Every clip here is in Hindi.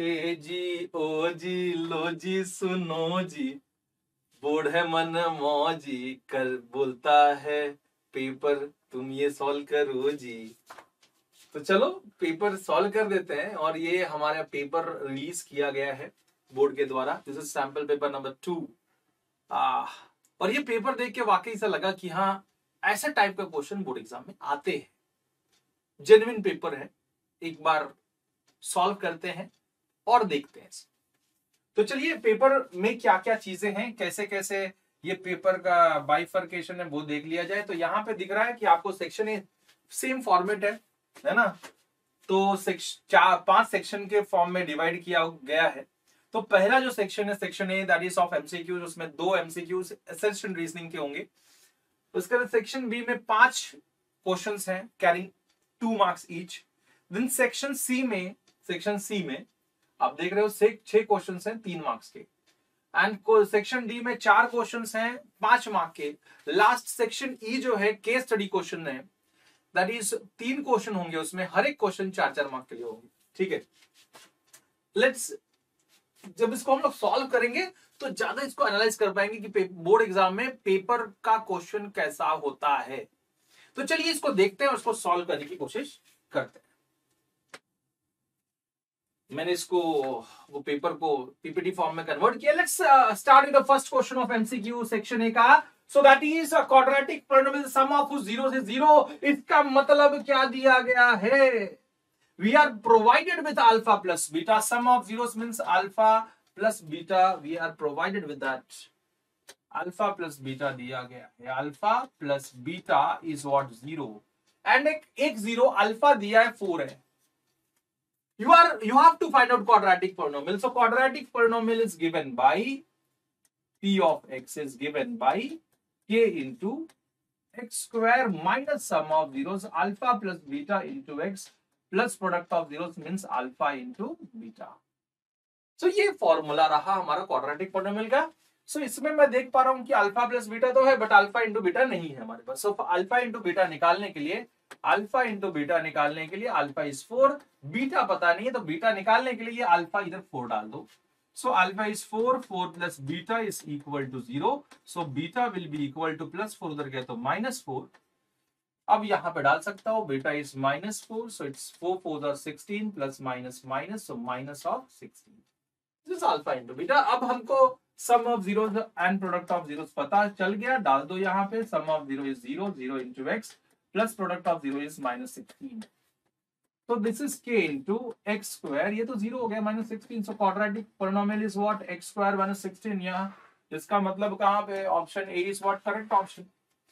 ए जी ओ जी लो जी सुनो जी, बोर्ड है मन मौजी, कर बोलता है पेपर तुम ये सॉल्व करो जी। तो चलो पेपर सॉल्व कर देते हैं, और ये हमारा पेपर रिलीज किया गया है बोर्ड के द्वारा। This is sample paper number 2। और ये पेपर देख के वाकई से लगा कि हाँ, ऐसा टाइप का क्वेश्चन बोर्ड एग्जाम में आते हैं, जेन्युइन पेपर है, एक बार सॉल्व करते हैं और देखते हैं। तो चलिए पेपर में क्या क्या चीजें हैं, कैसे कैसे ये पेपर का बाइफर्केशन है वो देख लिया जाए। तो यहाँ पे दिख रहा है कि आपको सेक्शन ए सेम फॉर्मेट है ना। तो पांच सेक्शन के फॉर्म में डिवाइड किया गया है। तो पहला जो सेक्शन है section A, that is of MCQs, उसमें 2 एमसीक्यूज असेंशियल रीजनिंग के होंगे। उसके बाद सेक्शन बी में 5 क्वेश्चंस हैं carrying 2 marks each. Then section C में आप देख रहे हो 6 क्वेश्चंस हैं 3 मार्क्स के। एंड सेक्शन डी में 4 क्वेश्चंस हैं 5 मार्क के। लास्ट सेक्शन ई जो है केस स्टडी क्वेश्चन है, दैट इज 3 क्वेश्चन होंगे, उसमें हर एक क्वेश्चन 4-4 मार्क के लिए होंगे। ठीक है, लेट्स, जब इसको हम लोग सॉल्व करेंगे तो ज्यादा इसको एनालाइज कर पाएंगे कि बोर्ड एग्जाम में पेपर का क्वेश्चन कैसा होता है। तो चलिए इसको देखते हैं और इसको सॉल्व करने की कोशिश करते हैं। मैंने इसको वो पेपर को पीपीटी फॉर्म में कन्वर्ट किया। Let's start with the first question of MCQ section A का। So that is a quadratic polynomial sum of 0 से 0। इसका मतलब क्या दिया गया है? We are provided with alpha plus beta, sum of zeros means alpha plus beta, we are provided with that. Alpha plus beta दिया गया है, alpha plus beta is what 0, and एक 0 अल्फा दिया है 4 है। You have to find out quadratic polynomial. So quadratic polynomial is given by p of x is given by k into x square minus sum of zeros alpha plus beta into x plus product of zeros means alpha into beta. So ये फॉर्मूला रहा हमारा क्वाड्रेटिक पोलिनोमियल का। सो इसमें मैं देख पा रहा हूं कि अल्फा प्लस बीटा तो है, बट अल्फा इंटू बीटा नहीं है हमारे पास। सो अल्फा इंटू बीटा निकालने के लिए, अल्फा इज 4, बीटा पता नहीं है, तो बीटा निकालने के लिए ये अल्फा इधर 4 डाल दो। So alpha is 4 plus beta is equal to 0। So beta will be equal to plus 4 उधर गया तो -4। अब यहां पे डाल सकता हूं beta is -4, so it's 4 4 are 16 plus minus minus, so minus of 16। This is alpha into beta. अब हमको sum of zeros and product of zeros पता चल गया, डाल दो यहाँ पे। Sum of 0 is 0, 0 into x plus product of 0 is -16। तो this is k into x square, ये तो 0 हो गया -16। So quadratic polynomial is what x square -16। यहाँ इसका मतलब कहां पे? Option A is what correct option.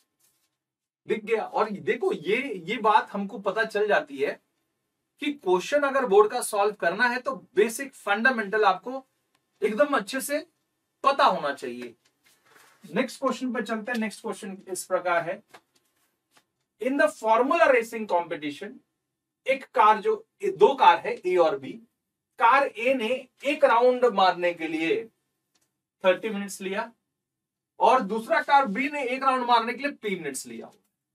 दिख गया। और देखो ये बात हमको पता चल जाती है कि क्वेश्चन अगर बोर्ड का सॉल्व करना है तो बेसिक फंडामेंटल आपको एकदम अच्छे से पता होना चाहिए। नेक्स्ट क्वेश्चन पे चलते हैं। नेक्स्ट क्वेश्चन इस प्रकार है, in the formula racing competition, एक कार जो 2 कार है ए और बी, कार ए ने एक राउंड मारने के लिए 30 मिनट्स लिया और दूसरा कार बी ने एक राउंड मारने के लिए 3 मिनट्स लिया।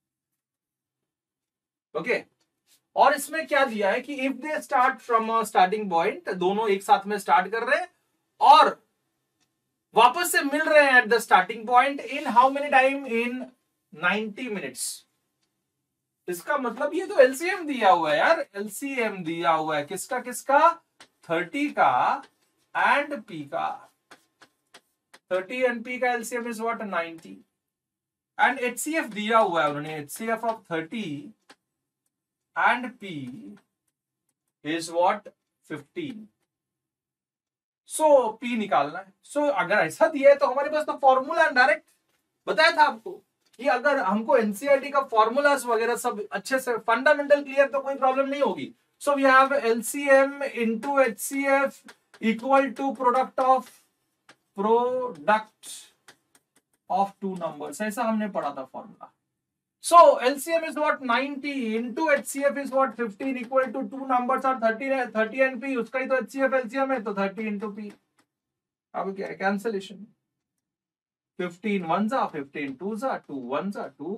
ओके, और इसमें क्या दिया है कि if they start from starting point, दोनों एक साथ में स्टार्ट कर रहे हैं और वापस से मिल रहे हैं at the starting point in how many time? In 90 minutes. इसका मतलब ये तो एलसीएम दिया हुआ है यार, एलसीएम दिया हुआ है किसका किसका? 30 का एंड पी का। 30 एंड पी का LCM is what? 90। And HCF दिया हुआ है उन्होंने, HCF of 30 and P is what? 15। So P निकालना है। सो अगर ऐसा दिया है तो हमारे पास तो फॉर्मूला डायरेक्ट बताया था आपको कि अगर हमको एनसीईआरटी का फॉर्मूलाज वगैरह सब अच्छे से फंडामेंटल क्लियर तो कोई प्रॉब्लम नहीं होगी। So we have LCM into HCF equal to product of 2 numbers, ऐसा हमने पढ़ा था formula. So LCM is what? 90 into HCF is what? 15 equal to 2 numbers are 30 and P, उसका ही तो HCF LCM है, तो 30 into P। अब क्या है? कैंसलेशन। 15 1 जा, 15 2 जा, 2 1 जा, 2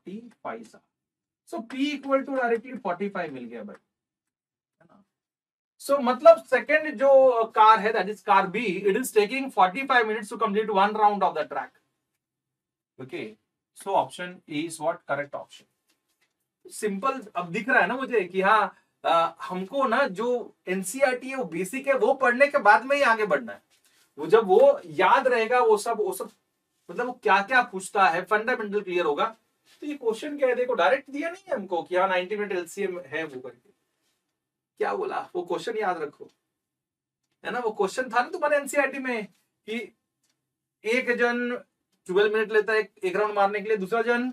45 जा। So P equal to directly 45 मिल गया भाई, है ना। सो मतलब सेकंड जो कार है that is car B, it is taking 45 minutes to complete one round of the track. Okay, so option A is what correct option. Simple अब दिख रहा है ना मुझे कि हाँ हमको ना जो एनसीईआरटी है वो बेसिक है, वो पढ़ने के बाद में ही आगे बढ़ना है. वो जब वो याद रहेगा वो सब मतलब वो क्या क्या पूछता है, फंडामेंटल क्लियर होगा. तो ये क्वेश्चन क्या है देखो, डायरेक्ट दिया नहीं है हमको कि हाँ 90 मिनट एलसीएम है वो करके. क्या बोला, वो क्वेश्चन याद रखो, है ना. वो क्वेश्चन था ना तुम्हारे एनसीईआरटी में कि एक जन 12 मिनट लेता है एक राउंड मारने के लिए, दूसरा जन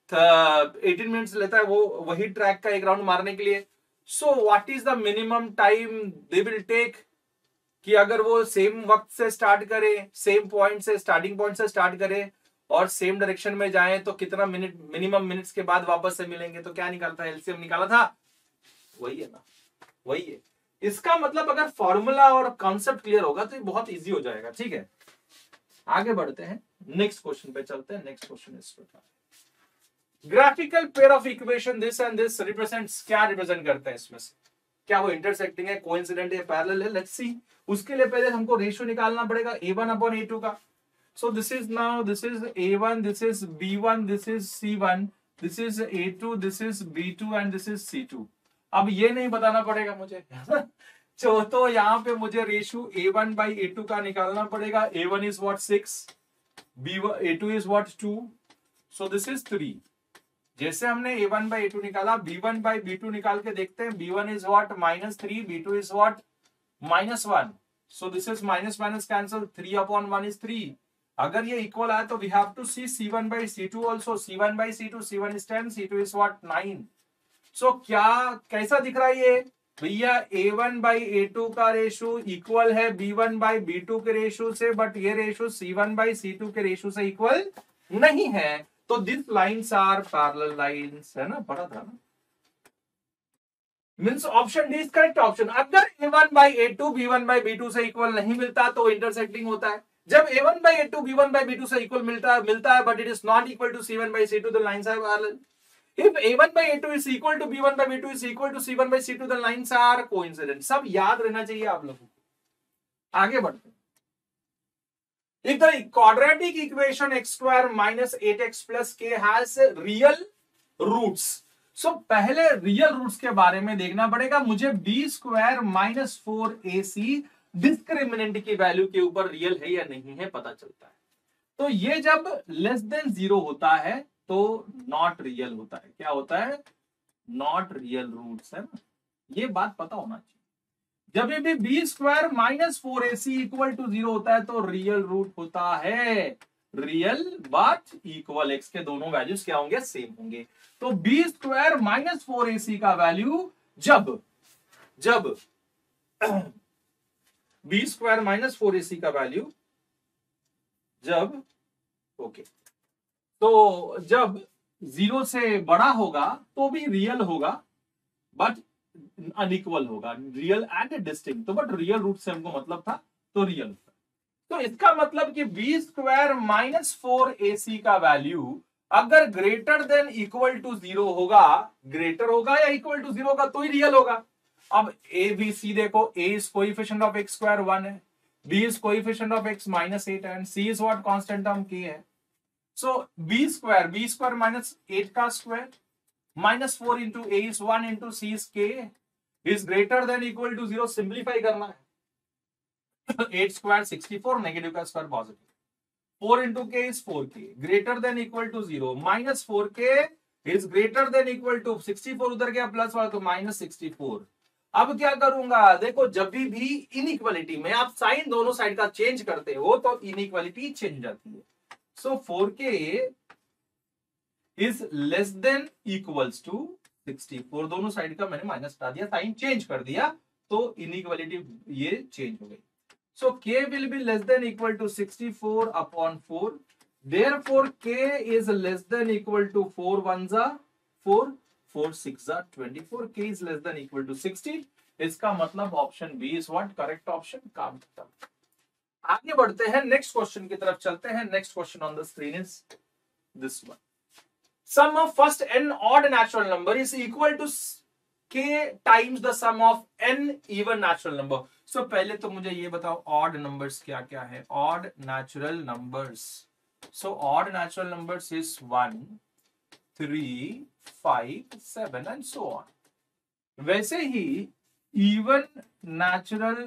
18 मिनट्स लेता है वो वही ट्रैक का एक राउंड मारने के लिए. So what is the minimum time they will take, कि अगर वो सेम वक्त से स्टार्ट करे, सेम पॉइंट से, स्टार्टिंग पॉइंट से स्टार्ट करे और सेम डायरेक्शन में जाए तो कितना मिनट मिनिमम मिनट्स के बाद वापस से मिलेंगे. तो क्या निकालता है, एलसीएम निकाला था, वही है ना, वही है. इसका मतलब अगर फॉर्मूला और कॉन्सेप्ट क्लियर होगा तो ये बहुत इजी हो जाएगा. ठीक है, आगे बढ़ते हैं, नेक्स्ट क्वेश्चन पे चलते हैं. नेक्स्ट क्वेश्चन इस प्रकार, graphical pair of equation this and this represents, क्या रिप्रेजेंट करता है इसमें से, क्या वो इंटरसेक्टिंग है, कोइंसिडेंट है, पैरेलल है. Let's see. उसके लिए पहले हमको रेशियो निकालना पड़ेगा a1 अपॉन a2 का. So this is now, this is a1, this is b1, this is c1, this is a2, this is b2 and this is c2. अब ये नहीं बताना पड़ेगा मुझे तो यहाँ पे मुझे रेशियो a1 बाई a2 का निकालना पड़ेगा. a1 is what 6, a2 is what 2, so this is 3. जैसे हमने a1 बाई a2 निकाला, b1 बाई b2 निकाल के देखते हैं. b1 is what -3, b2 is what -1, so this is minus minus cancel, 3 upon 1 is 3. अगर ये इक्वल आया तो we have to see c1 by c2 also. c1 by c2, c1 is 10, c2 is what 9. So क्या कैसा दिख रहा है ये भैया, a1 बाई a2 का रेशियो इक्वल है b1 बाई b2 के रेशियो से, बट ये रेशियो c1 बाई c2 के रेशियो से इक्वल नहीं है. तो this lines are parallel lines, है ना, पढ़ा था ना. Means option D is correct option. अगर a1 by a2 b1 by b2 से इक्वल नहीं मिलता तो इंटरसेक्टिंग होता है. जब a1 by a2 b1 by b2 से इक्वल मिलता है but it is not equal to c1 by c2, the lines are parallel. If a1 by a2 is equal to b1 by b2 is equal to c1 by c2, the lines are coincident. सब याद रहना चाहिए आप लोगों को. आगे बढ़ते हैं. If the quadratic equation x square minus 8x plus k has real roots, so पहले रियल रूट्स के बारे में देखना पड़ेगा मुझे. b square minus 4ac discriminant की वैल्यू के ऊपर रियल है या नहीं है पता चलता है. तो ये जब लेस देन 0 होता है तो नॉट रियल होता है. क्या होता है, नॉट रियल रूट्स, है ना. ये बात पता होना चाहिए. जब भी B square minus 4ac equal to 0 होता है तो रियल रूट होता है. रियल बट इक्वल, एक्स के दोनों वैल्यूज क्या होंगे, सेम होंगे. तो बी स्क्वायर माइनस 4ac का वैल्यू जब बी स्क्वायर माइनस 4ac का वैल्यू जब ओके तो जब 0 से बड़ा होगा तो भी रियल होगा बट अनइक्वल होगा. रियल एंड डिस्टिंक्ट, तो बट रियल रूट से हमको मतलब था तो रियल होता. तो इसका मतलब कि बी स्क्वायर माइनस 4ac का वैल्यू अगर ग्रेटर देन इक्वल टू 0 होगा, ग्रेटर होगा या इक्वल टू 0 होगा तो ही रियल होगा. अब ए बी सी देखो, a is coefficient of x square 1 है, b is coefficient of x minus 8 है, and c is what constant term k है. So b square minus 8 का square minus 4 into a is 1 into c is k is greater than equal to 0. Simplify करना है. 8 स्क्वायर 64, नेगेटिव का square positive. 4 into k is 4k, greater than equal to 0. minus 4k is greater than equal to 64, उधर गया प्लस वाला तो minus 64. अब क्या करूंगा, देखो जब भी इनइक्वालिटी में आप साइन दोनों साइड का चेंज करते हो तो इनइक्वालिटी चेंज हो जाती है. So 4k is less than equals to 64. दोनों साइड का मैंने माइनस हटा दिया, साइन चेंज कर दिया तो इनइक्वालिटी ये चेंज हो गई. So k will be less than equal to 64 upon 4. Therefore k is less than equal to 4 1s are 4, 4 6s are 24. k is less than equal to 60. इसका मतलब option B is what correct option. काम खत्म. आगे बढ़ते हैं, नेक्स्ट क्वेश्चन की तरफ चलते हैं. Next question on the screen is this one. Sum of first and odd natural number is equal to k times the sum of n even natural number. So पहले तो मुझे ये बताओ odd numbers क्या क्या है. Odd natural numbers. So odd natural numbers is 1, 3, 5, 7 and so on. वैसे ही even natural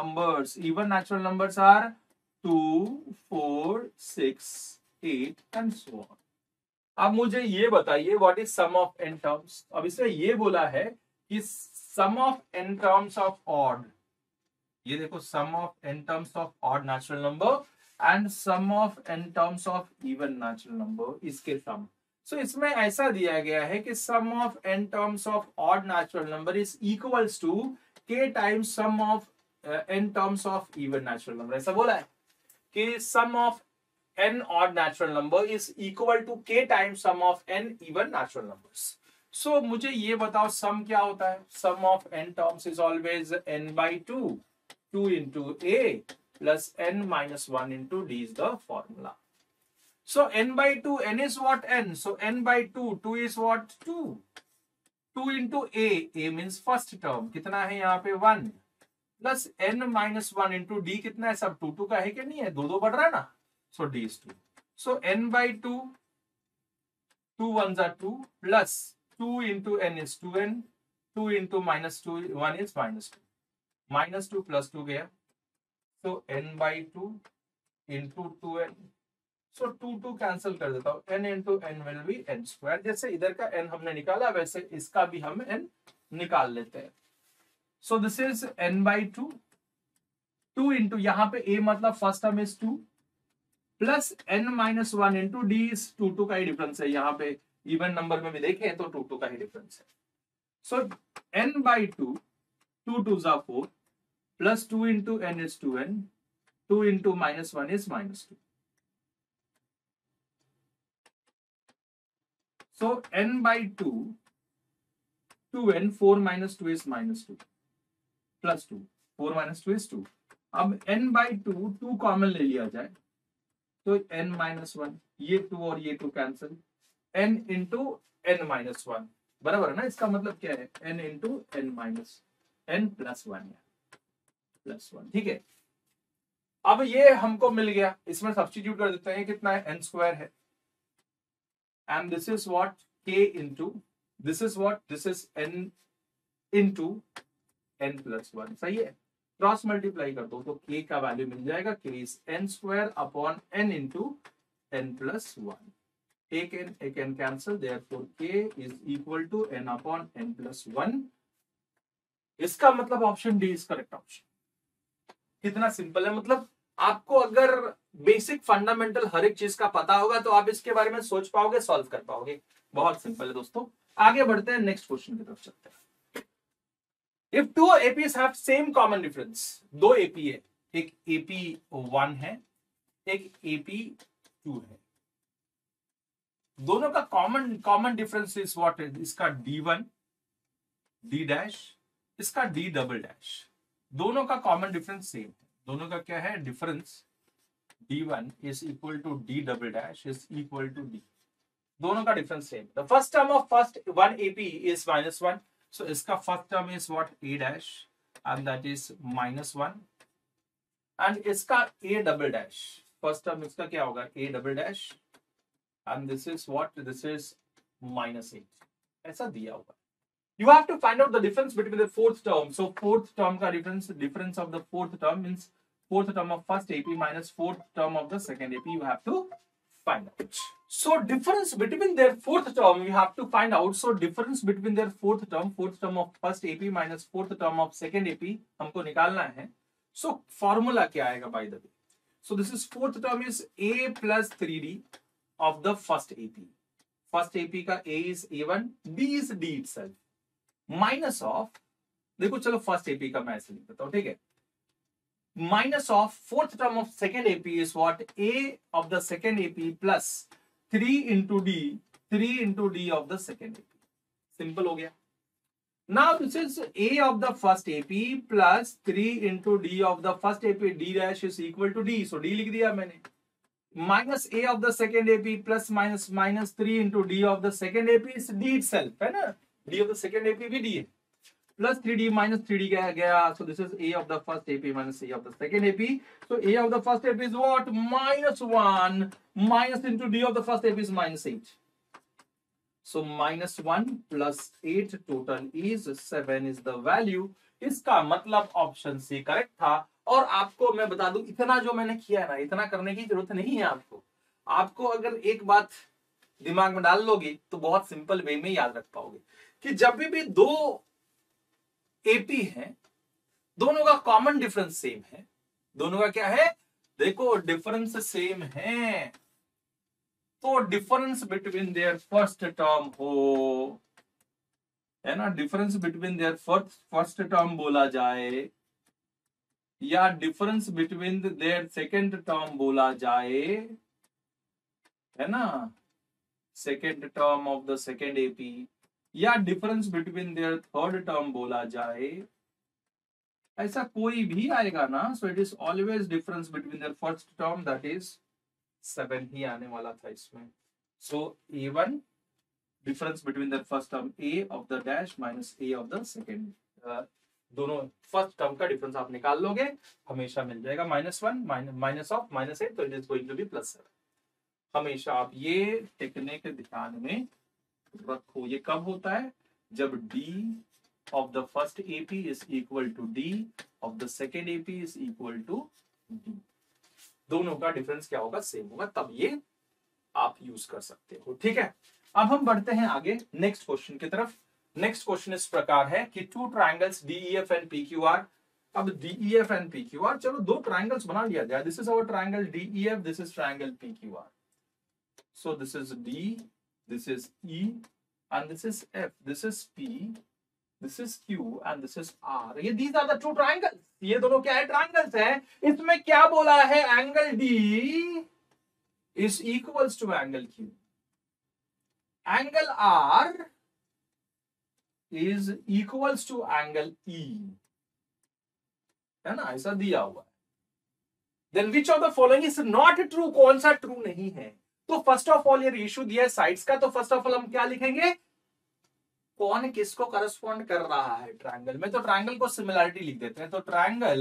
numbers are 2, 4, 6, 8 and so on. अब मुझे ये बताइए what is sum of n terms. अब इसमें ये बोला है कि sum of n terms of odd, ये देखो sum of n terms of odd natural number and sum of n terms of even natural number, इसके सम. सो इसमें ऐसा दिया गया है कि sum of n terms of odd natural number is equals to k times sum of n terms of even natural number. ऐसा बोला है कि sum of n odd natural number is equal to k times sum of n even natural numbers. So मुझे ये बताओ सम क्या होता है. Sum of n terms is always n by 2, 2 into a plus n minus 1 into d is the formula. So n by 2, n is what? N. So n by 2, 2 is what? 2. 2 into a means first term. कितना है यहाँ पे 1 plus n minus 1 into d कितना है, सब 2 का है कि नहीं है, दो बढ़ रहा है ना. So d is 2. So n by 2, 2 ones are 2 plus 2 into n is 2n, 2 into minus 2, 1 is minus 2. Minus 2 plus 2 गया. So n by 2 into 2n. So 2 cancel कर देता हूँ. n into n will be n square. जैसे इधर का n हमने निकाला वैसे इसका भी हम n निकाल लेते हैं. So this is n by 2. 2 into यहाँ पे a मतलब first term is 2. Plus n minus 1 into D. 2 का ही डिफरेंस है यहाँ पे, इवन नंबर में भी देखें तो 2 का ही डिफरेंस है. सो n बाई 2, 2 2 जा 4 plus 2 into n is 2n, 2 into minus 1 is minus 2. So n by 2, 2n, 4 minus 2 is minus 2 plus 2, 4 minus 2 is 2. अब n बाई 2, 2 कॉमन ले लिया जाए तो n माइनस 1, ये 2 और ये 2 cancel, n into n minus 1 बराबर है ना. इसका मतलब क्या है, n into n minus n plus 1 plus 1. ठीक है. अब ये हमको मिल गया, इसमें सब्स्टिट्यूट कर देते हैं. कितना है, n स्क्वायर है and this is what k into this is what, this is n into n plus 1. सही है. क्रॉस मल्टीप्लाई कर दो तो k का वैल्यू मिल जाएगा, k is n square upon n into n plus 1. एक n cancel, therefore k is equal to n upon n plus 1. इसका मतलब option D is correct option. कितना सिंपल है. मतलब आपको अगर बेसिक फंडामेंटल हर एक चीज का पता होगा तो आप इसके बारे में सोच पाओगे, सॉल्व कर पाओगे. बहुत सिंपल है दोस्तों. आगे बढ़ते हैं, नेक्स्ट क्वेश्चन की तरफ चलते हैं. If two APs have same common difference, दो AP है, एक AP1 है, एक AP2 है. दोनों का कॉमन डिफरेंस इज व्हाट है, इसका D1, D डैश, इसका D डबल डैश. दोनों का कॉमन डिफरेंस सेम है. दोनों का क्या है difference, D1 is equal to D double dash is equal to D. दोनों का difference same. The first term of first one AP is minus 1. So इसका first term is what a dash and that is minus 1 and इसका a double dash, first term इसका क्या होगा, a double dash and this is what, this is minus 8. ऐसा दिया हुआ. You have to find out the difference between the fourth term. So fourth term का difference of the fourth term means fourth term of first AP minus fourth term of the second AP. You have to find out. So difference between their fourth term we have to find out. So difference between their fourth term of first AP minus fourth term of second AP हमको निकालना है. So formula क्या आएगा by the way? So this is fourth term is a plus 3d of the first AP. First AP का a is a1, d is d itself. Minus of, देखो चलो फर्स्ट AP का मैं ऐसे लिख देता हूँ, ठीक है. Minus of fourth term of second AP is what, a of the second AP plus 3 into d of the second AP. Simple हो गया. Now this is a of the first AP plus 3 into d of the first AP. D dash is equal to d, so d लिख दिया मैंने. Minus a of the second AP plus minus 3 into d of the second AP is d itself, है ना. d of the second AP भी d है. plus 3d minus 3d gaya. So this is a of the first AP minus a of the second AP. So a of the first AP is what? Minus 1 minus into d of the first AP is minus 8. So minus 1 plus 8 total is 7 is the value. इसका मतलब ऑप्शन सी करेक्ट था। और आपको मैं बता दूं, इतना जो मैंने किया है ना, इतना करने की जरूरत नहीं है आपको। आपको अगर एक बात दिमाग में डाल लोगे तो बहुत सिंपल वे में याद रख पाओगे कि जब भी दो एपी हैं, दोनों का कॉमन डिफरेंस सेम है। दोनों का क्या है? देखो डिफरेंस सेम है, तो difference between their first term हो, है ना, difference between their first term बोला जाए या difference between their second term बोला जाए, है ना, second term of the second AP, या difference between their third term बोला जाए, ऐसा कोई भी आएगा ना, so it is always difference between their first term, that is 7 ही आने वाला था इसमें। So A1 difference between the first term A of the dash minus A of the second, दोनों फर्स्ट टर्म का डिफरेंस आप निकाल लोगे, हमेशा मिल जाएगा -1 माइनस ऑफ -8, तो it is going to be +7। हमेशा आप ये टेक्निक ध्यान में रखो। ये कब होता है? जब D of the first AP is equal to D of the second AP is equal to D, दोनों का डिफरेंस क्या होगा? सेम होगा, तब ये आप यूज कर सकते हो। ठीक है, अब हम बढ़ते हैं आगे नेक्स्ट क्वेश्चन की तरफ। नेक्स्ट क्वेश्चन इस प्रकार है कि two triangles DEF and PQR। अब DEF एंड PQR, चलो दो ट्रायंगल्स बना लिया जाए। This is our triangle DEF, this is triangle PQR। So this is D, this is E and this is F, this is P, this is Q and this is R। ये these are the two triangles, ये दोनों क्या है? ट्रायंगल्स है। इसमें क्या बोला है? Angle D is equals to angle Q, angle R is equals to angle E, है ना, ऐसा दिया हुआ है। Then which of the following is not true? कौन सा ट्रू नहीं है? तो फर्स्ट ऑफ ऑल ये रेशियो दिया है साइड्स का, तो फर्स्ट ऑफ ऑल हम क्या लिखेंगे? कौन किसको करस्पॉन्ड कर रहा है ट्रायंगल में? तो ट्रायंगल को सिमिलरिटी लिख देते हैं। तो triangle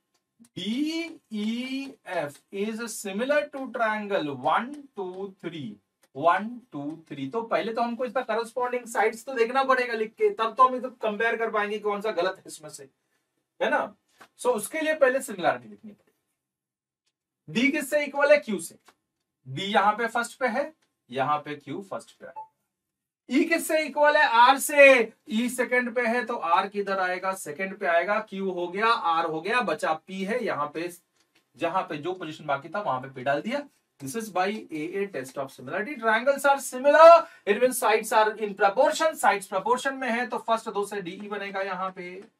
DEF is similar to triangle 1 2 3, 1 2 3। तो पहले तो हमको इसका करस्पॉन्डिंग साइड्स तो देखना पड़ेगा लिख के, तब तो हम इसे कंपेयर कर पाएंगे कौन सा गलत है इसमें से, है ना। सो उसके लिए पहले सिमिलरिटी लिखनी पड़ेगी। D किससे इक्वल है? Q से। D यहां पे फर्स्ट पे है, यहां पे Q फर्स्ट पे है। E किससे इक्वल है? R से। E सेकंड पे है तो R किधर आएगा? सेकंड पे आएगा। Q हो गया, R हो गया, बचा P है। यहाँ पे जहां पे जो पोजीशन बाकी था वहां पे P डाल दिया। This is by AA test of similarity. Triangles are similar, it means sides are in proportion. Sides proportion में है तो फर्स्ट दो से DE बनेगा, यहाँ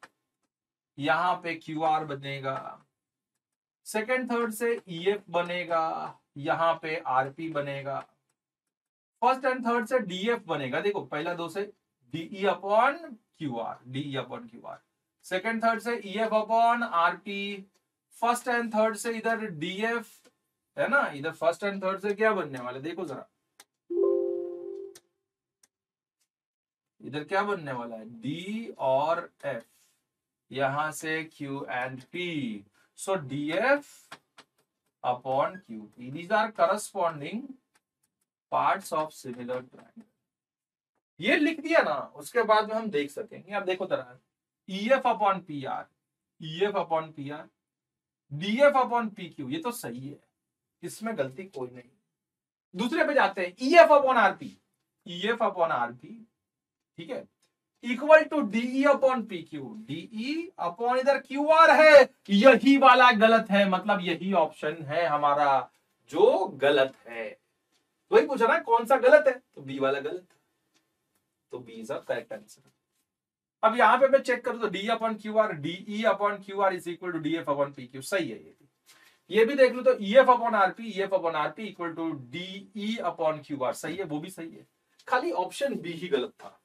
पे QR बनेगा, सेकंड थर्ड से EF बनेगा, यहाँ पे RP बनेगा, फर्स्ट एंड थर्ड से DF बनेगा। देखो पहला दो से DE upon QR, DE upon QR, second third से EF upon RP, first and third से इधर DF, है ना, इधर फर्स्ट एंड थर्ड से क्या बनने वाला? देखो जरा इधर क्या बनने वाला है? D और F, यहां से Q and P। So DF upon QP, these are corresponding parts of similar triangle. ये लिख दिया ना, उसके बाद में हम देख सकेंगे। अब देखो जरा, EF upon PR, EF upon PR, DF upon PQ, ये तो सही है, इसमें गलती कोई नहीं। दूसरे पे जाते हैं, EF upon RP, EF upon RP, ठीक है, equal to DE upon PQ, DE upon इधर QR है, यही वाला गलत है, मतलब यही ऑप्शन है हमारा जो गलत है। वही पूछा ना कौन सा गलत है, तो बी वाला गलत है, तो B is a correct answer. अब यहां पे मैं चेक करूं तो D upon QR, DE upon QR is equal to DF upon PQ, सही है। ये भी देख लूं तो EF upon RP, EF upon RP equal to DE upon QR, सही है, वो भी सही है, खाली ऑप्शन बी ही गलत था।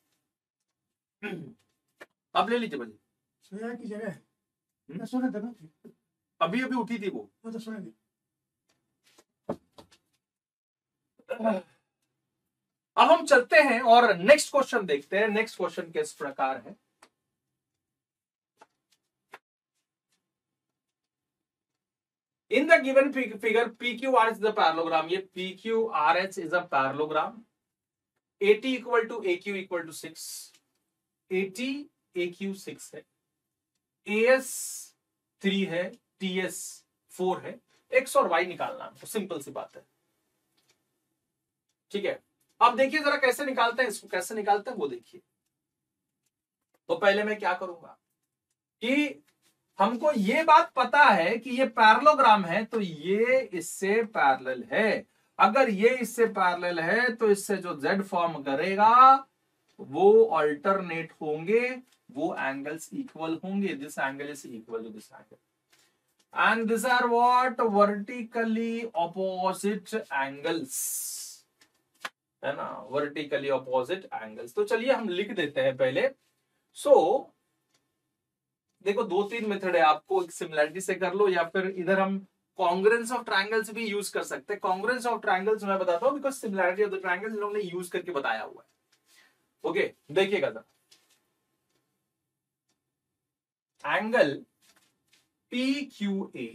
अब ले लीजिए भाई, सोया की जगह सोने देना, अभी अभी उठी थी वो तो सोने दे। अब हम चलते हैं और नेक्स्ट क्वेश्चन देखते हैं। नेक्स्ट क्वेश्चन किस प्रकार है? In the given figure, PQR is the parallelogram. ये PQRH is a parallelogram. AT equal to AQ equal to 6. AT AQ 6 है, AS 3 है, TS 4 है. X और Y निकालना है, तो सिंपल सी बात है. ठीक है, अब देखिए जरा कैसे निकालते हैं इसको, कैसे निकालते हैं वो देखिए. तो पहले मैं क्या करूंगा कि हमको ये बात पता है कि ये पैरेललोग्राम है, तो ये इससे पैरेलल है. अगर ये इससे पैरेलल है तो इससे जो Z फॉर्म करेगा वो अल्टरनेट होंगे, वो एंगल्स इक्वल होंगे. This angle is equal to this angle and this are what vertically opposite angles, है ना, वर्टिकली ऑपोजिट एंगल्स. तो चलिए हम लिख देते हैं पहले. सो देखो 2-3 मेथड है, आपको एक सिमिलरिटी से कर लो या फिर इधर हम कॉन्ग्रुएंस ऑफ ट्रायंगल्स भी यूज कर सकते हैं. कॉन्ग्रुएंस ऑफ ट्रायंगल्स मैं बताता हूं because similarity of the triangles लोगों ने यूज करके बताया हुआ है. ओके देखिएगा जरा, angle PQA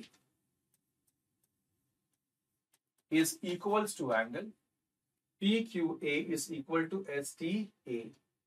is equals to angle PQA is equal to STA.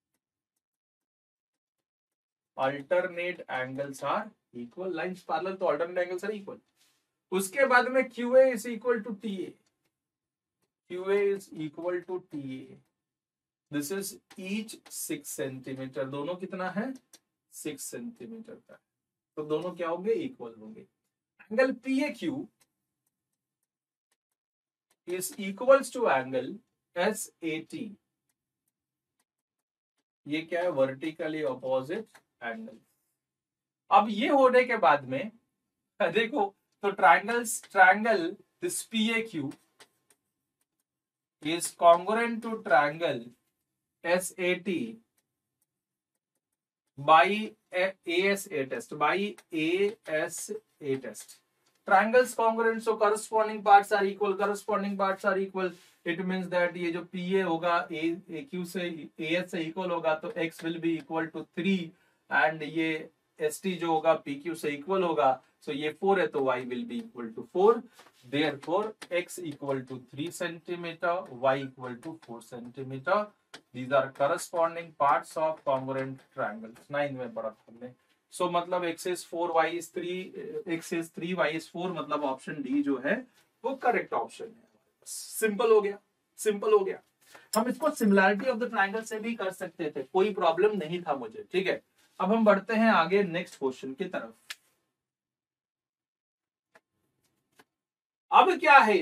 Alternate angles are equal. Lines parallel तो alternate angles are equal. उसके बाद में QA is equal to TA. QA is equal to TA. This is each 6 centimetre. दोनों कितना है? 6 सेंटीमीटर का. तो दोनों क्या होंगे? इक्वल होंगे. Angle PAQ is equals to angle SAT. ये क्या है? Vertically opposite angle. अब ये होने के बाद में देखो तो triangle this PAQ is congruent to triangle SAT by ASA test. Triangles congruent, so corresponding parts are equal. It means that ये जो PA होगा AQ से AS से इक्वल होगा तो X will be equal to 3 and ये ST जो होगा PQ से इक्वल होगा. So ये 4 है तो Y will be equal to 4. Therefore X equal to 3 centimeter, Y equal to 4 centimeter. These are corresponding parts of congruent triangles. 9 में पढ़ा हमने. So मतलब X is 4, Y is 3, X is 3, Y is 4. मतलब ऑप्शन डी जो है वो करेक्ट ऑप्शन है. सिंपल हो गया. हम इसको सिमिलरिटी ऑफ द ट्रायंगल से भी कर सकते थे, कोई प्रॉब्लम नहीं था मुझे. ठीक है, अब हम बढ़ते हैं आगे नेक्स्ट क्वेश्चन की तरफ. अब क्या है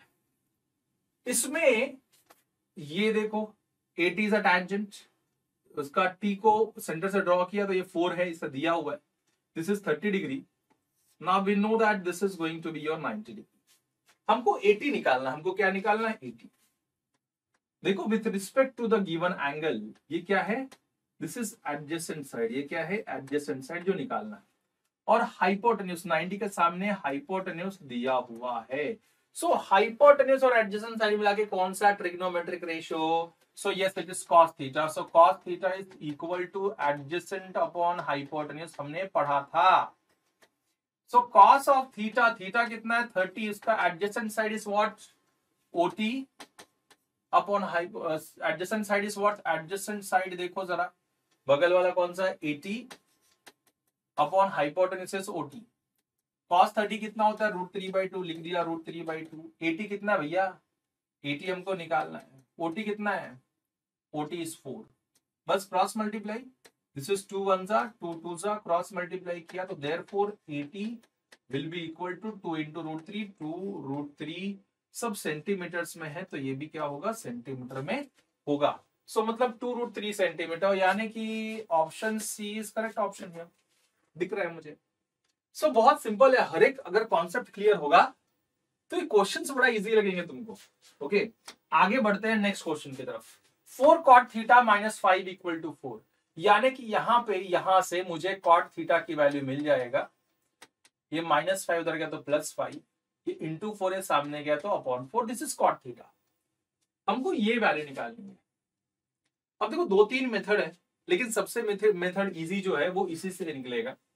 इसमें ये देखो AT इज अ टैंजेंट. उसका T को सेंटर से ड्रॉ किया तो ये 4 है, इसे दिया हुआ है. This is 30 degree. Now we know that this is going to be your 90 degree. हमको AT निकालना. हमको क्या निकालना है? AT. देखो with respect to the given angle ये क्या है? This is adjacent side. ये क्या है? एडजेसेंट साइड जो निकालना है. और हाइपोटेन्यूज 90 के सामने हाइपोटेन्यूज दिया हुआ है. सो हाइपोटेन्यूज और एडजेसेंट साइड मिला के कौन सा trigonometric ratio? So yes, it is cos theta. So cos theta is equal to adjacent upon hypotenuse. हमने पढ़ा था. So cos of theta, theta कितना है? 30. इसका adjacent side is what? OT upon adjacent side is what? Adjacent side देखो जरा, बगल वाला कौन सा है? 80 upon hypotenuse is OT. cos 30 कितना होता है? √3/2. लिख दिया √3/2. 80 कितना भैया? 80 हमको निकालना है. OT कितना है? OT is 4. बस क्रॉस मल्टीप्लाई. दिस इज 2 1 जा 2 2 जा क्रॉस मल्टीप्लाई किया तो therefore 80 will be equal to 2 into √3. 2 √3 सब सेंटीमीटर्स में है तो ये भी क्या होगा? सेंटीमीटर में होगा. सो मतलब 2 √3 सेंटीमीटर, यानी कि option C is correct option है. दिख रहा है मुझे. सो बहुत सिंपल है. हर एक अगर कॉन्सेप्ट क्लियर होगा तो ये क्वेश्चंस बड़ा इजी लगेंगे तुमको. ओके आगे बढ़ते हैं नेक्स्ट क्वेश्चन की तरफ. 4 cot थीटा -5 इक्वल टू 4. यानी कि यहां से मुझे cot थीटा की वैल्यू मिल जाएगा. ये -5 उधर गया तो +5. ये इंटू 4 है, सामने गया तो upon 4. This is cot theta. हमको ये वैल्यू निकालनी है. अब देखो 2-3 मेथड है लेकिन सबसे मेथड इजी जो है वो इसी से निकलेगा.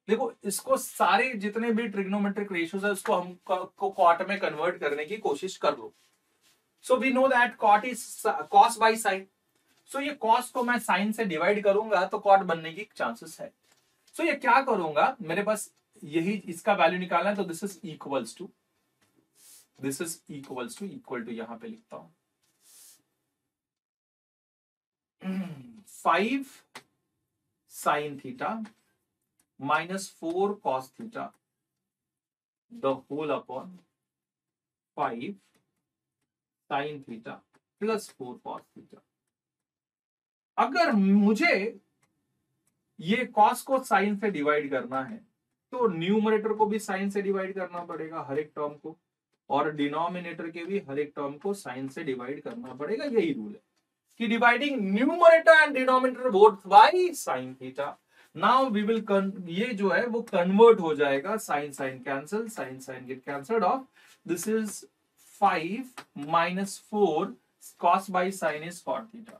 देखो इसको सारे जितने भी ट्रिग्नोमेट्रिक रेशियोज है उसको हम को कॉट में कन्वर्ट करने की कोशिश कर लो। So we know that cot is cos by sine. So ये कॉस को मैं साइन से डिवाइड करूंगा तो कॉट बनने की चांसेस है। सो ये क्या करूंगा, मेरे पास यही इसका वैल्यू निकालना है, तो this is equals to equal to यहां पे लिखता हूं 5 sine theta minus 4 cos theta the whole upon 5 sine theta plus 4 cos theta. अगर मुझे ये कॉस को साइन से डिवाइड करना है तो न्यूमरेटर को भी साइन से डिवाइड करना पड़ेगा हर एक टर्म को, और डिनोमिनेटर के भी हर एक टर्म को साइन से डिवाइड करना पड़ेगा। यही रूल है कि dividing numerator and denominator both by sine theta. Now we will ये जो है वो कन्वर्ट हो जाएगा, sine sine cancel, sine sine get cancelled off. This is 5 minus 4 cos by sin is cot theta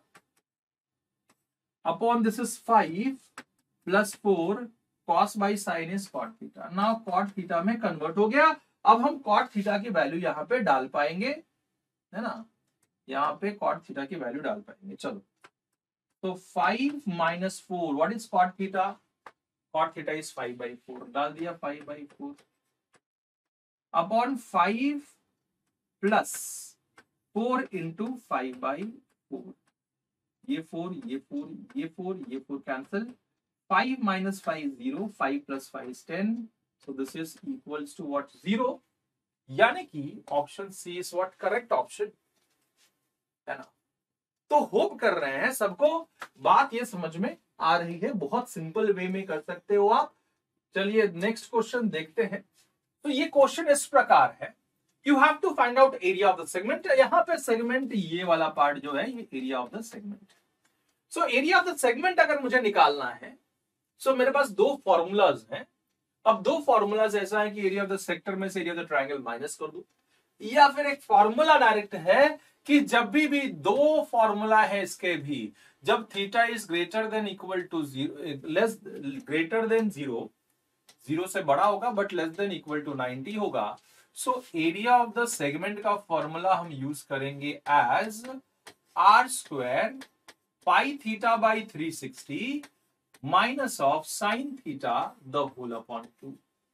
upon this is 5 plus 4 cos by sin is cot theta। now cot theta में कन्वर्ट हो गया। अब हम cot theta की वैल्यू यहां पे डाल पाएंगे, है ना, यहां पे cot theta की वैल्यू डाल पाएंगे। चलो तो 5 minus 4 what is cot theta? cot theta is 5/4, डाल दिया 5/4 अपॉन 5 प्लस 4 इंटू 5/4। ये 4 ये 4 ये 4 ये 4 cancel, 5 minus 5 0, 5 plus 5 is 10, so this is equals to what? 0। यानी कि option C is what correct option, है ना। तो होप कर रहे हैं सबको बात ये समझ में आ रही है, बहुत सिंपल वे में कर सकते हो आप। चलिए नेक्स्ट क्वेश्चन देखते हैं। तो ये क्वेश्चन इस प्रकार है, you have to find out area of the segment. यहाँ पे सेगमेंट ये वाला पार्ट जो है ये area of the segment. So area of the segment अगर मुझे निकालना है, सो मेरे पास दो फॉर्मूलाज हैं। अब दो फॉर्मूलाज ऐसा है कि एरिया ऑफ द सेक्टर में से area of the triangle minus कर दो, या फिर एक फॉर्मूला डायरेक्ट है कि जब भी दो फॉर्मूला है इसके भी, जब theta is greater than equal to 0, less greater than 0, 0 से बड़ा होगा but less than equal to 90 होगा। So area of the segment का फॉर्मूला हम यूज करेंगे as r square pi theta by 360 minus of sine theta the whole upon 2।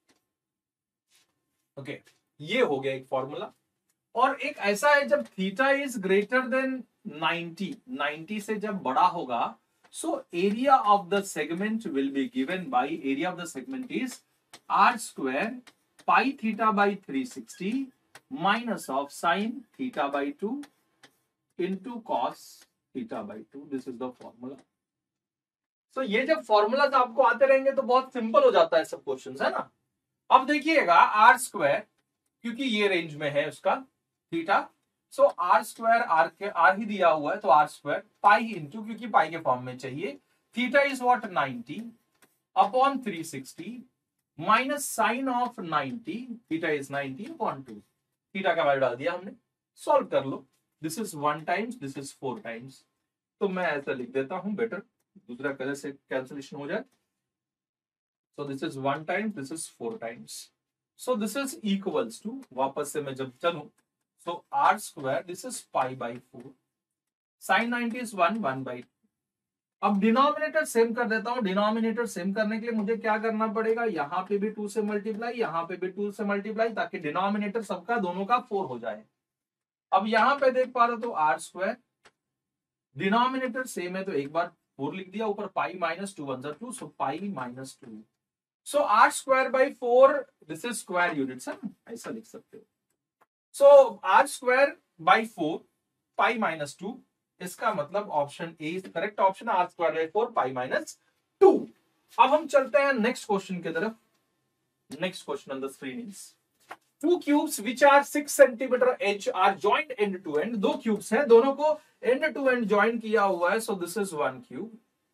Okay, ये हो गया एक फॉर्मूला। और एक ऐसा है जब थीटा इज ग्रेटर देन 90 से जब बड़ा होगा, so area of the segment will be given by area of the segment is r square pi theta by 360 minus of sine theta by 2 into cos theta by 2। This is the formula. So ये जब फॉर्मूलाज आपको आते रहेंगे तो बहुत सिंपल हो जाता है सब क्वेश्चंस, है ना। अब देखिएगा आर स्क्वायर, क्योंकि ये रेंज में है उसका theta, so r square r ही दिया हुआ है तो आर स्क्वायर पाई इंटू, क्योंकि पाई के फॉर्म में चाहिए, theta is what 90 upon 360 minus sine of 90, theta is 90 upon 2। Theta का वैल्यू डाल दिया हमने, सॉल्व कर लो। This is 1 times, this is 4 times. तो मैं ऐसा लिख देता हूं, बेटर दूसरा कलर से कैंसिलेशन हो जाए। So this is 1 times, this is 4 times. So this is equals to, वापस से मैं जब चलूं, so r square this is pi by 4, sine 90 is 1/2। अब डिनोमिनेटर सेम कर देता हूं। डिनोमिनेटर सेम करने के लिए मुझे क्या करना पड़ेगा, यहां पे भी 2 से मल्टीप्लाई, यहां पे भी 2 से मल्टीप्लाई, ताकि डिनोमिनेटर सबका दोनों का 4 हो जाए। अब यहां पे देख पा रहे हो तो आर स्क्वायर, डिनोमिनेटर सेम है तो एक बार 4 लिख दिया, ऊपर pi minus 2 1 2, so pi minus 2। So r square by 4, this is square units, है, ऐसा लिख सकते हो। So r square by 4 pi minus 2, इसका मतलब option A is correct option, r square by 4 pi minus 2। अब हम चलते हैं नेक्स्ट क्वेश्चन की तरफ। Next question on the screen is 2 cubes which are 6 centimeter each are joined end to end। दो क्यूब्स हैं, दोनों को end to end join किया हुआ है, so this is 1 cube।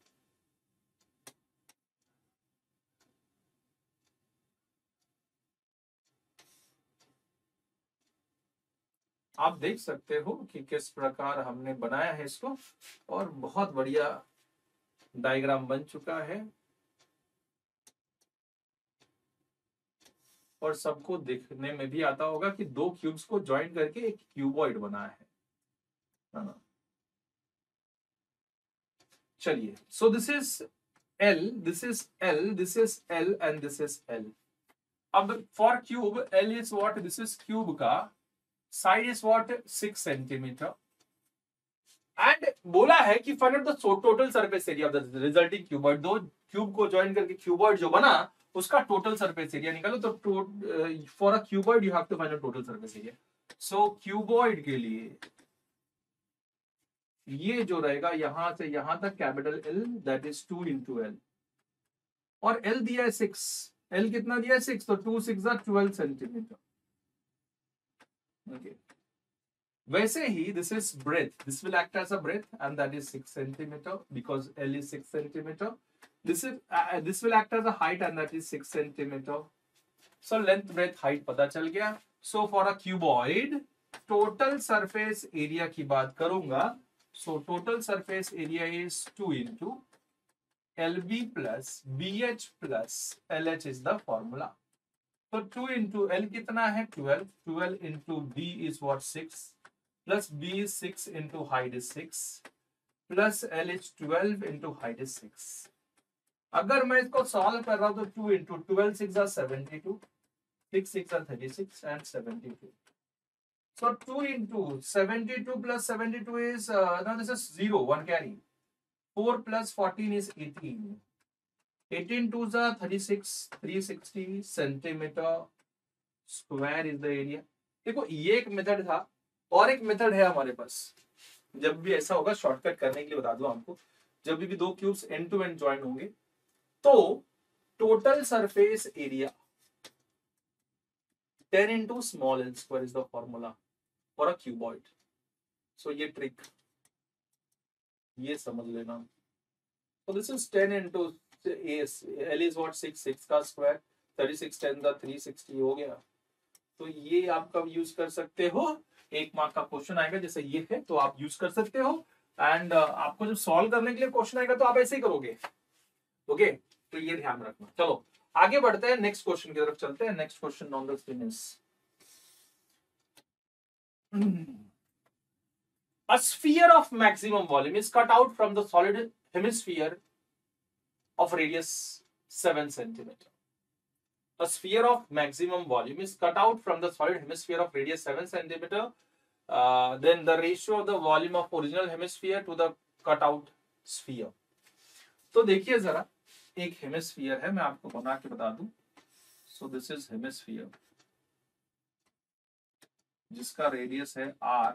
आप देख सकते हो कि किस प्रकार हमने बनाया है इसको, और बहुत बढ़िया डायग्राम बन चुका है। और सबको देखने में भी आता होगा कि दो क्यूब्स को ज्वाइन करके एक क्यूबॉइड बना है ना। चलिए, so this is L, this is L, this is L and this is L. अब for cube L is what? This is cube का side is what? 6 centimeter. And बोला है कि find out the total surface area of the resulting cuboid. दो क्यूब को ज्वाइन करके क्यूबॉइड जो बना उसका टोटल सरफेस एरिया निकालो। तो for a cuboid you have to find out total surface area. So cuboid के लिए ये जो रहेगा यहां से यहां तक capital L, that is 2 into L, और L दिया है 6, L कितना दिया है 6, तो 2 6 12 सेंटीमीटर। ओके, वैसे ही this is breadth, this will act as a breadth and that is 6 centimetre because L is 6 centimetre. this will act as a height and that is 6 centimeter. So length, breadth, height पता चल गया। So for a cuboid total surface area की बात करूंगा, so total surface area is 2 into LB plus BH plus LH is the formula. So 2 into L कितना है 12, 12 into B is what 6 plus B is 6 into height is 6 plus L is 12 into height is 6। अगर मैं इसको सॉल्व कर रहा हूं तो 2 into 12 6 are 72, 6 6 are 36 and 72। So 2 into 72 plus 72 is now this is 0, 1 carry, 4 plus 14 is 18, 18 2s are 36, 360 centimeter square is the area। देखो ये एक मेथड था और एक मेथड है हमारे पास। जब भी ऐसा होगा शॉर्टकट करने के लिए बता दूं आपको, जब भी दो cubes end to end join होंगे तो total surface area 10 into small l square is the formula for a cuboid। So ये ट्रिक ये समझ लेना। So this is 10 into L is what 6, 6 का स्क्वायर, 36 10 का 360 हो गया। तो ये आप कब यूज कर सकते हो, एक मार्क का क्वेश्चन आएगा जैसे ये है तो आप यूज कर सकते हो। एंड आपको जब सॉल्व करने के लिए क्वेश्चन आएगा तो आप ऐसे ही करोगे। ओके, तो ये ध्यान रखना। चलो आगे बढ़ते हैं, नेक्स्ट क्वेश्चन की तरफ चलते हैं। Next question on the screen is a sphere of maximum volume is cut out from the solid hemisphere of radius 7 centimeter। A sphere of maximum volume is cut out from the solid hemisphere of radius 7 centimeter। Then the ratio of the volume of original hemisphere to the cut out sphere। तो देखिए जरा, एक हेमिस्फीयर है, मैं आपको बना के बता दूं। सो दिस इज हेमिस्फीयर जिसका रेडियस है r,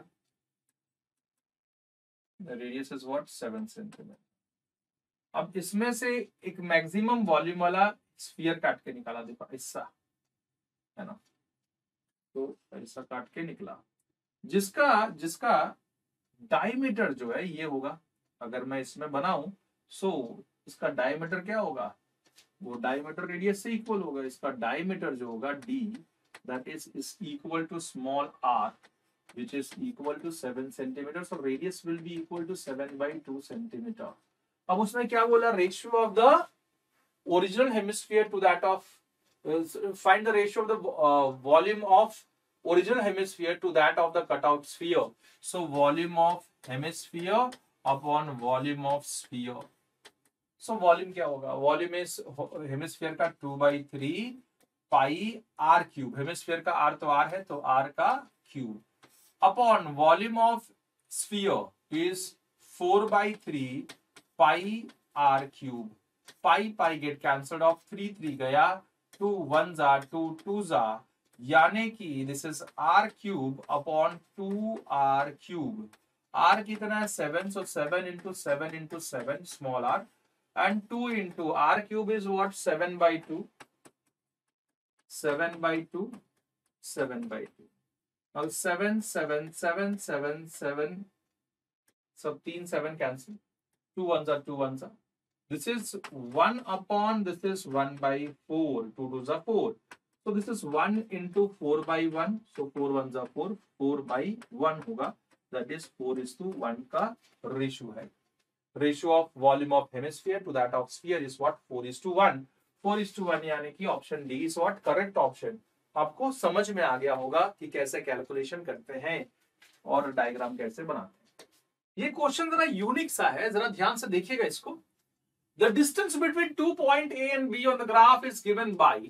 radius is what 7 centimetre. अब इसमें से एक मैक्सिमम वॉल्यूम वाला स्फीयर काट के निकाला, देखो ऐसा है ना, तो ऐसा काट के निकला, जिसका डायमीटर जो है ये होगा। अगर मैं इसमें बनाऊं सो इसका डायमीटर क्या होगा, वो डायमीटर रेडियस से इक्वल होगा। इसका डायमीटर जो होगा d, that is equal to small r which is equal to 7 centimeter। so radius will be equal to 7/2 centimeter। अब उसने क्या बोला, ratio of the original hemisphere to that of, find the ratio of the volume of original hemisphere to that of the cutout sphere. So volume of hemisphere upon volume of sphere. So volume क्या होगा, वॉल्यूम इज हेमिस्फीयर का 2/3 पाई r क्यूब। हेमिस्फीयर का r तो r है तो r का cube upon volume of sphere is 4/3 pi r cube. Pi pi get cancelled of, 3 3 गया, 2 1s are 2 2s are, यानी कि this is r cube upon 2r cube. r कितना है 7, so 7 into 7 into 7 small r, and 2 into r cube is what 7/2, 7/2, 7/2। now 7 7 7 7 7, सब 3 7 cancel, 2 1s are 2 1s are, this is 1 upon this is 1/4, 2 2s are 4, so this is 1 into 4/1, so 4 1s are 4, 4/1 होगा, that is 4:1 का रेशियो है। Ratio of volume of hemisphere to that of sphere is what 4:1, 4:1, यानी कि option D is what correct option. आपको समझ में आ गया होगा कि कैसे कैलकुलेशन करते हैं और डायग्राम कैसे बनाते हैं। ये क्वेश्चन जरा यूनिक सा है, जरा ध्यान से देखिएगा इसको। The distance between 2 point A and B on the graph is given by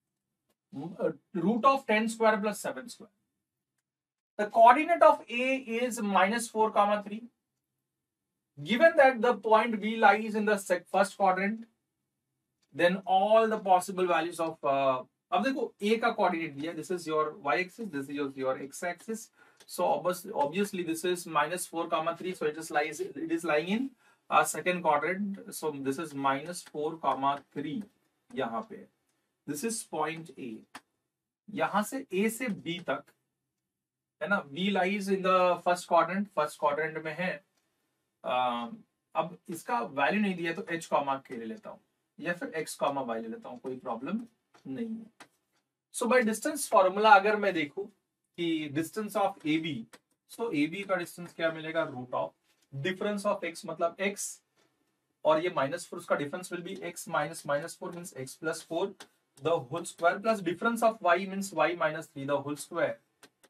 root of 10 square plus 7 square. The coordinate of A is -4, 3। Given that the point B lies in the first quadrant, then all the possible values of अब देखो A का coordinate दिया, this is your y-axis, this is your x-axis. So obviously this is -4, 3. So it is lying in second quadrant. So this is -4, 3 यहाँ पे. This is point A. यहाँ से A से B तक है ना. B lies in the first quadrant. First quadrant में है. अब इसका वैल्यू नहीं दिया तो h कॉमा के ले लेता हूं या फिर x कॉमा y ले लेता हूं, कोई प्रॉब्लम नहीं है। सो बाय डिस्टेंस फॉर्मूला अगर मैं देखूं कि distance of AB, so AB का डिस्टेंस क्या मिलेगा, root of difference of x मतलब x और ये -4, उसका difference will be x minus -4 means x plus 4 the whole square plus difference of y means y minus 3 the whole square.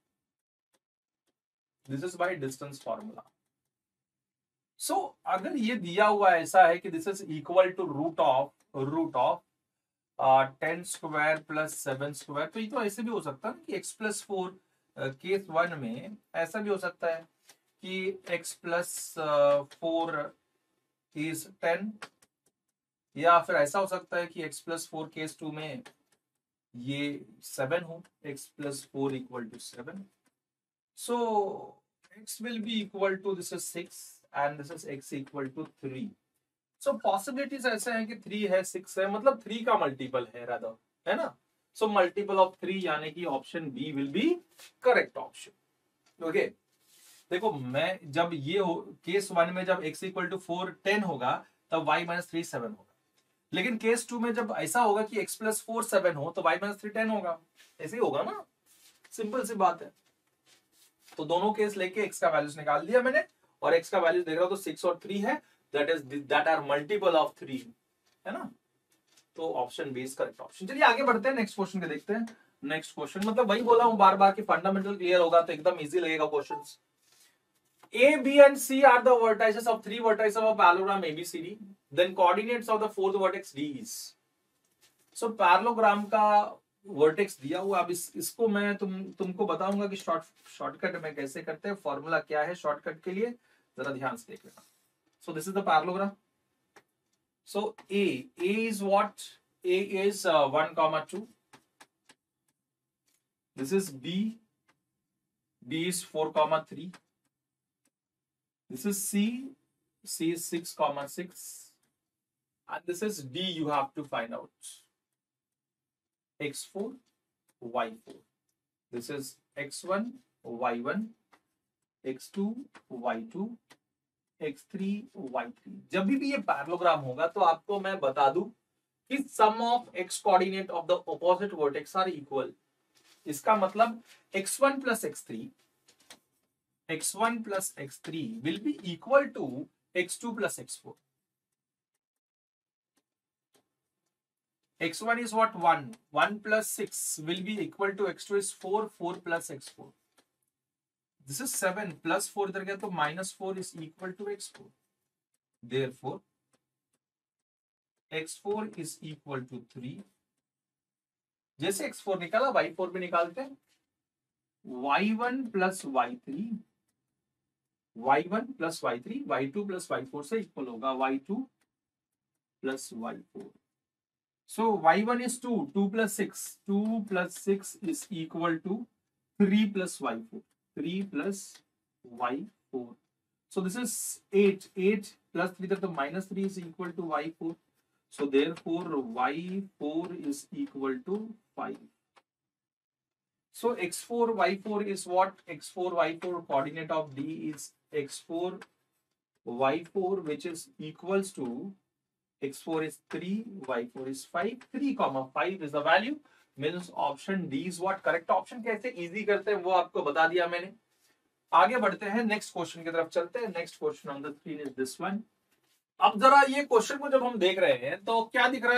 This is by distance formula. So अगर ये दिया हुआ ऐसा है कि this is equal to root of 10 square plus 7 square, तो ये तो ऐसे भी हो सकता है कि x प्लस 4 केस 1 में ऐसा भी हो सकता है कि x प्लस 4 इज 10, या फिर ऐसा हो सकता है कि x प्लस 4 केस 2 में ये 7 हो, x प्लस 4 इक्वल टू 7। सो x will be equal to this is 6 and this is x equal to 3. So possibilities ऐसे हैं कि 3 है 6 है, मतलब 3 का मल्टीपल है rather, है ना। So multiple of 3 यानी कि option B will be correct option. Okay देखो मैं जब ये हो केस 1 में जब x equal to 4 10 होगा तब y minus 3 7 होगा, लेकिन केस 2 में जब ऐसा होगा कि x plus 4 7 हो तो y minus 3 10 होगा, ऐसे ही होगा ना, सिंपल सी बात है। तो दोनों केस लेके x का वैल्यूज निकाल दिया मैंने और x का वैल्यू देख रहा हूं तो 6 और 3 है, दैट आर मल्टीपल ऑफ 3, है ना। तो option B is correct option. चलिए आगे बढ़ते हैं, नेक्स्ट क्वेश्चन के देखते हैं। नेक्स्ट क्वेश्चन मतलब वही बोला हूं बार बार कि फंडामेंटल क्लियर होगा तो एकदम इजी लगेगा questions. A, B and C are the vertices of 3 vertices of a parallelogram ABCD. Then coordinates of the fourth vertex D is. So parallelogram का वर्टेक्स दिया हुआ, अब इसको मैं तुमको बताऊंगा कि शॉर्टकट में कैसे करते हैं, फॉर्मूला क्या है शॉर्टकट के लिए, जरा ध्यान से देख लेना। So this is the parallelogram. So A is what, A is 1, 2, this is B is 4, 3, this is C is 6, 6 and this is D you have to find out, x4 y4, this is x1 y1, x2 y2, x3 y3। जब भी ये पैरेललोग्राम होगा तो आपको मैं बता दूं कि sum of x coordinate of the opposite vertex are equal. इसका मतलब x1 plus x3 will be equal to x2 plus x4। x1 is what, 1 plus 6 will be equal to x2 is 4 plus x4, this is 7 plus 4 इधर गया तो -4 is equal to x4, therefore x4 is equal to 3। जैसे x4 निकाला y4 भी निकालते हैं, y1 plus y3, y1 plus y3, y2 plus y4 से इक्वल होगा y2 plus y4। So y1 is 2, 2 plus 6, 2 plus 6 is equal to 3 plus y4, 3 plus y4। So this is 8, 8 plus 3 that the -3 is equal to y4. So therefore y4 is equal to 5. So x4 y4 is what, x4 y4 coordinate of D is x4 y4 which is equals to x4 is 3, y4 is 5, 3, 5 is the value, means option D is what correct option। कैसे इजी करते हैं वो आपको बता दिया मैंने। आगे बढ़ते हैं, नेक्स्ट क्वेश्चन की तरफ चलते हैं। Next question on the screen is this one. अब जरा ये क्वेश्चन को जब हम देख रहे हैं तो क्या दिख रहा है,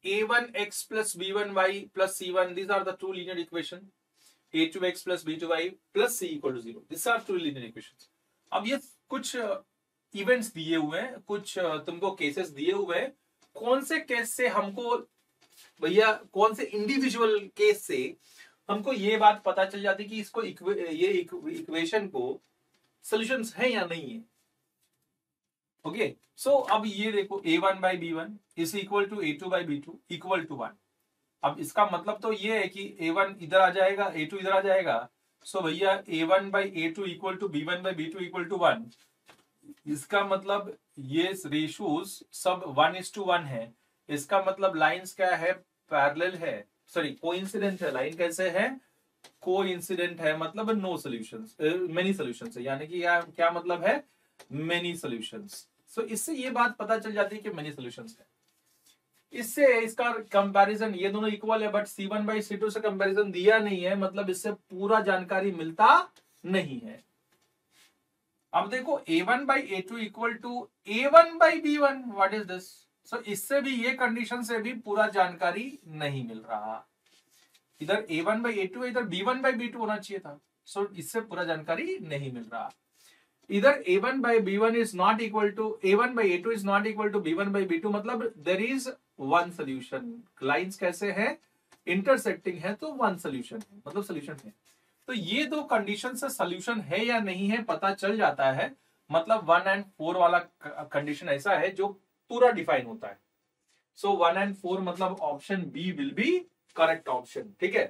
a1x plus b1y plus c1, these are the two linear equation. a2x plus b2y plus c equal to 0, these are two linear equations. अब ये कुछ इवेंट्स दिए हुए हैं, कुछ तुमको केसेस दिए हुए हैं, कौन से केस से हमको भैया, कौन से इंडिविजुअल केस से हमको ये बात पता चल जाती कि इसको ये इक्वेशन को सॉल्यूशंस है या नहीं है. ओके, सो अब ये देखो a1 by b1 is equal to a2 by b2 equal to 1. अब इसका मतलब तो ये है कि a1 इधर आ जाएगा, a2 इधर आ जाएगा. सो भैया a1 by a2 equal to b1 by b2 equal to 1. इसका मतलब ये रेशियोज सब 1:1 है. इसका मतलब लाइंस क्या है, पैरेलल है, सॉरी कोइंसिडेंट है. लाइन कैसे है, कोइंसिडेंट है, मतलब नो सॉल्यूशंस, मेनी सॉल्यूशंस है. यानी कि क्या मतलब है, मेनी सॉल्यूशंस. सो इससे ये बात पता चल जाती है कि मेनी सॉल्यूशंस है. इससे इसका कंपैरिजन, ये दोनों इक्वल है बट C1 by C2 से कंपैरिजन दिया नहीं है, मतलब इससे पूरा जानकारी मिलता नहीं है. अब देखो a1 by a2 equal to a1 by b1, what is this. So इससे भी, ये कंडीशन से भी पूरा जानकारी नहीं मिल रहा. इधर a1 by a2 है, इधर b1 by b2 होना चाहिए था. सो इससे पूरा जानकारी नहीं मिल रहा. इधर a1 by b1 is not equal to a1 by a2 is not equal to b1 by b2, मतलब there is one solution. Lines कैसे है, इंटरसेक्टिंग है, तो वन सोल्यूशन है, मतलब सोल्यूशन है. तो ये दो कंडीशन से सोल्यूशन है या नहीं है पता चल जाता है. मतलब 1 and 4 वाला कंडीशन ऐसा है जो पूरा डिफाइन होता है. सो 1 and 4 मतलब option B will be correct option. ठीक है,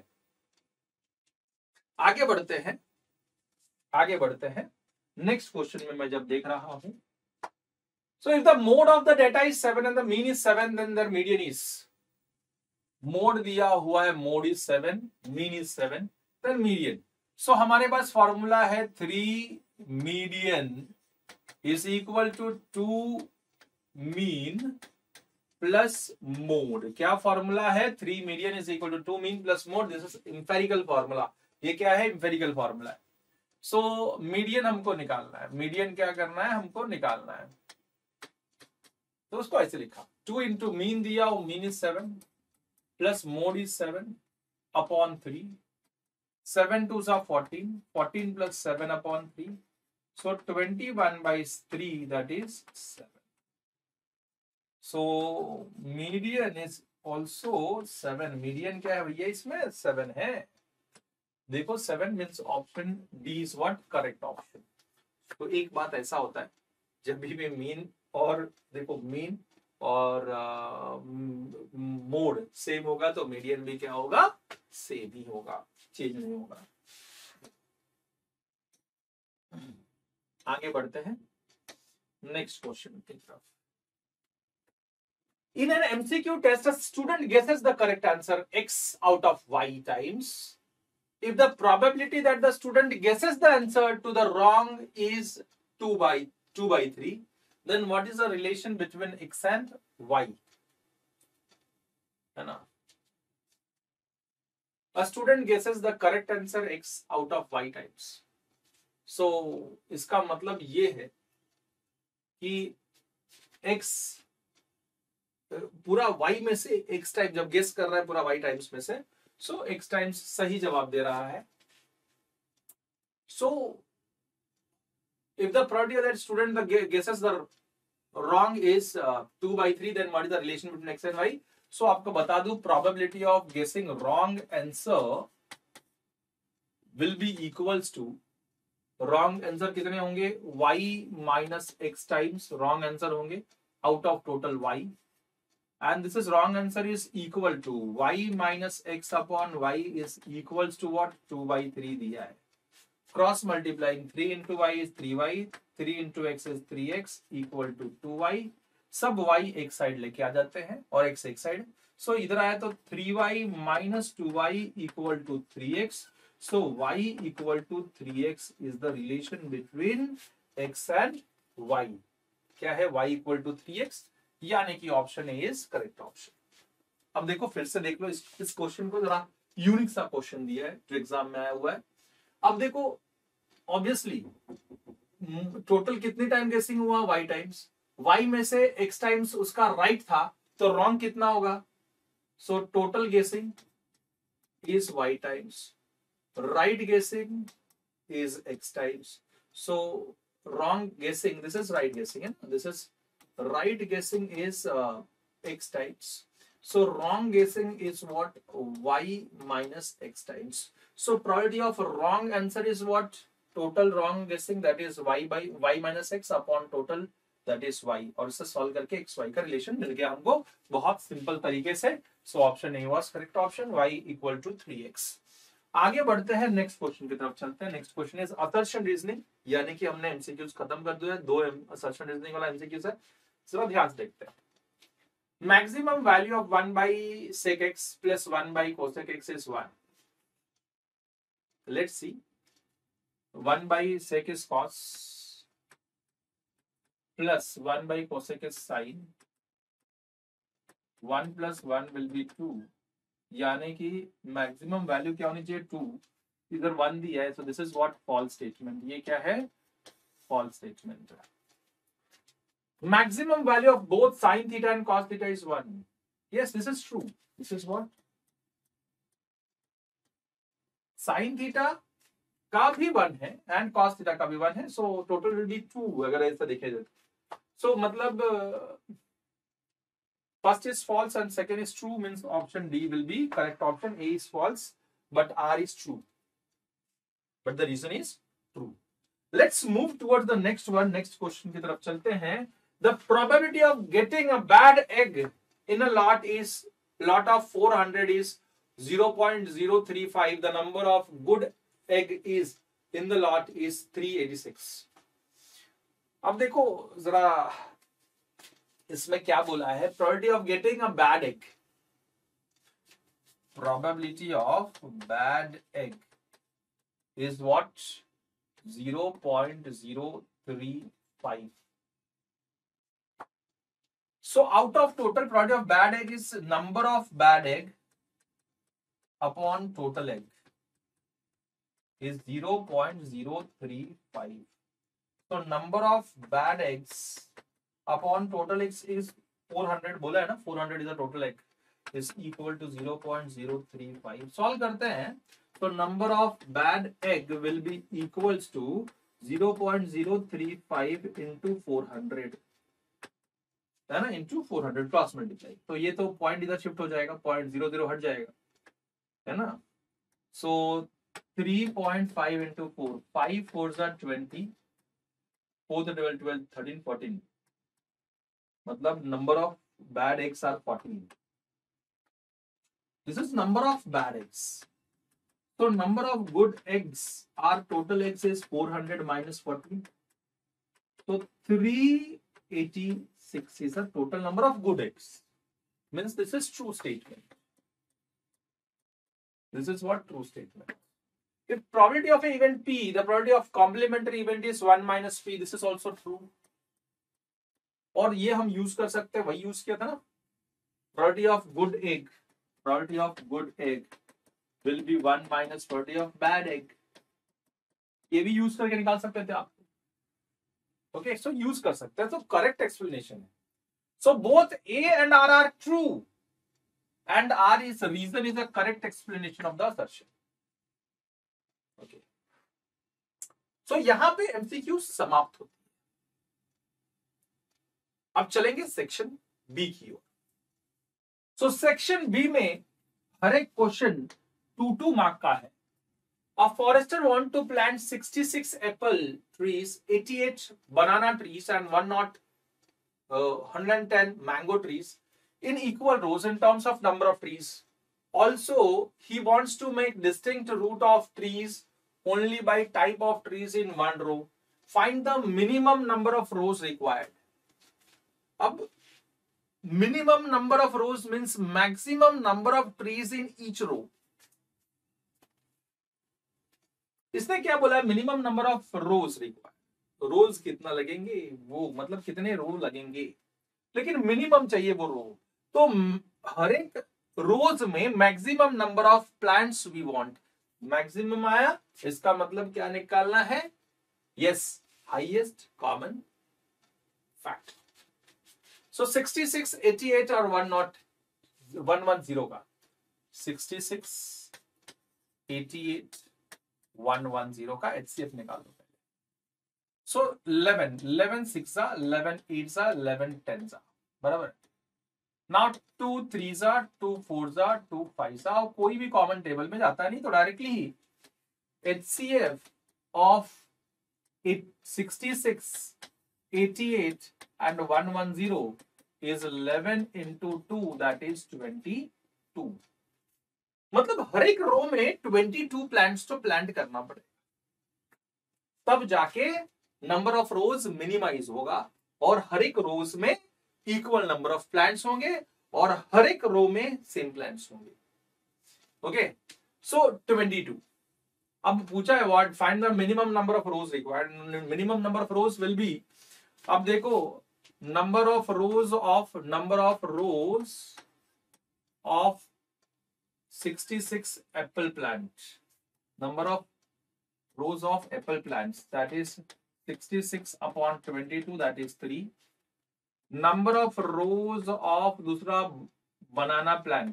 आगे बढ़ते हैं, आगे बढ़ते हैं. नेक्स्ट क्वेश्चन में मैं जब देख रहा हूं, so if the mode of the data is 7 and the mean is 7, then the median is, mode दिया हुआ है, mode is 7, mean is 7, then median. So हमारे पास फॉर्मूला है 3 median is equal to 2 mean plus mode. क्या फॉर्मूला है, 3 median is equal to 2 mean plus mode. This is empirical formula. ये क्या है, इंफेरिकल फॉर्मूला है. सो मीडियन हमको निकालना है. मीडियन क्या करना है, हमको निकालना है. तो उसको ऐसे लिखा, 2 इंटू मीन दिया, mean is 7 plus mode is 7 upon 3. 7 2s are 14, 14 plus 7 upon 3. So 21 by 3, that is 7. So median is also 7. Median क्या है भैया, इसमें 7 है. देखो 7 means option D is what, correct option. तो एक बात ऐसा होता है, जब भी मीन और देखो मीन और मोड सेम होगा तो मीडियन भी क्या होगा, सेम ही होगा, चेंज नहीं होगा. आगे बढ़ते हैं नेक्स्ट क्वेश्चन की तरफ. In an MCQ test, a student guesses the correct answer x out of y times. If the probability that the student guesses the answer to the wrong is 2 by 3, then what is the relation between x and y? है ना? A student guesses the correct answer x out of y times. So इसका मतलब ये है कि x पूरा y में से x टाइम जब गेस कर रहा है पूरा y टाइम्स में से, सो x टाइम्स सही जवाब दे रहा है. सो if the probability that student guesses the wrong is 2 by 3, then what is the relation between x and y? So आपको बता दूं, probability of guessing wrong answer will be equals to, wrong answer कितने होंगे, y minus x times wrong answer होंगे out of total y, and this is wrong answer is equal to y minus x upon y is equals to what, 2 by 3 दिया है. Cross multiplying 3 into y is 3y, 3 into x is 3x equal to 2y. सब y एक साइड लेके आ जाते हैं और x एक साइड. सो इधर आया तो 3y minus 2y equal to 3x. So y equal to 3x is the relation between x and y. क्या है, y equal to 3x, यानी कि option A is correct option. अब देखो फिर से देख लो इस क्वेश्चन को, जरा यूनिक सा क्वेश्चन दिया है जो एग्जाम में आया हुआ है. अब देखो ऑब्वियसली टोटल कितनी टाइम गेसिंग हुआ, y टाइम्स. y में से x टाइम्स उसका राइट था, तो रॉन्ग कितना होगा, So total guessing is y times, right guessing is x times. So wrong guessing, this is right guessing, and this is right guessing is x times. So wrong guessing is what? Y minus x times. So probability of wrong answer is what? Total wrong guessing, that is y by y minus x upon total, that is y. और इसे सॉल्व करके x y का रिलेशन मिल गया हमको बहुत सिंपल तरीके से. So option A was correct option, y equal to 3x. आगे बढ़ते हैं, नेक्स्ट क्वेश्चन की तरफ चलते हैं. Next question is assertion reasoning, यानी कि हमने एमसीक्यूज खत्म कर दिया है. 2 असर्शन रीजनिंग वाला एमसीक्यूज है. चलो ध्यान से देखते हैं. Maximum value of 1 by sec x plus 1 by cosec x is 1. Let's see. 1 by sec is cos plus 1 by cosec is sin. 1 plus 1 will be 2. यानी कि मैक्सिमम वैल्यू क्या होनी चाहिए? 2. इधर 1 दिया है, so this is what false statement. ये क्या है? False statement. Maximum value of both sin theta and cos theta is 1. Yes, this is true. This is what? Sin theta का भी 1 है and cos theta का भी 1 है, so total will be 2 अगर ऐसा देखे जाए. So मतलब first is false and second is true, means option D will be correct option. A is false but R is true, but the reason is true. Let's move towards the next one. Next question की तरफ चलते हैं. The probability of getting a bad egg in a lot of 400 is 0.035. The number of good egg is in the lot is 386. अब देखो जरा इसमें क्या बोला है. Probability of getting a bad egg. Probability of bad egg is what? 0.035. So out of total probability of bad egg is number of bad egg upon total egg is 0.035. So number of bad eggs upon total eggs is 400. बोला है ना, 400 is the total egg, is equal to 0.035. Solve करते हैं. So number of bad egg will be equals to 0.035 into 400, है ना, into 400 क्रॉस मल्टीप्लाई. तो ये तो पॉइंट इधर शिफ्ट हो जाएगा, 0.00 हट जाएगा, है ना. So 3.5 into 4, 5 4s are 20, 4 the 12, 13, 14. मतलब number of bad eggs are 14. This is number of bad eggs. So number of good eggs, our total eggs is 400 minus 14. So 386 is the total number of good eggs. Means this is true statement. This is what? True statement. If probability of an event P, the probability of complementary event is 1 minus P, this is also true. और ये हम यूज कर सकते हैं, वही यूज किया था ना. Probability of good egg, probability of good egg will be 1 minus probability of bad egg. ये भी यूज करके निकाल सकते थे आप. Okay, so यूज कर सकते हैं. तो करेक्ट एक्सप्लेनेशन है. So both A and R are true, and R is the reason is the correct explanation of the assertion. Okay. So यहाँ पे MCQ समाप्त होती है. अब चलेंगे सेक्शन बी की ओर. सो सेक्शन बी में हर एक क्वेश्चन 2 मार्क का है. A forester want to plant 66 apple trees, 88 banana trees and 110 mango trees in equal rows in terms of number of trees. Also, he wants to make distinct route of trees only by type of trees in one row. Find the minimum number of rows required. अब minimum number of rows means maximum number of trees in each row. इसने क्या बोला है? Minimum number of rows required. Rows कितना लगेंगे, वो मतलब कितने रो लगेंगे, लेकिन मिनिमम चाहिए वो रो. तो हर एक रोज में maximum number of plants we want. Maximum आया, इसका मतलब क्या निकालना है? Yes, highest common factor. So 66, 88 और 110 110 का 66, 88, 110 का HCF निकाल दो पहले। सो 11 6 11 8 11 10 बराबर। नाउ 2 3 2 4 2 5 कोई भी कॉमन टेबल में जाता नहीं, तो डायरेक्टली ही HCF of 66, 88 and 110 is 11 into 2, that is 22. मतलब हर एक रो में 22 प्लांट्स तो प्लांट करना पड़ेगा, तब जाके नंबर ऑफ रोज मिनिमाइज होगा और हर एक रोज में इक्वल नंबर ऑफ प्लांट्स होंगे और हर एक रो में सेम प्लांट्स होंगे। Okay, so 22। अब पूछा है what find the minimum number of rows required. Minimum number of rows will be, अब देखो number of rows of 66 apple plant, number of rows of apple plants, that is 66 upon 22, that is 3. Number of rows of दूसरा banana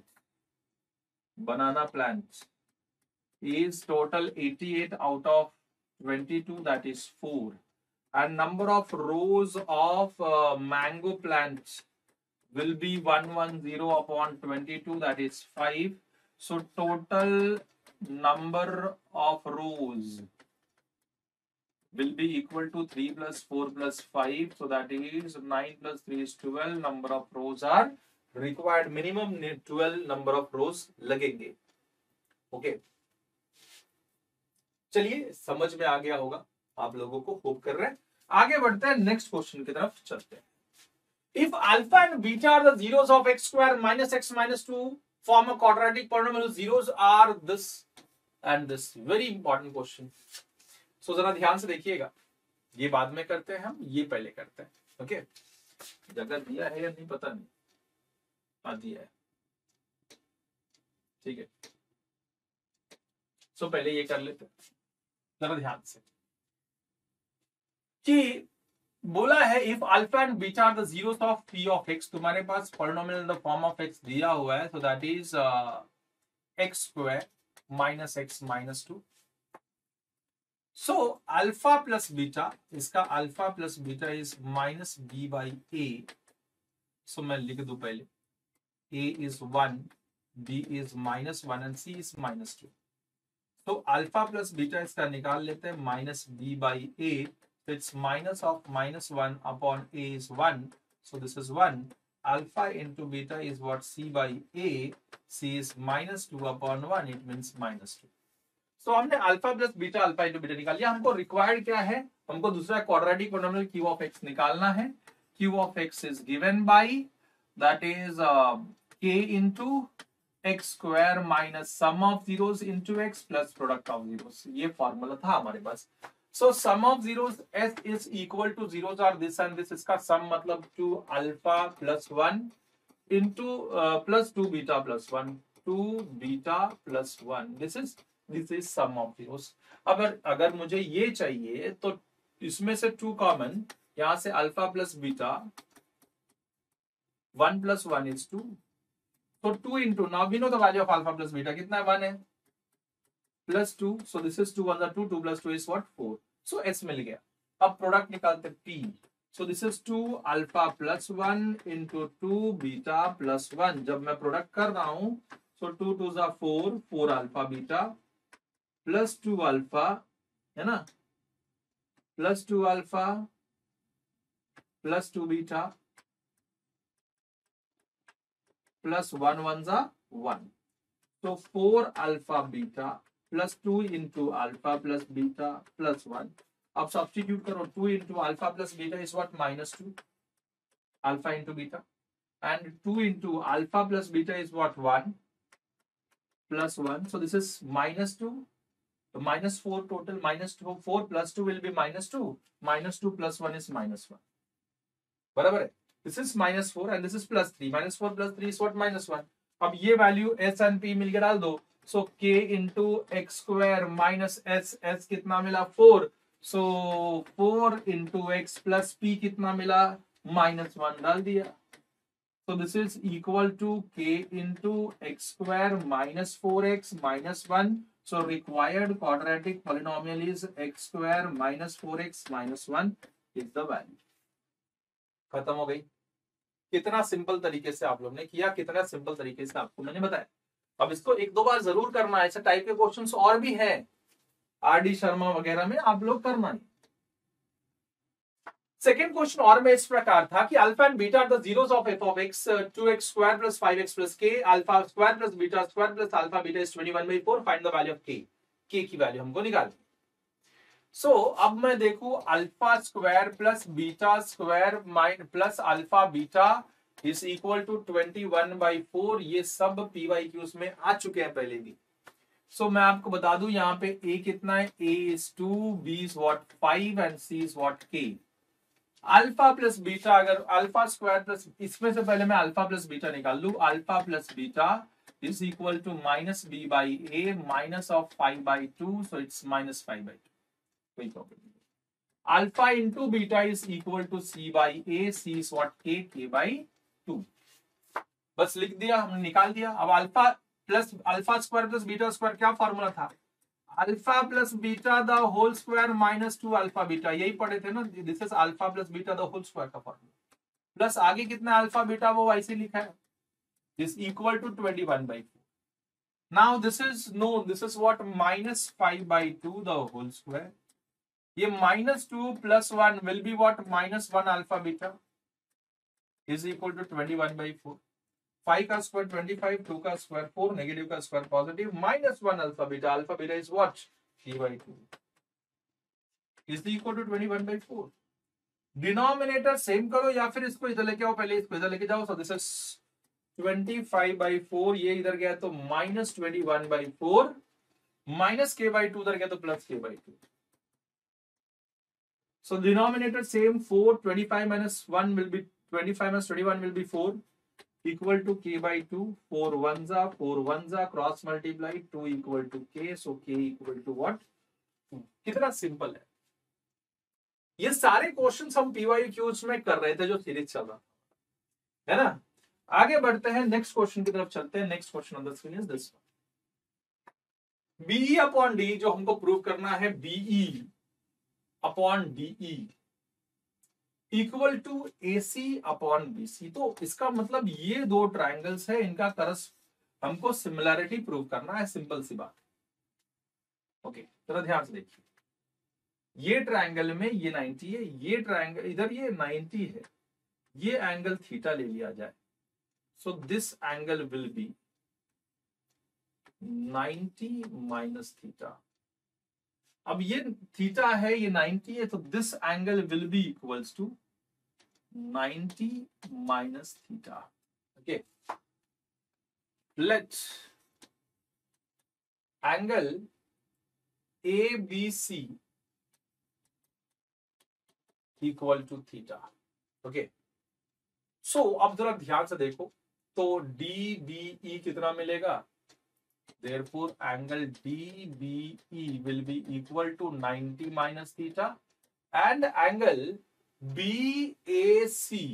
plant is total 88 out of 22, that is 4. And number of rows of mango plants will be 110 upon 22, that is 5. So total number of rows will be equal to 3 plus 4 plus 5, so that is 9 plus 3 is 12. Number of rows are required, minimum 12 number of rows लगेंगे। ओके, चलिए समझ में आ गया होगा आप लोगों को, होप कर रहे हैं। आगे बढ़ते हैं, नेक्स्ट क्वेश्चन की तरफ चलते हैं। If alpha and beta are the zeros of x square minus x minus 2 form a quadratic polynomial, zeros are this and this. Very important question. So जरा ध्यान से देखिएगा, ये बाद में करते हैं हम, ये पहले करते हैं। ओके, जगह दिया है या नहीं पता नहीं, हाँ दिया है, ठीक है। सो पहले ये कर लेते हैं जरा ध्यान से, कि बोला है if alpha and beta are the zeros of P of X, तुम्हारे पास polynomial in the form of X दिया हुआ है, so that is X square minus X minus 2। So alpha plus beta, इसका alpha plus beta is minus B by A. So मैं लिख दूं पहले, A is 1, B is minus 1 and C is minus 2। तो अल्फा प्लस बीटा इसका निकाल लेते हैं, minus B by A, it's minus of minus 1 upon a is 1, so this is 1. Alpha into beta is what, c by a, c is minus 2 upon 1, it means minus 2. So हमने alpha plus beta, alpha into beta निकाल लिया। हमको रिक्वायर्ड क्या है, हमको दूसरा quadratic polynomial q of x निकालना है। q of x is given by, that is k into x square minus sum of zeros into x plus product of zeros. ये फॉर्मूला था हमारे पास। So sum of zeros s is equal to zeros are this and this, इसका sum मतलब 2 alpha plus 1 into plus 2 beta plus 1, 2 beta plus 1, this is sum of zeros। अगर मुझे ये चाहिए तो इसमें से 2 कॉमन, यहां से alpha plus beta 1 plus 1 is 2, so 2 into, now we know the value of alpha plus beta कितना है, 1 है, plus 2, so this is 2 1 2, 2 plus 2 is what, 4, so s मिल गया। अब प्रोडक्ट निकालते p, so this is 2 alpha plus 1 into 2 beta plus 1। जब मैं प्रोडक्ट कर रहा हूं, so 2 2 is 4, 4 alpha beta plus 2 alpha, है ना, plus 2 alpha plus 2 beta plus 1 1 is 1, so 4 alpha beta plus 2 into alpha plus beta plus 1। अब सब्स्टिट्यूट करो, 2 into alpha plus beta is what, minus 2 alpha into beta, and 2 into alpha plus beta is what, 1 plus 1, so this is minus 2, so minus 4 total, minus 2, 4 plus 2 will be minus 2, minus 2 plus 1 is minus 1, बराबर है। this is minus 4 and this is plus 3, minus 4 plus 3 is what, minus 1। अब ये वैल्यू s and p मिलकर डाल दो, so k into x square minus s कितना मिला, 4, so 4 into x plus p कितना मिला, minus 1 डाल दिया। So this is equal to k into x square minus 4x minus 1. So required quadratic polynomial is x square minus 4x minus 1 is the value. खत्म हो गई. कितना सिंपल तरीके से आप लोग ने किया, कितना सिंपल तरीके से आपको मैंने बताया. अब इसको एक दो बार जरूर करना है. ऐसे टाइप के क्वेश्चंस और भी हैं आर.डी. शर्मा वगैरह में, आप लोग करना है. सेकेंड क्वेश्चन और में इस प्रकार था कि alpha and beta are the zeros of F of X 2x square plus 5x plus k, alpha square plus beta square plus alpha beta is 21/4. Find the value of k. k की वैल्यू हमको निकालनी. सो अब मैं देखूं alpha square plus beta square plus alpha beta is equal to 21/4. ये सब PYQs में आ चुके हैं पहले भी. सो मैं आपको बता दूं यहाँ पे a कितना है, a is 2, b is what 5 and c is what k. Alpha plus beta, अगर अल्फा स्क्वायर प्लस, इसमें से पहले मैं अल्फा प्लस बीटा निकाल लू. Alpha plus beta is equal to minus b by a minus of 5/2. So it's minus 5/2. कोई प्रॉब्लम नहीं. Alpha into beta is equal to c by a, c is what k by 2. बस लिख दिया, हमने निकाल दिया. अब alpha plus alpha square plus beta square क्या फॉर्मूला था, alpha plus beta the whole square minus 2 alpha beta, यही पढ़े थे ना. This is alpha plus beta the whole square का फॉर्मूला. प्लस आगे कितना अल्फा बीटा वो वैसे लिखा है, is equal to 21/4. Now this is no, this is what minus 5/2 the whole square. ये minus 2 plus 1 will be what minus 1 alpha beta is equal to 21/4. 5 का स्क्वायर 25, 2 का स्क्वायर 4, नेगेटिव का square positive, minus 1 alpha beta. Alpha beta is what 3/2 is equal to 21/4. Denominator same करो या फिर इसको इधर लेके आओ, पहले इसको इधर लेके जाओ. सो दिस इज 25/4, ये इधर गया तो माइनस 21/4, माइनस k/2 उधर गया तो plus k/2. So denominator same, 4, 25 minus 1 will be 25 minus 21 will be 4 equal to k/2. 4 ones are cross multiply, 2 equal to k. So k equal to what? कितना सिंपल है. ये सारे क्वेश्चंस हम PYQs में कर रहे थे जो सीरीज चल रहा है ना. आगे बढ़ते हैं, नेक्स्ट क्वेश्चन की तरफ चलते हैं. Next question on the screen is this. BE upon D जो हमको प्रूव करना है, BE upon DE equal to AC upon BC. तो इसका मतलब ये दो ट्राइंगल्स है, इनका हमको सिमिलैरिटी प्रूव करना है. सिंपल सी बात. ओके, जरा ध्यान से देखिए. ये ट्राइंगल में ये 90 है, ये ट्राइंगल इधर ये 90 है, ये एंगल थीटा ले लिया जाए. So this angle will be 90 minus theta. अब ये थीटा है, ये 90 है, तो this angle will be equals to 90 minus theta. Okay, let angle ABC equal to theta. Okay, so अब जरा ध्यान से देखो, तो DBE कितना मिलेगा. Therefore, angle DBE will be equal to 90 minus theta, and angle BAC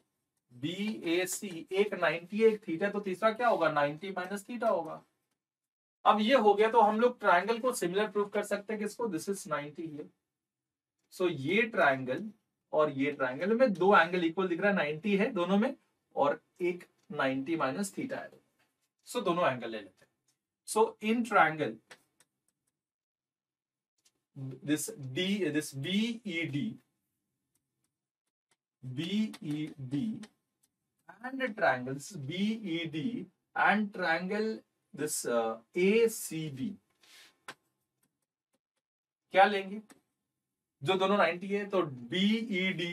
एक 90 एक थीटा, तो तीसरा क्या होगा 90 माइनस थीटा होगा. अब ये हो गया, तो हम लोग ट्राइंगल को सिमिलर प्रूव कर सकते हैं. किसको, दिस इज 90 है. सो ये ट्राइंगल और ये ट्राइंगल में दो एंगल इक्वल दिख रहा है, 90 है दोनों में, और एक 90 माइनस थीटा है. सो दोनों एंगल ले लेते हैं. So in triangle, this BED and a triangle, this is BED and triangle this ACB, क्या लेंगे, जो दोनों 90 है, तो BED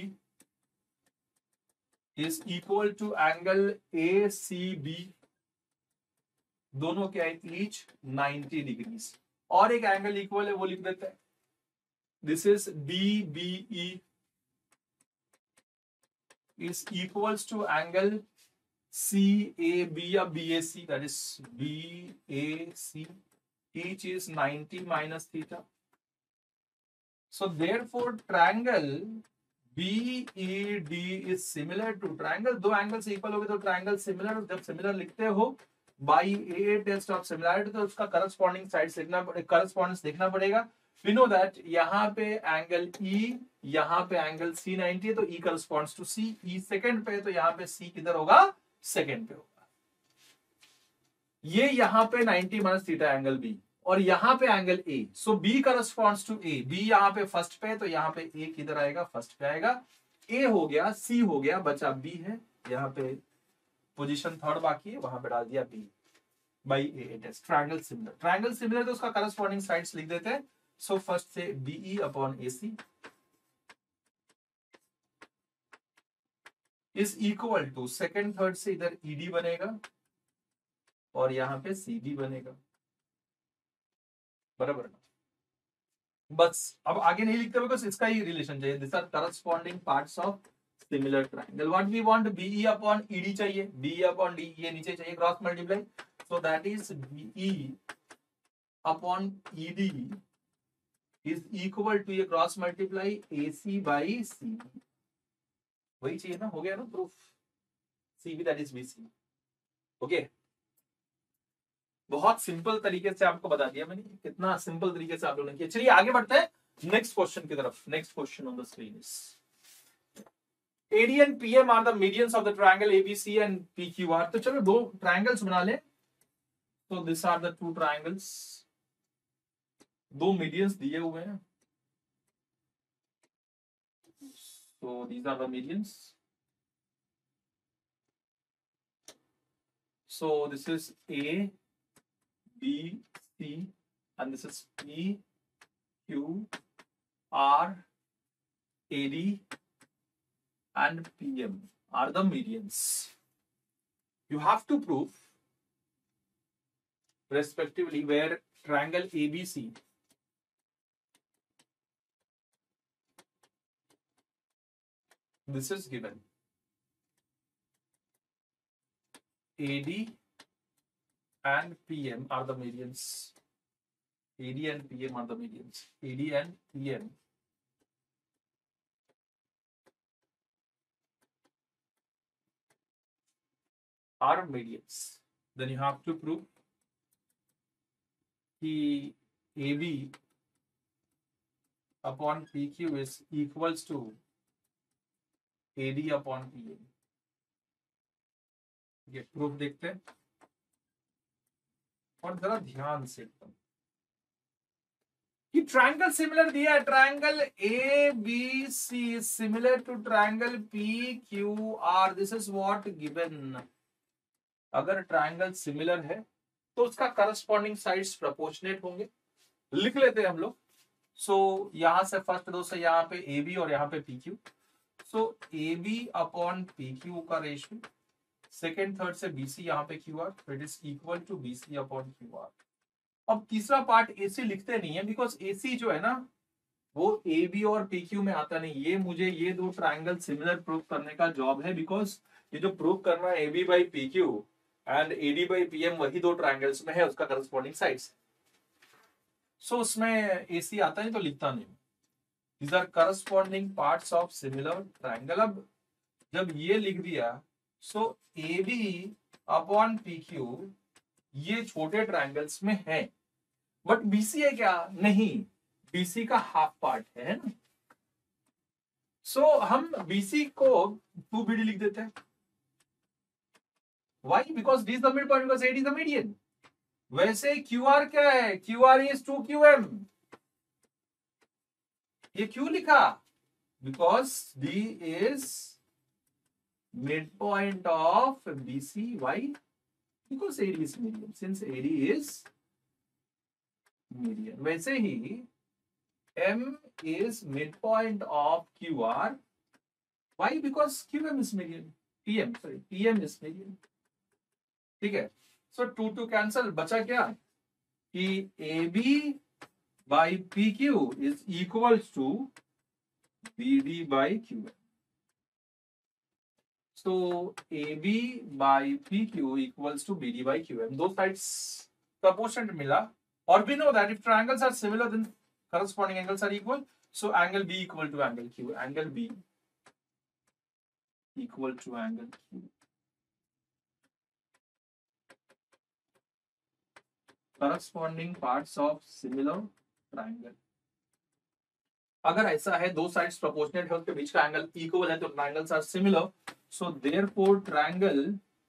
is equal to angle ACB. दोनों क्या है, ईच 90 डिग्रीज, और एक एंगल इक्वल है वो लिख देते हैं. This is DBE is equals to angle CAB या BAC, that is BAC, each is 90 minus theta. So therefore triangle BED is similar to triangle. दो एंगल्स इक्वल हो गए तो ट्रायंगल सिमिलर, जब सिमिलर लिखते हो by a test of similarity तो उसका करस्पॉन्डिंग साइड्स लिखना, करस्पॉन्डेंस देखना पड़ेगा. वी नो दैट यहाँ पे एंगल E, यहाँ पे एंगल C 90 है तो E corresponds to C. E second पे तो यहाँ पे C किधर होगा, सेकंड पे होगा. ये यहाँ पे 90 माइनस थीटा एंगल B और यहाँ पे angle A. So B corresponds to A. B यहाँ पे फर्स्ट पे तो यहाँ पे A किधर आएगा, फर्स्ट पे आएगा. A हो गया, C हो गया, बचा B है. यहाँ पे पोजीशन थर्ड बाकी है, वहां पे डाल दिया B by A test. Triangle similar, triangle similar तो उसका करस्पॉन्डिंग साइड्स लिख देते हैं. सो फर्स्ट से BE upon AC is equal to second third से इधर ED बनेगा और यहाँ पे CD बनेगा. बराबर ना. बस अब आगे नहीं लिखते बिकॉज इसका ही रिलेशन चाहिए. This are corresponding parts of similar triangle. What we want, BE upon ED चाहिए, BE अपॉन D ये नीचे चाहिए cross multiply. So that is BE upon ED is equal to ये cross multiply AC by CD. वही चाहिए ना, हो गया ना proof. CB that is BC. Okay, बहुत सिंपल तरीके से आपको बता दिया मैंने, कितना सिंपल तरीके से आप लोगों ने किया. चलिए आगे बढ़ते हैं नेक्स्ट क्वेश्चन की तरफ. Next question on the screen is AD and PM are the medians of the triangle ABC and PQR. तो चलो दो ट्रायंगल्स बना ले. तो this are the two triangles, दो मीडियंस दिए हुए हैं. So these are the medians. So this is A, B, C, and this is P, Q, R, AD, and PM are the medians. You have to prove respectively where triangle ABC this is given. AD and PM are the medians. AD and PM are the medians. AD and PM are medians. Then you have to prove कि AB upon PQ is equals to AD upon PM. ये प्रूफ देखते हैं और जरा ध्यान से एकदम कि ट्रायंगल सिमिलर दिया है. Triangle ABC similar to triangle PQR. This is what given. अगर ट्रायंगल सिमिलर है तो उसका करस्पॉन्डिंग साइड्स प्रोपोर्शनेट होंगे. लिख लेते हैं हम लोग. सो यहां से फर्स्ट दो से यहाँ पे AB और यहाँ पे PQ. So AB upon PQ का रेशियो, सेकेंड थर्ड से BC यहाँ पे QR, it is equal to BC upon QR. अब तीसरा पार्ट AC लिखते नहीं है बिकॉज AC जो है ना वो AB और PQ में आता नहीं. ये मुझे ये दो ट्रायंगल सिमिलर प्रूव करने का जॉब है बिकॉज ये जो प्रूव करना है AB by PQ and AD by PM वही दो ट्रायंगल्स में है, उसका करस्पॉन्डिंग साइड्स. सो उसमें AC आता है तो लिखता नहीं. These are corresponding parts of similar triangle. अब जब ये लिख दिया सो AB अपॉन PQ ये छोटे ट्रायंगल्स में है बट BC है क्या, नहीं. BC का हाफ पार्ट है ना. सो हम BC को 2BD लिख देते हैं. Why? Because D is the midpoint, because AD is the median. वैसे QR क्या है, QR is 2QM. ये क्यों लिखा, because D is midpoint of BC. Why? Because AD is median. Since AD is median. वैसे ही M is midpoint of QR. Why? Because QM is median. PM is median. ठीक है. सो 2 कैंसल, बचा क्या कि AB by PQ is equals to BD by QM. So AB by PQ equals to BD by QM. दो sides proportionate मिला. और we know that if triangles are similar then corresponding angles are equal. So angle B equal to angle Q. Angle B equal to angle Q. Corresponding parts of similar triangle. अगर ऐसा है दो साइड्स प्रोपोर्शनेट है उसके बीच का एंगल इक्वल है तो triangles are similar so therefore triangle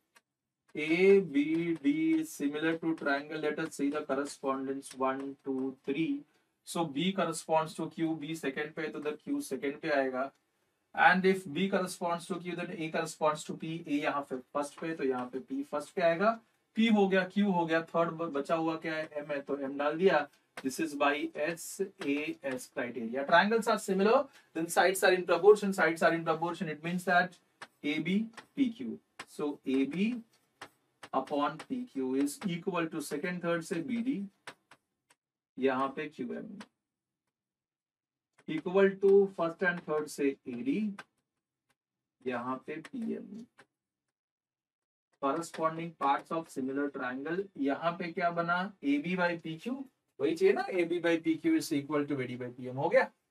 ABD is similar to triangle. Let us see the correspondence 1 2 3. So B corresponds to Q. B second पे तो इधर Q second पे आएगा. And if B corresponds to Q then A corresponds to P. A यहाँ पे first पे तो यहाँ पे P first पे आएगा. P हो गया, Q हो गया, थर्ड बचा हुआ क्या है M है तो M डाल दिया. This is by SAS criteria. Triangles are similar, then sides are in proportion. Sides are in proportion. It means that AB PQ. So AB upon PQ is equal to second third से BD यहाँ पे QM equal to first and third से AD यहाँ पे PM. Corresponding parts of similar triangle यहाँ पे क्या बना AB by PQ वही चाहिए ना AB by PQ is equal to AD by PM हो गया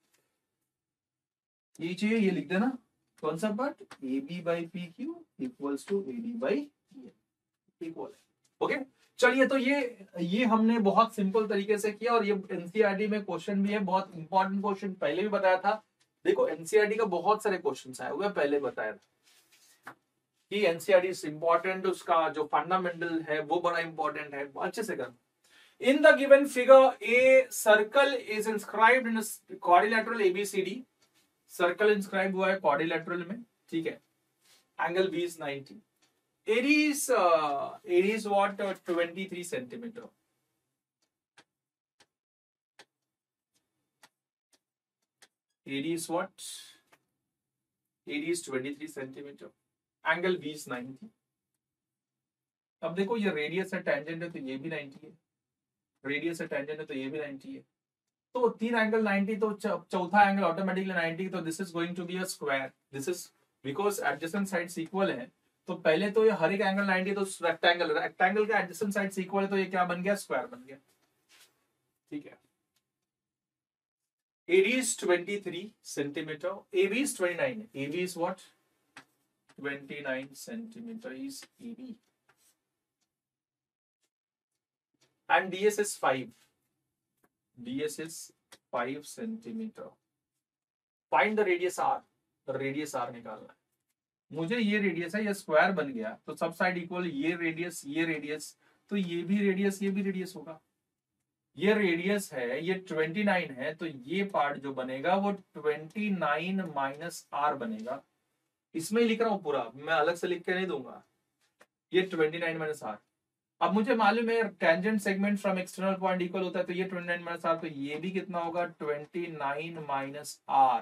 ये चाहिए ये लिख देना कौन सा part AB by PQ equals to AD by PM equal है ओके चलिए तो ये हमने बहुत सिंपल तरीके से किया और ये एनसीईआरटी में क्वेश्चन भी है बहुत इंपॉर्टेंट क्वेश्चन पहले भी बताया था देखो एनसीईआरटी का बहुत सारे क्वेश्चंस आए हुए पहले बताया था कि एनसीईआरटी इज इंपॉर्टेंट उसका जो फंडामेंटल है वो बड़ा इंपॉर्टेंट है अच्छे से कर in the given figure a circle is inscribed in quadrilateral ABCD circle inscribe हुआ है क्वाड्रिलेटरल में ठीक है angle B is 90 AD is what 23 centimeter. AD is what? AD is 23 centimeter. Angle B is 90. अब देखो ये रेडियस है टेंजेंट है तो ये भी 90 है रेडियस है टेंजेंट है तो ये भी 90 है तो तीन एंगल 90 तो चौथा एंगल ऑटोमेटिकली 90 तो this is going to be a square this is because adjacent sides equal है तो पहले तो ये हर एक एंगल 90 तो रेक्टेंगल का एडजेसेंट साइड्स इक्वल है तो ये क्या बन गया स्क्वायर बन गया ठीक है AD is 23 centimeter AB is 29 AB is what 29 centimeter is AB and DS is 5 DS is 5 centimeter find the radius R the radius R निकालना है मुझे ये रेडियस है ये स्क्वायर बन गया तो सब साइड इक्वल ये रेडियस तो ये भी रेडियस होगा ये रेडियस है ये 29 है तो ये पार्ट जो बनेगा वो 29 माइनस आर बनेगा इसमें ही लिख रहा हूं पूरा मैं अलग से लिख के नहीं दूंगा ये 29 माइनस आर अब मुझे मालूम है tangent segment from external point equal होता है तो ये 29 माइनस आर तो ये भी कितना होगा 29 माइनस आर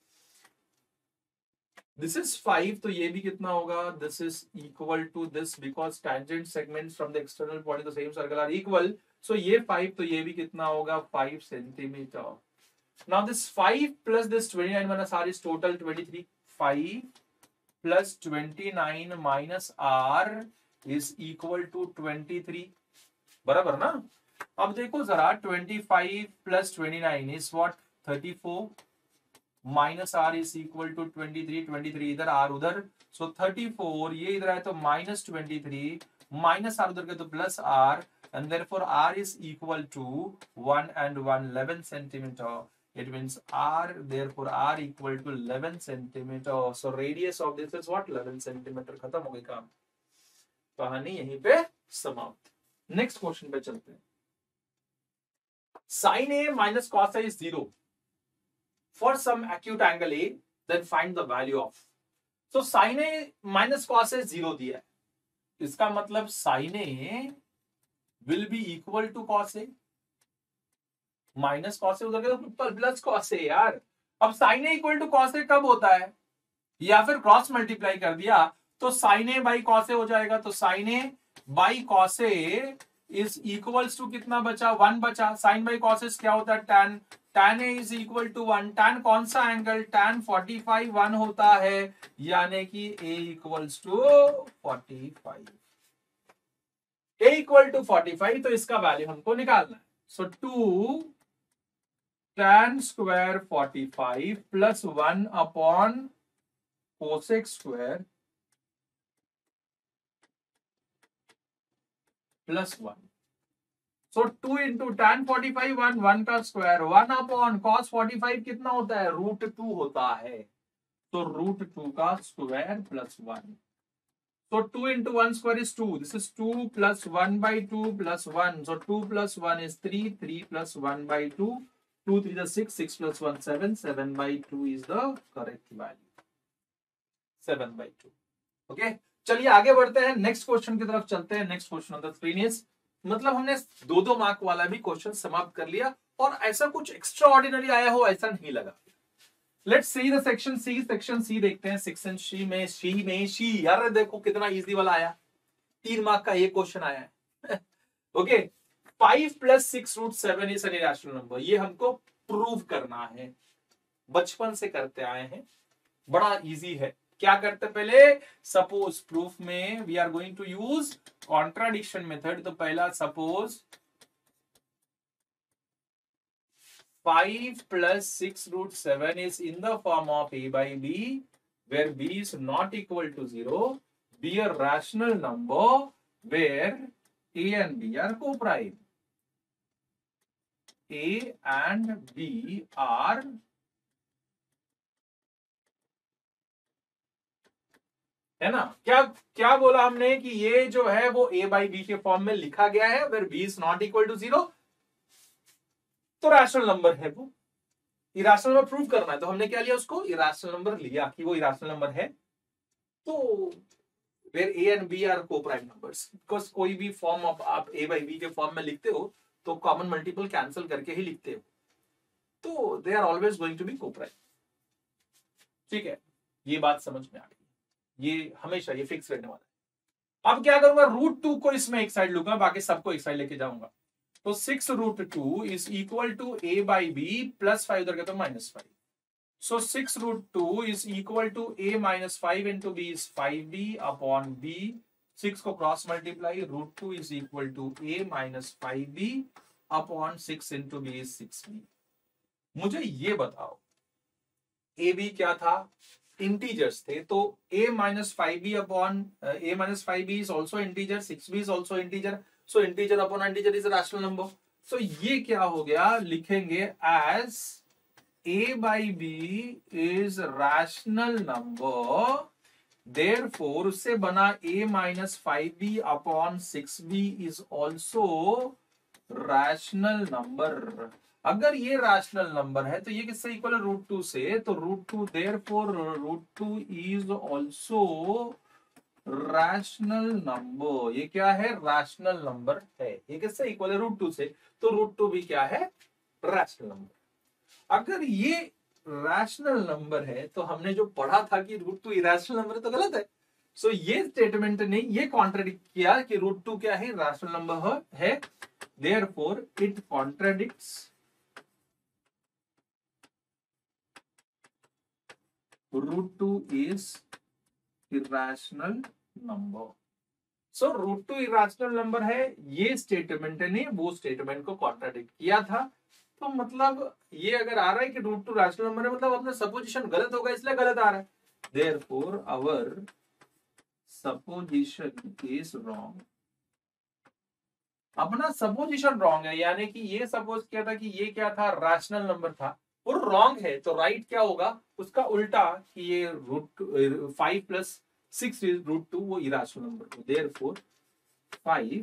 This is 5 तो ये भी कितना होगा this is equal to this because tangent segments from the external point of the same circle are equal so ये 5 तो ये भी कितना होगा 5 centimeter now this 5 plus this 29 minus r is total 23 5 plus 29 minus r is equal to 23 बराबर ना अब देखो जरा 25 plus 29 is what 34 minus r is equal to 23 इधर आर उधर सो 34 ये इधर आए तो माइनस 23 माइनस आर उधर गए तो plus r and therefore r is equal to 1 and 1 11 centimetre it means r therefore r equal to 11 centimetre so radius of this is what 11 centimetre खत्म हो गई काम कहानी यहीं पे समाप्त नेक्स्ट क्वेश्चन पे चलते हैं sin a minus cos a is 0 for some acute angle A, then find the value of. So sin A minus cos A 0 दिया है. इसका मतलब sin A will be equal to cos A. Minus cos A उधर गया तो प्लस cos A यार. अब sin A equal to cos A कब होता है? या फिर क्रॉस मल्टीप्लाई कर दिया तो sin A by cos A हो जाएगा तो sin A by cos A is equals to कितना बचा 1 बचा sin by cos A क्या होता है tan A is equal to 1 tan कौन सा एंगल tan 45 1 होता है यानी कि A equals to 45 A equal to 45 तो इसका वैल्यू हमको निकालना है so 2 tan square 45 plus 1 upon cosec square plus 1. So 2 into tan 45 1 का स्क्वायर 1 अपॉन cos 45 कितना होता है √2 होता है. तो √2 का square plus 1. So 2 into 1 square is 2. This is 2 plus 1 by 2 plus 1. So 2 plus 1 is 3. 3 plus 1 by 2. 2 3 is 6. 6 plus 1 7. 7 by 2 is the correct value. 7 by 2. Okay. चलिए आगे बढ़ते हैं. नेक्स्ट क्वेश्चन की तरफ चलते हैं. Next question on the screen is, मतलब हमने 2-2 मार्क वाला भी क्वेश्चन समाप्त कर लिया और ऐसा कुछ एक्स्ट्रा ऑर्डिनरी आया हो ऐसा नहीं लगा. Let's see the section C. Section C देखते हैं. सेक्शन सी में सी यार देखो कितना इजी वाला आया. 3 मार्क का ये क्वेश्चन आया है. Okay. 5 + 6√7 is an irrational number. ये हमको प्रूव करना है. बचपन से करते आए हैं. बड़ा इजी है. क्या करते पहले, सपोज प्रूफ में we are going to use contradiction method. तो पहला suppose 5 + 6√7 is in the form of a by b, where b is not equal to 0, be a rational number where a and b are co-prime. A and b are है ना. क्या क्या बोला हमने कि ये जो है वो a by b के फॉर्म में लिखा गया है, where b is not equal to 0. तो रैशनल नंबर है वो. इरेशनल नंबर प्रूव करना है तो हमने क्या लिया, उसको इरेशनल नंबर लिया कि वो इरेशनल नंबर है. तो where a and b are coprime numbers. Because कोई भी फॉर्म आप ए बाई बी के फॉर्म में लिखते हो तो कॉमन मल्टीपल कैंसिल करके ही लिखते हो. तो they are always going to be coprime. ठीक है, ये बात समझ में आ गई. ये हमेशा ये फिक्स रहने वाला है. अब क्या करूंगा, √2 को इसमें एक साइड लूंगा, बाकी सबको एक साइड लेके जाऊंगा. तो 6√2 is equal to a by b plus 5 उधर तो -5. So 6√2 is equal to a -5 into b is 5b upon b. 6 को cross multiply, √2 is equal to a -5b upon 6 into b is 6b. मुझे ये बताओ a b क्या था, इंटीजर्स थे. तो a -5b upon a -5b is also integer, 6b is also integer. So integer upon integer is a rational number. So ये क्या हो गया, लिखेंगे as a by b is rational number, therefore उससे बना a -5b upon 6b is also rational number. अगर ये rational number है तो ये किससे इक्वल है, √2 से. तो √2 therefore √2 is also rational number. ये क्या है, रैशनल नंबर है. ये किससे इक्वल है, √2 से. तो √2 भी क्या है, रैशनल नंबर. अगर ये रैशनल नंबर है तो हमने जो पढ़ा था कि √2 इरेशनल नंबर है तो गलत है. सो ये स्टेटमेंट ने ये कॉन्ट्राडिक्ट किया कि √2 क्या है, रैशनल नंबर है. Therefore it contradicts √2 is irrational number. So √2 irrational number है. ये स्टेटमेंट ने वो स्टेटमेंट को कॉन्ट्राडिक्ट किया था. तो मतलब ये अगर आ रहा है कि √2 रैशनल नंबर है, मतलब अपना सपोजिशन गलत होगा इसलिए गलत आ रहा है. Therefore our supposition is wrong. अपना सपोजिशन रॉन्ग है, यानी कि ये सपोज किया था कि ये क्या था, रैशनल नंबर था, और रॉन्ग है. तो राइट क्या होगा, उसका उल्टा कि ये 5 + 6 √2 वो irrational number. Therefore 5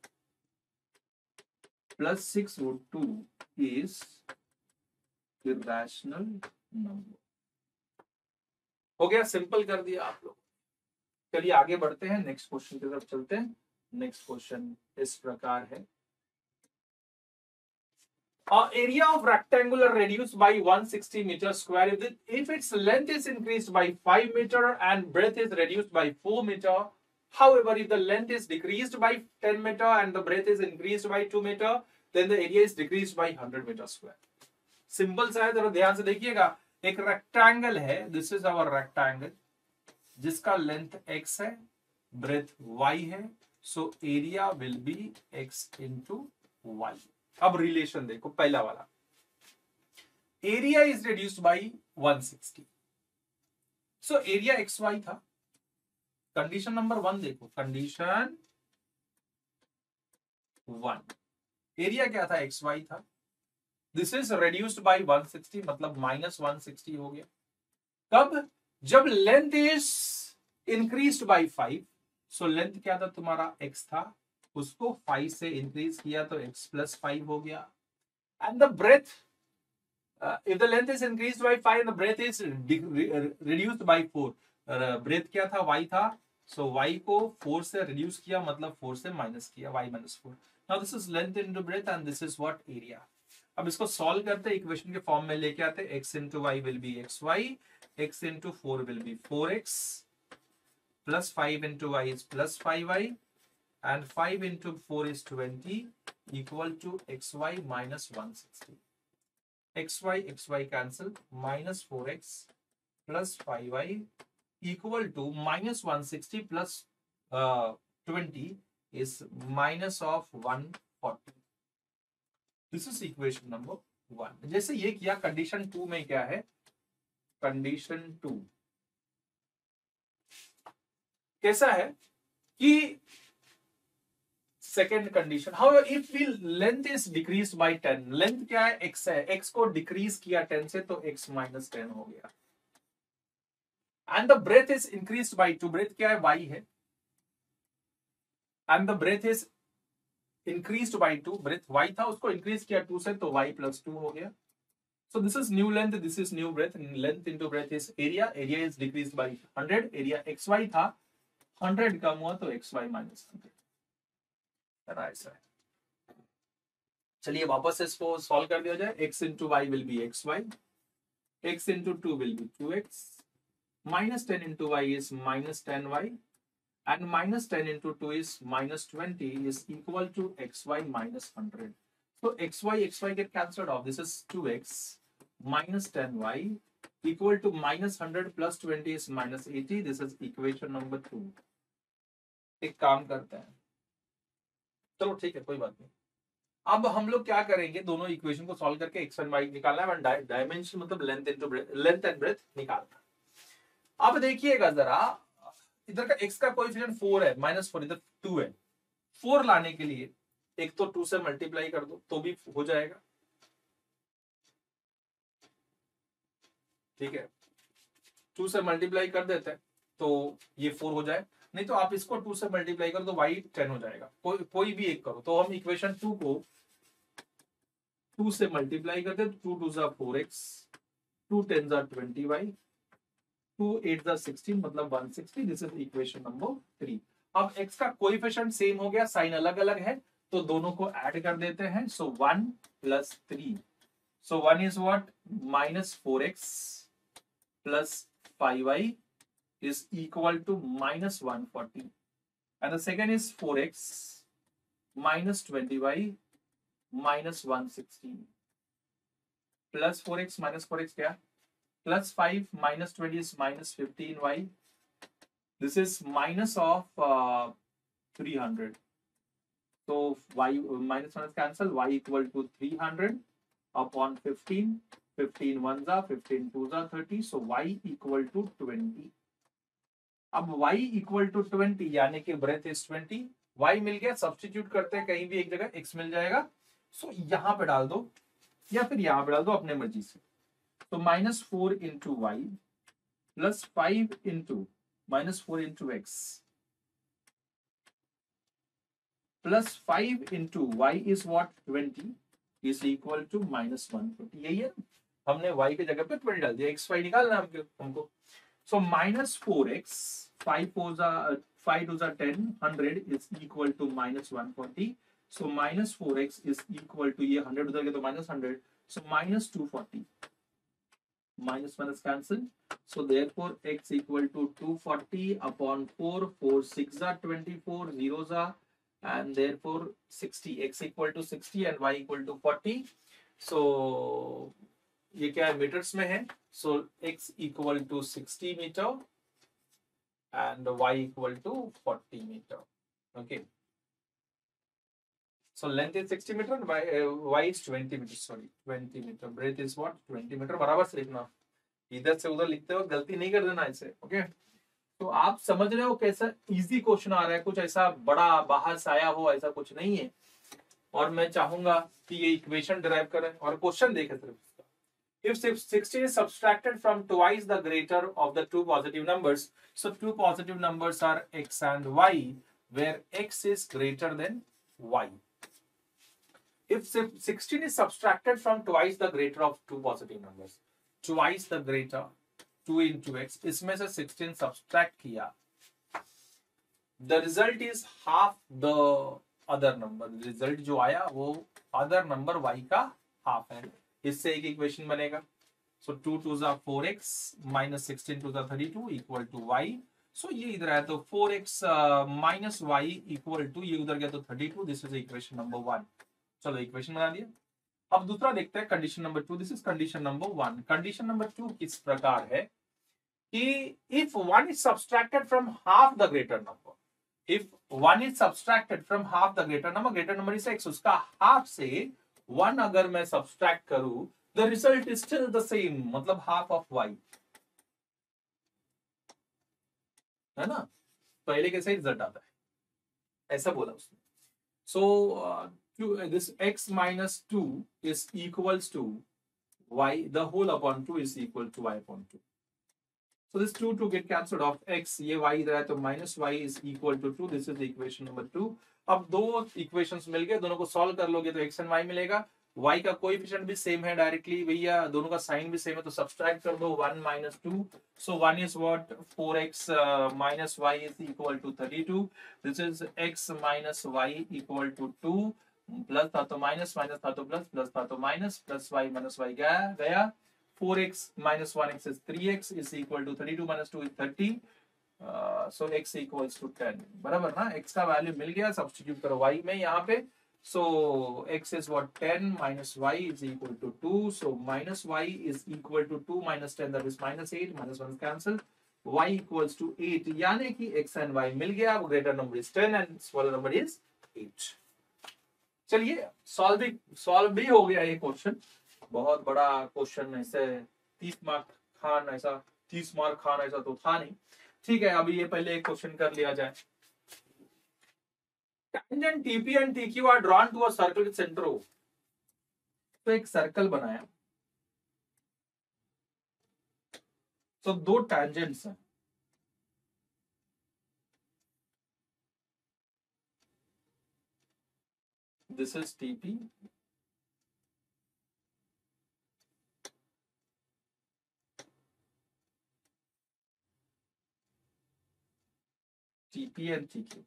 + 6 √2 is irrational number. हो गया, सिंपल कर दिया आप लोग. चलिए आगे बढ़ते हैं, नेक्स्ट क्वेश्चन की तरफ चलते हैं. नेक्स्ट क्वेश्चन इस प्रकार है. Area of rectangular reduced by 160 meter square if its length is increased by 5 meter and breadth is reduced by 4 meter. However, if the length is decreased by 10 meter and the breadth is increased by 2 meter, then the area is decreased by 100 meter square. Simple सा है, जरा ध्यान से देखिएगा. एक रेक्टेंगल है, दिस इज आवर रेक्टेंगल, जिसका लेंथ x है, ब्रेथ y है. So area will be x into y. अब रिलेशन देखो, पहला वाला, area is reduced by 160. So area XY था। कंडीशन नंबर 1 देखो, कंडीशन 1 एरिया क्या था, XY था। दिस इज reduced by 160, मतलब -160 हो गया। कब? जब length is increased by 5। So length क्या था तुम्हारा, x था, उसको 5 से इंक्रीज किया तो x + 5 हो गया। And the breadth, if the length is increased by 5 and the breadth is reduced by 4, breadth क्या था, y था, so y को 4 से reduce किया, मतलब 4 से minus किया, y - 4। now this is length into breadth and this is what area। अब इसको सॉल्व करते हैं, इक्वेशन के फॉर्म में लेके आते हैं। x into y will be xy, x into 4 will be 4x, plus 5 into y is plus 5y, and 5 into 4 is 20, equal to xy minus 160। xy cancel, minus 4x plus 5y equal to minus 160 plus 20 is minus of 140। This is equation number 1। जैसे ये किया, कंडीशन 2 में क्या है, कंडीशन 2 कैसा है कि second condition, how if we length is decrease by 10, length क्या है, x है, x को डिक्रीज किया 10 से तो x - 10 हो गया। And the breadth is increase by 2, breadth क्या है, y है, and the breadth is increased by 2, breadth y था, उसको इंक्रीज किया 2 से तो y + 2 हो गया। So this is new length, this is new breadth, and length into breadth is area, area is decreased by 100, area xy था, 100 कम हुआ तो xy - 100 है ना, ऐसा है। चलिए वापस से इसको सॉल्व कर दिया जाए। x into y will be xy, x into 2 will be 2x, minus 10 into y is minus 10y, and minus 10 into 2 is minus 20 is equal to xy minus 100। So xy get cancelled off. This is 2x minus 10y equal to minus 100 plus 20 is minus 80। This is equation number 2। एक काम करते हैं, चलो ठीक है, कोई बात नहीं। अब हम लोग क्या करेंगे, दोनों इक्वेशन को सॉल्व करके x एंड y निकालना है, डायमेंशन मतलब लेंथ एंड ब्रेथ निकालना। अब देखिएगा जरा, इधर का x का कोएफिशिएंट 4 है, -4, इधर 2 है। 4 लाने के लिए एक तो 2 से मल्टीप्लाई कर दो तो भी हो जाएगा, ठीक है। 2 से मल्टीप्लाई कर देते हैं तो ये 4 हो जाए, नहीं तो आप इसको 2 से मल्टीप्लाई करो तो y 10 हो जाएगा। कोई भी एक करो। तो हम इक्वेशन 2 को 2 से मल्टीप्लाई करते हैं, 2 2 4x, 2 10 20y, 2 8 16, मतलब 160। This is equation number 3। अब x का कोएफिशिएंट सेम हो गया, साइन अलग अलग है तो दोनों को ऐड कर देते हैं। So 1 + 3, so 1 is what, -4x plus 5y is equal to -140, and the second is 4x minus 20y minus 160, plus 4x minus 4x क्या, plus 5 minus 20 is minus 15y, this is minus of 300, so y minus cancel, y equal to 300 upon 15, 15 1s are 15 2s are 30, so y equal to 20। अब y equal to 20 यानी कि ब्रेथ इज 20, y मिल गया, सब्स्टिट्यूट करते हैं, कहीं भी एक जगह x मिल जाएगा। सो यहां पे डाल दो या फिर यहां पे डाल दो अपने मर्जी से। तो -4 into y plus 5 into -4 into x plus 5 into y is what, 20 is equal to -140। यही है, हमने y की जगह पे 20 डाल दिया, xy निकालना है हमको। सो -4x, 5 2s are 10, 100 is equal to -140। so -4x is equal to, ये 100 उधर के तो -100, so -240, minus cancel, so therefore x equal to 240 upon 4, 4 6 are 24, zeros are, and therefore 60, x equal to 60 and y equal to 40। so ये क्या है, मीटर्स में है, so x equal to 60 metre and y equal to 40 metre. Okay, so length is 60 metre, y is 20 metre, sorry 20 metre, breadth is what, 20 metre, बराबर से लिखना। इधर से उधर लिखते हो गलती नहीं कर देना इसे, ओके। तो आप समझ रहे हो कैसा इजी क्वेश्चन आ रहा है, कुछ ऐसा बड़ा बाहर से आया हो ऐसा कुछ नहीं है। और मैं चाहूंगा कि ये इक्वेशन डिराइव करें और क्वेश्चन देखें सिर्फ। If 16 is subtracted from twice the greater of the two positive numbers, so two positive numbers are x and y, where x is greater than y. If 16 is subtracted from twice the greater of two positive numbers, twice the greater, 2 into x, इसमें से 16 subtract किया, the result is half the other number. Result जो आया वो other number y का half है। इससे एक इक्वेशन बनेगा। सो 2 2 जा 4x माइनस 16 2 जा 32 इक्वल टू y। सो ये इधर आया तो 4x minus y equal to, ये उधर गया तो 32। This is equation number 1। चलो इक्वेशन बना दिया। अब दूसरा देखते हैं condition number 2। This is condition number 1। Condition number 2 किस प्रकार है कि if 1 is subtracted from half the greater number, if 1 is subtracted from half the greater number is x, उसका हाफ से 1 अगर मैं सब्सट्रैक्ट करूं, the result is still the same, मतलब half of y, है ना। पहले कैसे रिजल्ट आता है ऐसा बोला उसने। So this x minus 2 is equals to y, the whole upon 2 is equal to y upon 2. So this 2 get cancelled off, x, ये y इधर है तो minus y is equal to 2. This is the equation number 2. अब दो इक्वेशंस मिल गए, दोनों को सॉल्व कर लोगे तो x एंड y मिलेगा। y का कोएफिशिएंट भी सेम है डायरेक्टली भैया, दोनों का साइन भी सेम है, तो सब्सट्रैक्ट कर दो 1 minus 2. So 1 is what, 4x minus y is equal to 32. This is x minus y equal to 2. Plus था तो माइनस, माइनस था तो प्लस, प्लस था तो minus, plus y minus y गया। 4x minus 1x is 3x is equal to 32 minus 2 is 30. So x equals to 10. बराबर ना, x का वैल्यू मिल गया, सब्स्टिट्यूट करो y में यहाँ पे। So x is what, 10 minus y is equal to 2. So minus y is equal to 2 minus 10, that is minus 8. Minus 1 is cancelled. Y equals to 8, यानी कि x and y मिल गया। Greater number is 10 and smaller number is 8. चलिए सॉल्व भी हो गया ये क्वेश्चन। बहुत बड़ा क्वेश्चन, ऐसे 30 मार्क खान ऐसा 30 मार्क खान ऐसा तो था नहीं। ठीक है, अभी ये पहले एक क्वेश्चन कर लिया जाए। Tangent TP and TQ are drawn to a circle with center O. तो एक सर्कल बनाया, तो दो टैंजेंट्स हैं। This is TP, TP and TQ.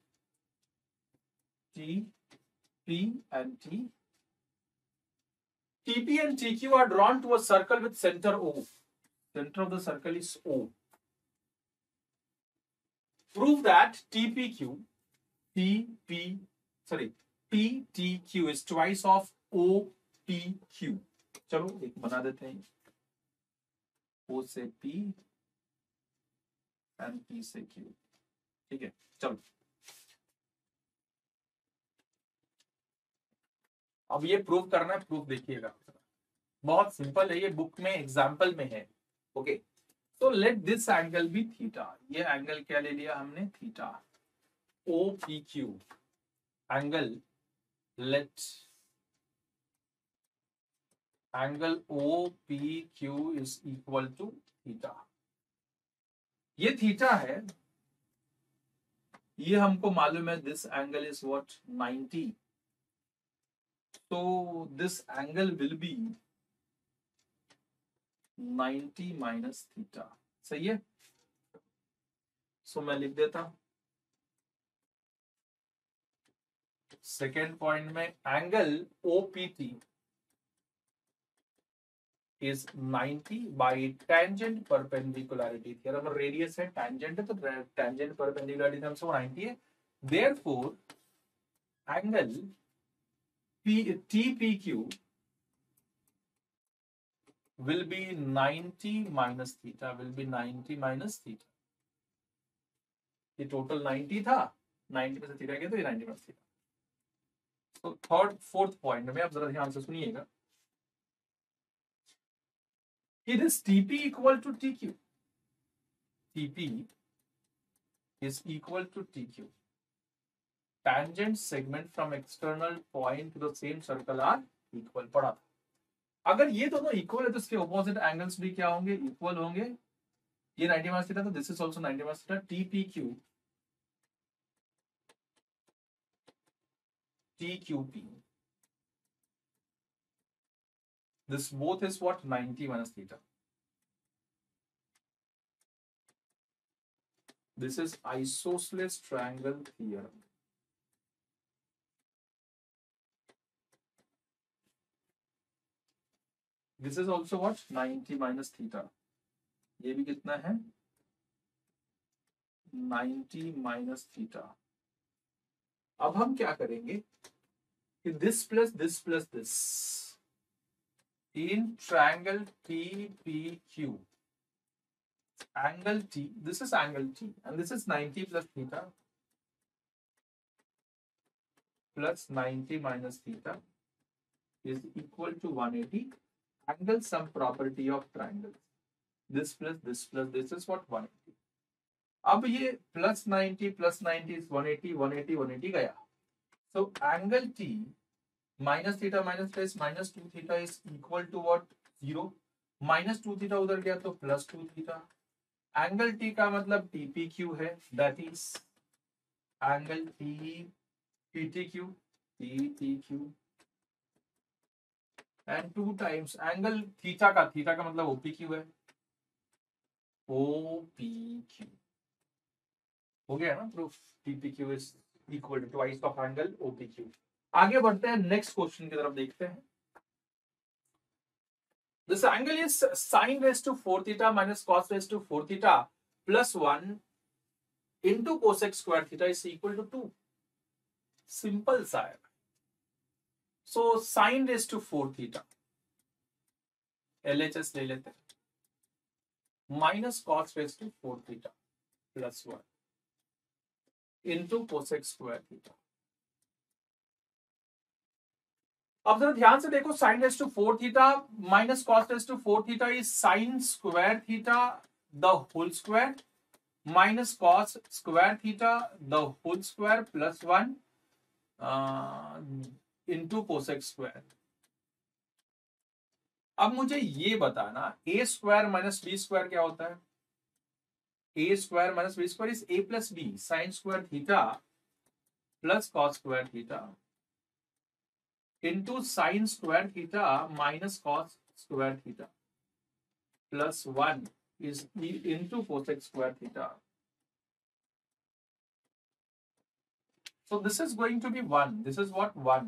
TP and T. TP and TQ are drawn to a circle with center O. Center of the circle is O. Prove that TTQ is twice of OPQ. चलो एक बना देते हैं, O से P and P से Q। ठीक है, चलो अब ये प्रूव करना है। प्रूफ देखिएगा, बहुत सिंपल है, ये बुक में एग्जाम्पल में है। ओके, तो let this angle be theta. ये एंगल क्या ले लिया हमने, theta. OPQ angle, let angle OPQ is equal to theta. ये थीटा है, ये हमको मालूम है। This angle is what, 90। So this angle will be 90 minus theta. सही है। So मैं लिख देता हूं सेकेंड पॉइंट में, angle OPT is 90 by tangent perpendicularity theorem। रेडियस है, tangent है, तो tangent perpendicularity theorem से 90 है। Therefore angle TPQ will be 90 minus theta, will be 90 minus theta। ये टोटल 90 था, 90 में से थीटा गया तो ये 90 minus थीटा। तो थर्ड फोर्थ पॉइंट में आप जरा ध्यान से सुनिएगा। It is TP equal to TQ. TP is equal to TQ. Tangent segment from external point to the same circle are equal. पढ़ा था. अगर ये दोनों इक्वल है तो इसके ऑपोजिट एंगल्स भी क्या होंगे? इक्वल होंगे. ये 90 माइनस थीटा, तो this is also 90 minus theta. TPQ, TQP. This both is what? 90 minus theta. This is isosceles triangle theorem. This is also what? 90 minus theta. ये भी कितना है? 90 minus theta. अब हम क्या करेंगे कि this plus this plus this in triangle TPQ, angle T, this is angle T and this is 90 plus theta plus 90 minus theta is equal to 180. Angle sum property of triangles. This plus this plus this is what? 180. अब ये plus 90 plus 90 is 180, 180, 180 गया. So angle T minus theta is minus 2 theta is equal to what? 0. Minus 2 theta उधर गया तो plus 2 theta. Angle T का मतलब TPQ है. That is angle T PTQ, PTQ. And 2 times angle theta का मतलब OPQ है. OPQ हो गया ना proof. TPQ is equal to twice of angle OPQ. आगे बढ़ते हैं, नेक्स्ट क्वेश्चन की तरफ देखते हैं. This angle is sin raised to 4 theta minus cos raised to 4 theta plus 1 into cosec square theta is equal to 2. Simple सा है. So sin raised to 4 theta LHS ले लेते हैं minus cos raised to 4 theta plus 1 into cosec square theta. अब जरा ध्यान से देखो, sin raised to 4 theta minus cos raised to 4 theta is sin square theta the whole square minus cos square theta the whole square plus 1 into cosec square. अब मुझे ये बताना a square minus b square क्या होता है? a square minus b square is a plus b sin square theta plus cos square theta into sin square theta minus cos square theta plus 1 is into cosec square theta. So this is going to be 1. This is what? 1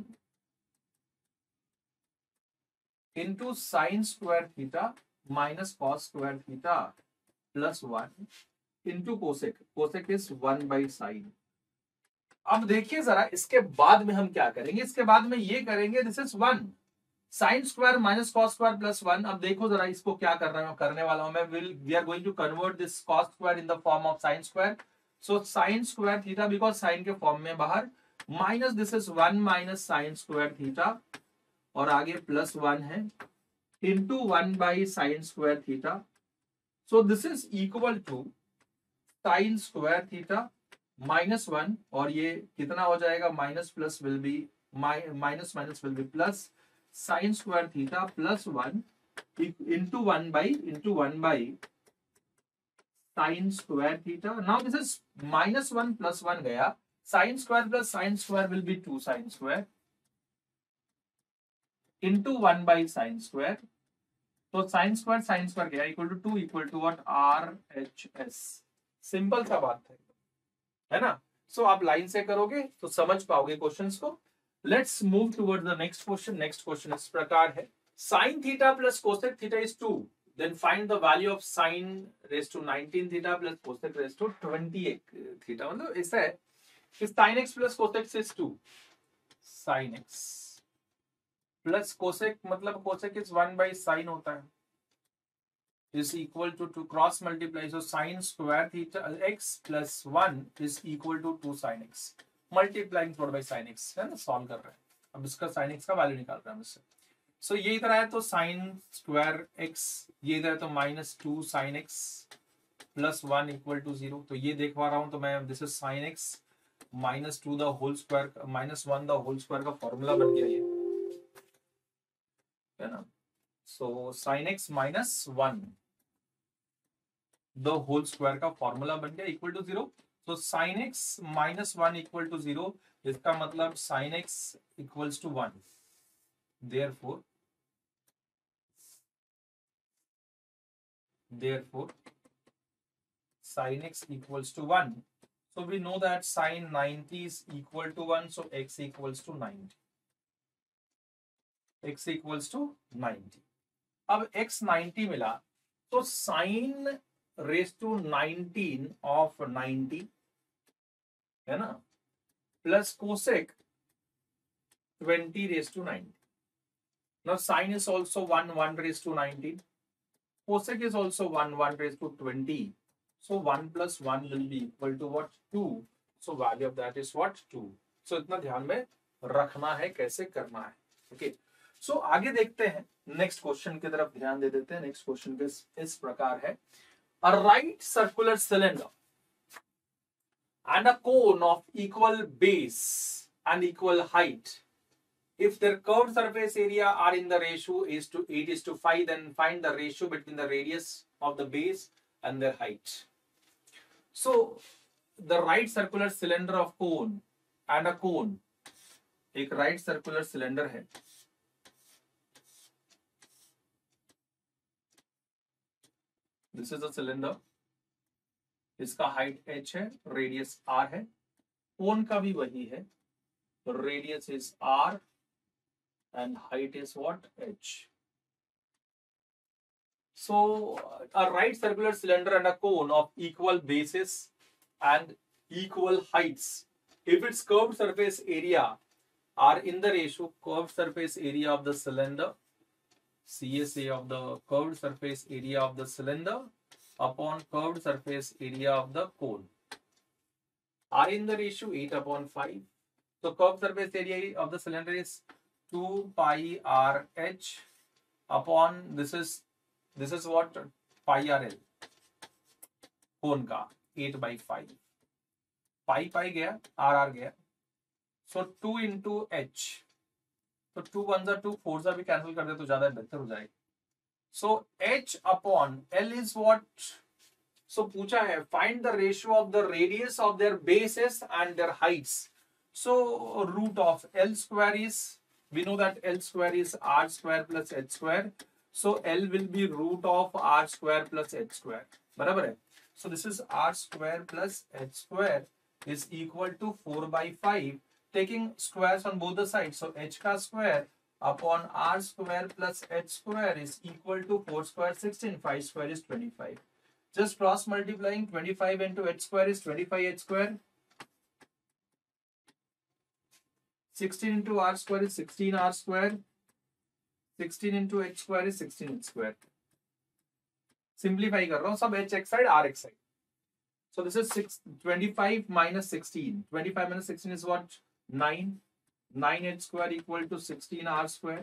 into sin square theta minus cos square theta plus 1 into cosec. Cosec is 1 by sin. अब देखिए जरा, इसके बाद में हम क्या करेंगे? इसके बाद में ये करेंगे, this is 1 sine square minus cos square plus 1. अब देखो जरा, इसको क्या करने वाला हूं मैं. We are going to convert this cos square in the form of sine square. So sine square theta because sine के फॉर्म में बाहर minus this is 1 minus sine square theta और आगे प्लस 1 है into 1 by sine square theta. So this is equal to sine square theta minus 1 और ये कितना हो जाएगा? Minus plus will be minus minus will B plus sine square theta plus 1 into 1 by sine square theta. Now this is minus 1 plus 1 गया. Sine square plus sine square will be 2 sine square into 1 by sine square. तो साइन स्क्वायर गया equal to 2 equal to what? RHS. Simple सा बात है ना. सो आप लाइन से करोगे तो समझ पाओगे क्वेश्चंस को. Let's move toward the next question. Next question इस प्रकार है. sin theta plus cosec theta is 2. Then find the value of sin raise to 19 theta plus cosec raise to 28 theta. मतलब ऐसा है कि sin x plus cosec is 2. sin x plus cosec मतलब कोसेक इज 1 बाई साइन होता है is equal to cross multiply. So sin square theta x plus 1 is equal to 2 sin x multiplying followed by sin x है ना. सॉल्व कर रहे हैं. अब इसका sin x का वैल्यू निकाल रहे हैं इससे. सो ये इधर आया तो साइन स्क्वायर एक्स, ये इधर है तो -2 sine x plus 1 equal to 0। तो ये देख पा रहा हूं तो मैं this is sine x -2 the whole square -1 the whole square का फॉर्मूला बन गया ये, है ना। So sine x -1 the whole square का फॉर्मूला बन गया इक्वल टू 0। तो साइन एक्स -1 इक्वल टू 0, इसका मतलब sine x equals to 1। therefore sin x equals to 1. So we know that sin 90 is equal to 1, so x equals to 90. x equals to 90. अब x 90 मिला तो sin raised to 19 of 90 है ना, plus cosec 20 raised to 90. Now sin is also 1 raised to 19. Cosec is also 1 raised to 20. So 1 plus 1 will be equal to what? 2. So value of that is what? 2. So इतना ध्यान में रखना है कैसे करना है। ओके, सो आगे देखते हैं, नेक्स्ट क्वेश्चन की तरफ ध्यान दे देते हैं। नेक्स्ट क्वेश्चन इस प्रकार है, a right circular cylinder and a cone of equal base and equal height, if their curved surface area are in the ratio is to 8:5, then find the ratio between the radius of the base and their height. So the right circular cylinder of cone and a cone, एक right circular cylinder है, this is a cylinder, इसका height h है, radius r है, cone का भी वही है, radius is r and height is what? h. So a right circular cylinder and a cone of equal bases and equal heights, if its curved surface area are in the ratio curved surface area of the cylinder, CSA of the curved surface area of the cylinder upon curved surface area of the cone are in the ratio 8/5. So curved surface area of the cylinder is 2 pi r h upon this is what? pi r l, कोन का 8/5, पाई गया, r गया, सो 2 into h, तो 2 1 जा 2, 4 जा भी कैंसिल कर दे तो ज्यादा बेहतर हो जाएगा। सो h upon l is what? So पूछा है find the ratio of the radius of their bases and their heights. So root of l square is, we know that l square is r square plus h square, so l will be root of r square plus h square, बराबर है। so this is r square plus h square is equal to 4/5, taking squares on both the sides, so h का square upon r square plus h square is equal to 4 square 16, 5 square is 25. Just cross multiplying, 25 into h square is 25 h square, 16 into r square is 16 r square, 16 into h square is 16 h square. Simplify कर रहा हूं, सब h x side r x side. So this is 25 minus 16. 25 minus 16 is what? 9. 9h square equal to 16 r square.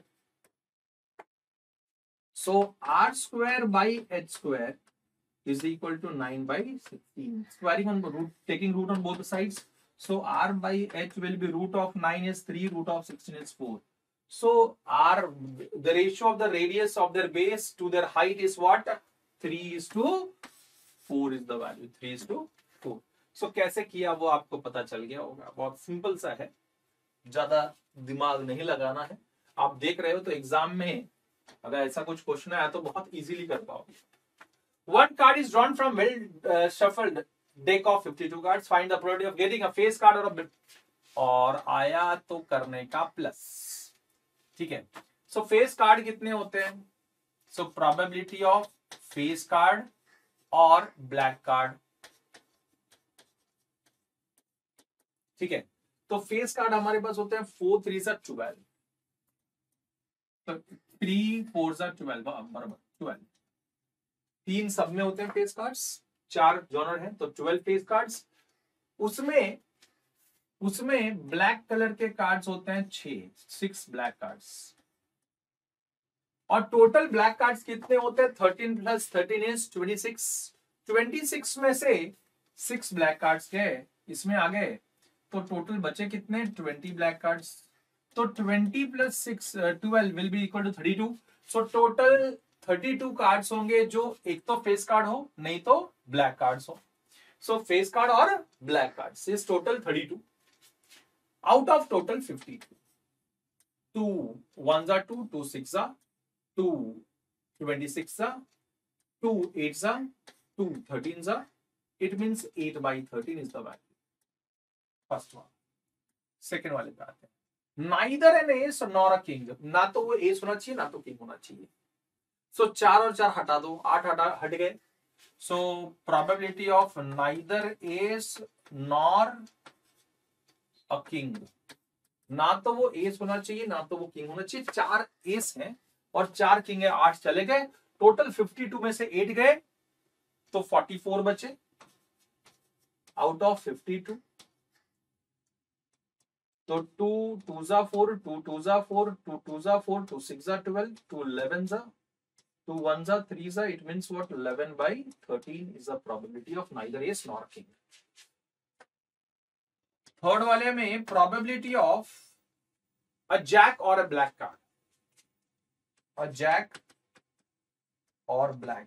So r square by h square is equal to 9/16. Squaring on root, taking root on both the sides. So r by h will be root of 9 is 3, root of 16 is 4. So r, the ratio of the radius of their base to their height is what? 3:4 is the value. 3:4. So कैसे किया वो आपको पता चल गया होगा, बहुत सिंपल सा है, ज्यादा दिमाग नहीं लगाना है। आप देख रहे हो तो एग्जाम में अगर ऐसा कुछ क्वेश्चन आया तो बहुत इजीली कर पाओगे। One card is drawn from well shuffled deck of 52 cards. Find the probability of getting a face card or a bit. और आया तो करने का प्लस, ठीक है। सो फेस कार्ड कितने होते हैं? So probability of face card और ब्लैक कार्ड, ठीक है। तो फेस कार्ड हमारे पास होते हैं 4 3 12, तो 3 4 12 बराबर 12। 3 सब में होते हैं फेस कार्ड्स, 4 जॉनर हैं तो 12 फेस कार्ड्स। उसमें ब्लैक कलर के कार्ड्स होते हैं 6 ब्लैक कार्ड्स। और टोटल ब्लैक कार्ड्स कितने होते हैं? 13 प्लस 13 इज 26। 26 में से 6 ब्लैक कार्ड्स के इसमें आ गए, तो टोटल बचे कितने? 20 ब्लैक कार्ड्स। तो 20 प्लस 6 12 will be equal to 32। So total 32 cards होंगे, जो एक तो फेस कार्ड हो नहीं तो ब्लैक कार्ड्स हो। सो फेस कार्ड और black cards is total 32 out of total 52। 2 1s are 2, 2 6s are 2 26s are 2 8s are 2 13s are, it means 8 by 13 is the value. First one. Second वाले पे आते हैं, neither an ace nor a king, ना तो वो एस होना चाहिए ना तो किंग होना चाहिए। सो 4 और 4 हटा दो, 8 हट गए। So probability of neither ace nor a king, ना तो वो एस होना चाहिए ना तो वो किंग होना चाहिए। 4 एस हैं और 4 किंग है, 8 चले गए, टोटल 52 में से 8 गए तो 44 बचे आउट ऑफ 52। तो 2 2s are 4, 2 2s are 4, 2 2s are 4, 2 6s are 12, 2 11s are 2 1s are 3s are, it means what? 11 by 13 is the probability of neither ace nor king. Third वाले में probability of a jack or a black card, a jack or black.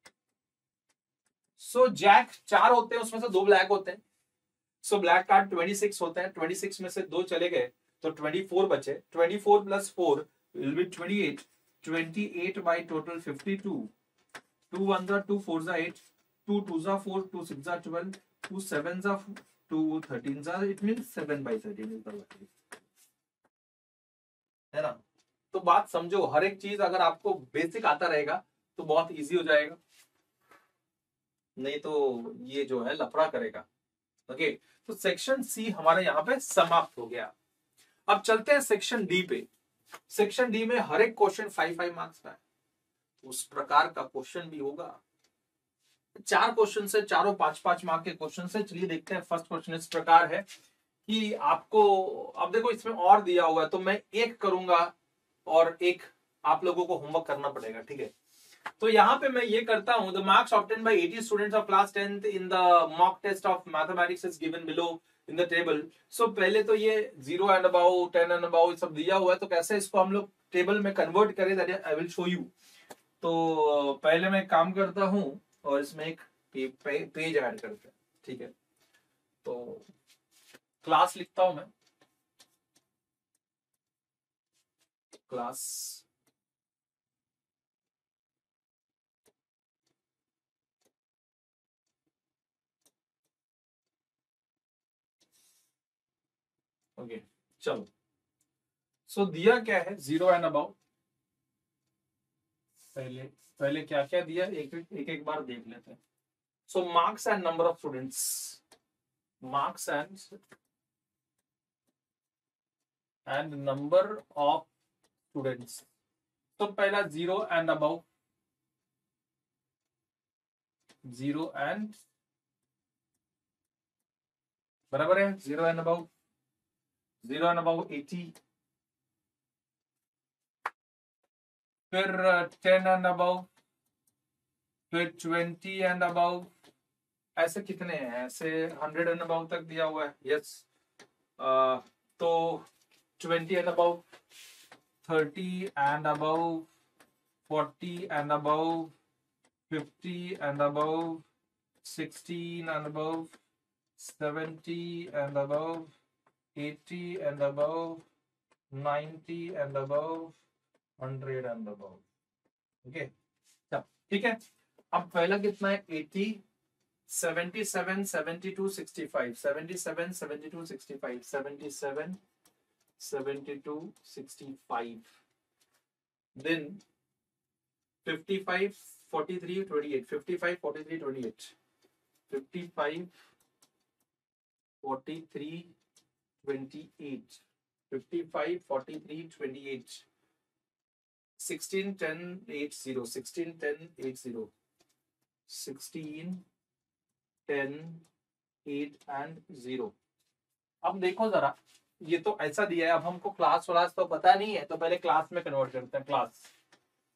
So jack 4 होते हैं, उसमें से 2 ब्लैक होते हैं। सो ब्लैक कार्ड 26 होते हैं, 26 में से 2 चले गए तो 24 बचे। 24 plus 4 will be 28, 28 by total 52। 2 1s are 2, 4s are 8, 2 2s are 4, 2 6s are 12, 2 7s are 2 13s are, it means 7 by 13 is the value, है ना? तो बात समझो, हर एक चीज अगर आपको बेसिक आता रहेगा तो बहुत इजी हो जाएगा, नहीं तो ये जो है लफड़ा करेगा। ओके, तो सेक्शन सी हमारे यहाँ पे समाप्त हो गया। अब चलते हैं सेक्शन डी पे। सेक्शन डी में हर एक क्वेश्चन 5-5 मार्क्स का है, उस प्रकार का क्वेश्चन भी होगा। 4 क्वेश्चन से, चारों 5-5 मार्क के क्वेश्चन से। चलिए देखते हैं। फर्स्ट क्वेश्चन इस प्रकार है कि आपको, अब देखो इसमें और दिया हुआ है तो मैं एक करूंगा और एक आप लोगों को होमवर्क करना पड़ेगा, ठीक है? तो यहाँ पे मैं ये करता हूं, the marks obtain by 80 students of class 10th in the mock test of mathematics is given below in the table. So पहले तो ये 0 एंड अबाउ, 10 एंड अबाउ सब दिया हुआ है, तो कैसे इसको हम लोग टेबल में कन्वर्ट करें, that I will show you. तो पहले मैं काम करता हूं और इसमें एक पेज ऐड करते हैं, ठीक है? तो क्लास लिखता हूं मैं, क्लास ओके चलो। सो दिया क्या है, 0 एंड अबाउ। पहले क्या क्या दिया, एक बार देख लेते हैं। So marks and number of students, marks and number of students. तो पहला 0 एंड अबाउ, 0 एंड बराबर है 0 एंड अबाउ, 0 एंड अबाउ 80, फिर 10 एंड अबाउ, फिर 20 एंड अबाउ। ऐसे कितने हैं? ऐसे 100 एंड अबाउ तक दिया हुआ है, यस। तो 20 and above, 30 and above, 40 and above, 50 and above, 16 and above, 70 and above, 80 and above, 90 and above, 100 and above. Okay, ठीक है। अब पहला कितना है? 80, 77, 72, 65, 77, 72, 65, 77, 72, 65, then 55, 43, 28, 55, 43, 28, 55, 43, 28, 55, 43, 28, 16, 10, 80, 16, 10, 80, 16, 10, 8 and 0। अब देखो जरा, ये तो ऐसा दिया है, अब हमको क्लास व्लास तो पता नहीं है, तो पहले क्लास में कन्वर्ट करते हैं। क्लास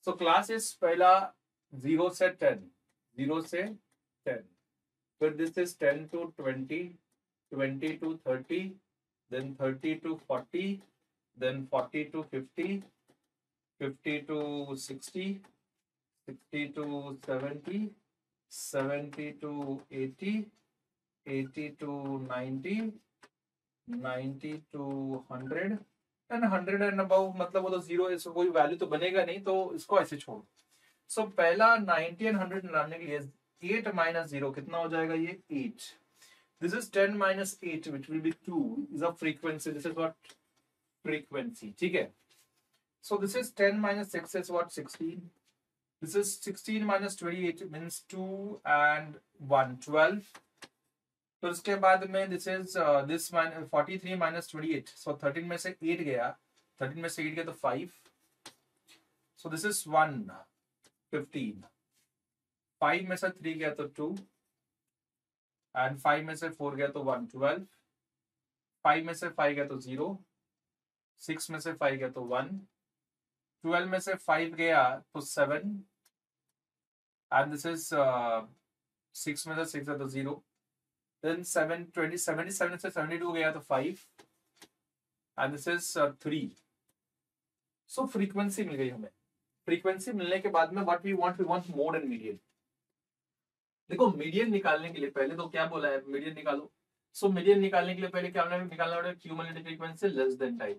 सो क्लास इज पहला 0 से 10, 0 से 10, फिर this is 10 to 20, 20 to 30, then 30 to 40, then 40 to 50, 50 to 60, 60 to 70, 70 to 80, 80 to 90, 90 to 100 and 100 and above, मतलब वो तो जीरो, इसको कोई वैल्यू तो बनेगा नहीं, तो इसको ऐसे छोड़ो। सो पहला 90 एंड 100 निकालने के लिए 8 माइनस 0 कितना हो जाएगा, ये 8। This is 10 minus 8 which will be 2 is a frequency, this is what frequency, ठीक है। So this is 10 minus 6 is what 16, this is 16 minus 28 means 2 and 1 12। तो इसके बाद में this is this 43 minus 28, so 13 में से 8 गया, 13 में से 8 गया तो 5, सो दिस इज 1 15, 5 में से 3 गया तो 2 एंड 5 में से 4 गया तो 1 12, 5 में से 5 गया तो 0, 6 में से 5 गया तो 1, 12 में से 5 गया तो 7 एंड दिस इज 6 में से 6 गया तो 0, then 7 20 77 से 72 गया तो 5 and this is 3। so frequency मिल गई हमें। फ्रीक्वेंसी मिलने के बाद में what we want mode and median। देखो मीडियन निकालने के लिए पहले तो क्या बोला है, मीडियन निकालो। सो मीडियन निकालने के लिए पहले क्या निकालना पड़ेगा, cumulative frequency less than time.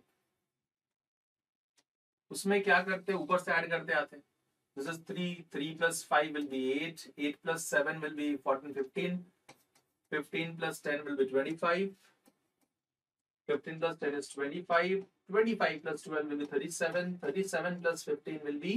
उसमें क्या करते हैं, ऊपर से ऐड करते आते हैं। This is 3 plus 5 will be 8, 8 plus 7 will be 14 15, 15 plus 10 will be 25, 15 plus 10 is 25, 25 plus 12 will be 37, 37 plus 15 will be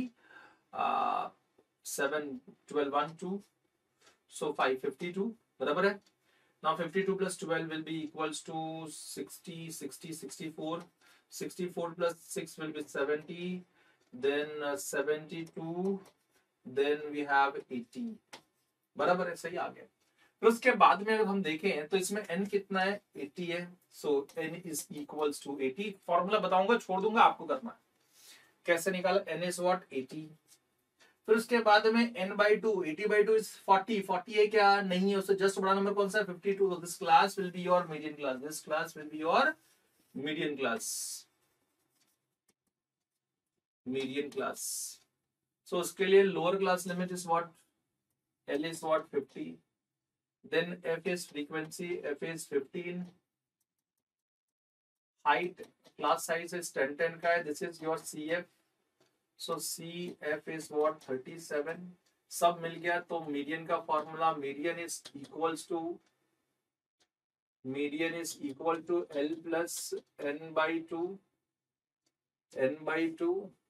7 12 1 2, so 5 52 बराबर है। Now 52 plus 12 will be equals to 60, 60 64, 64 plus 6 will be 70, then 72, then we have 80 बराबर है, सही आ गया। फिर उसके बाद में अगर हम देखें तो इसमें n कितना है, 80 है, so n is equals to 80। Formula बताऊंगा, छोड़ दूंगा, आपको करना है कैसे निकाला, n इज व्हाट 80। फिर उसके बाद में n by 2, 80 by 2 इज 40, 40 है क्या, नहीं है, उससे जस्ट बड़ा नंबर कौन सा है 52। तो this class will be your median class, this class will be your median class, median class. So उसके लिए lower class limit is what, l is what 50, then f is frequency, f is 15, height class size is 10 10 का है, this is your cf, so cf is what 37। सब मिल गया तो मीडियन का formula, median is equal to l plus n by 2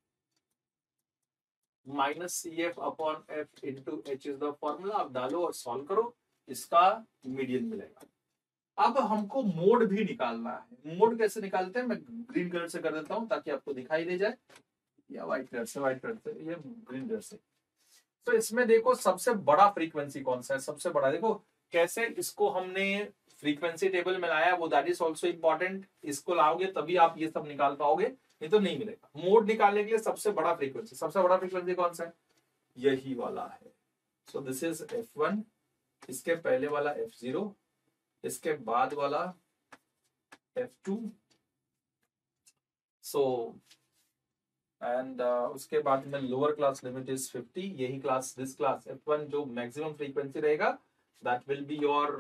minus cf upon f into h is the formula। आप डालो और सॉल्व करो, इसका मीडियन मिलेगा। अब हमको मोड भी निकालना है। मोड कैसे निकालते हैं, मैं ग्रीन कलर से कर देता हूं ताकि आपको दिखाई दे जाए, या व्हाइट कलर से, ये ग्रीन कलर से। तो इसमें देखो सबसे बड़ा फ्रीक्वेंसी कौन सा है, सबसे बड़ा देखो कैसे इसको हमने फ्रीक्वेंसी टेबल में लाया, वो दैट इज ऑल्सो इंपॉर्टेंट। इसको लाओगे तभी आप ये सब निकाल पाओगे, नहीं तो नहीं मिलेगा। मोड निकालने के लिए सबसे बड़ा फ्रीक्वेंसी कौन सा है, यही वाला है। सो दिस इज f1, इसके पहले वाला f0, इसके बाद वाला f2, सो एंड उसके बाद में लोअर क्लास लिमिट इज 50। यही क्लास, दिस क्लास f1 जो मैक्सिमम फ्रीक्वेंसी रहेगा, that will be your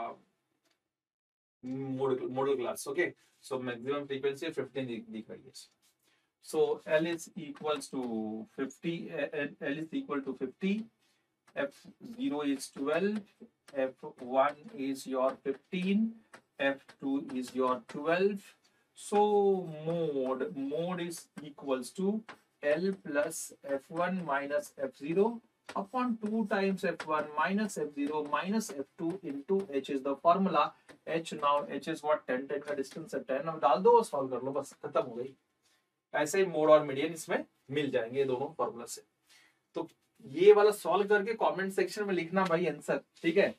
modal class. Okay, so maximum frequency 15 दिख रही है। सो l is equals to 50, l is equal to 50, f0 is 12, f1 is your 15, f2 is your 12। so mode is equals to l plus f1 minus f0 upon 2 times f1 minus f0 minus f2 into h is the formula। h now h is what 10 10 का डिस्टेंस है, 10 अब डाल दो, सॉल्व कर लो, बस खत्म हो गई। ऐसे ही मोड और मीडियन इसमें मिल जाएंगे दोनों फॉर्मूला से। तो ये वाला सॉल्व करके कमेंट सेक्शन में लिखना भाई आंसर, ठीक है।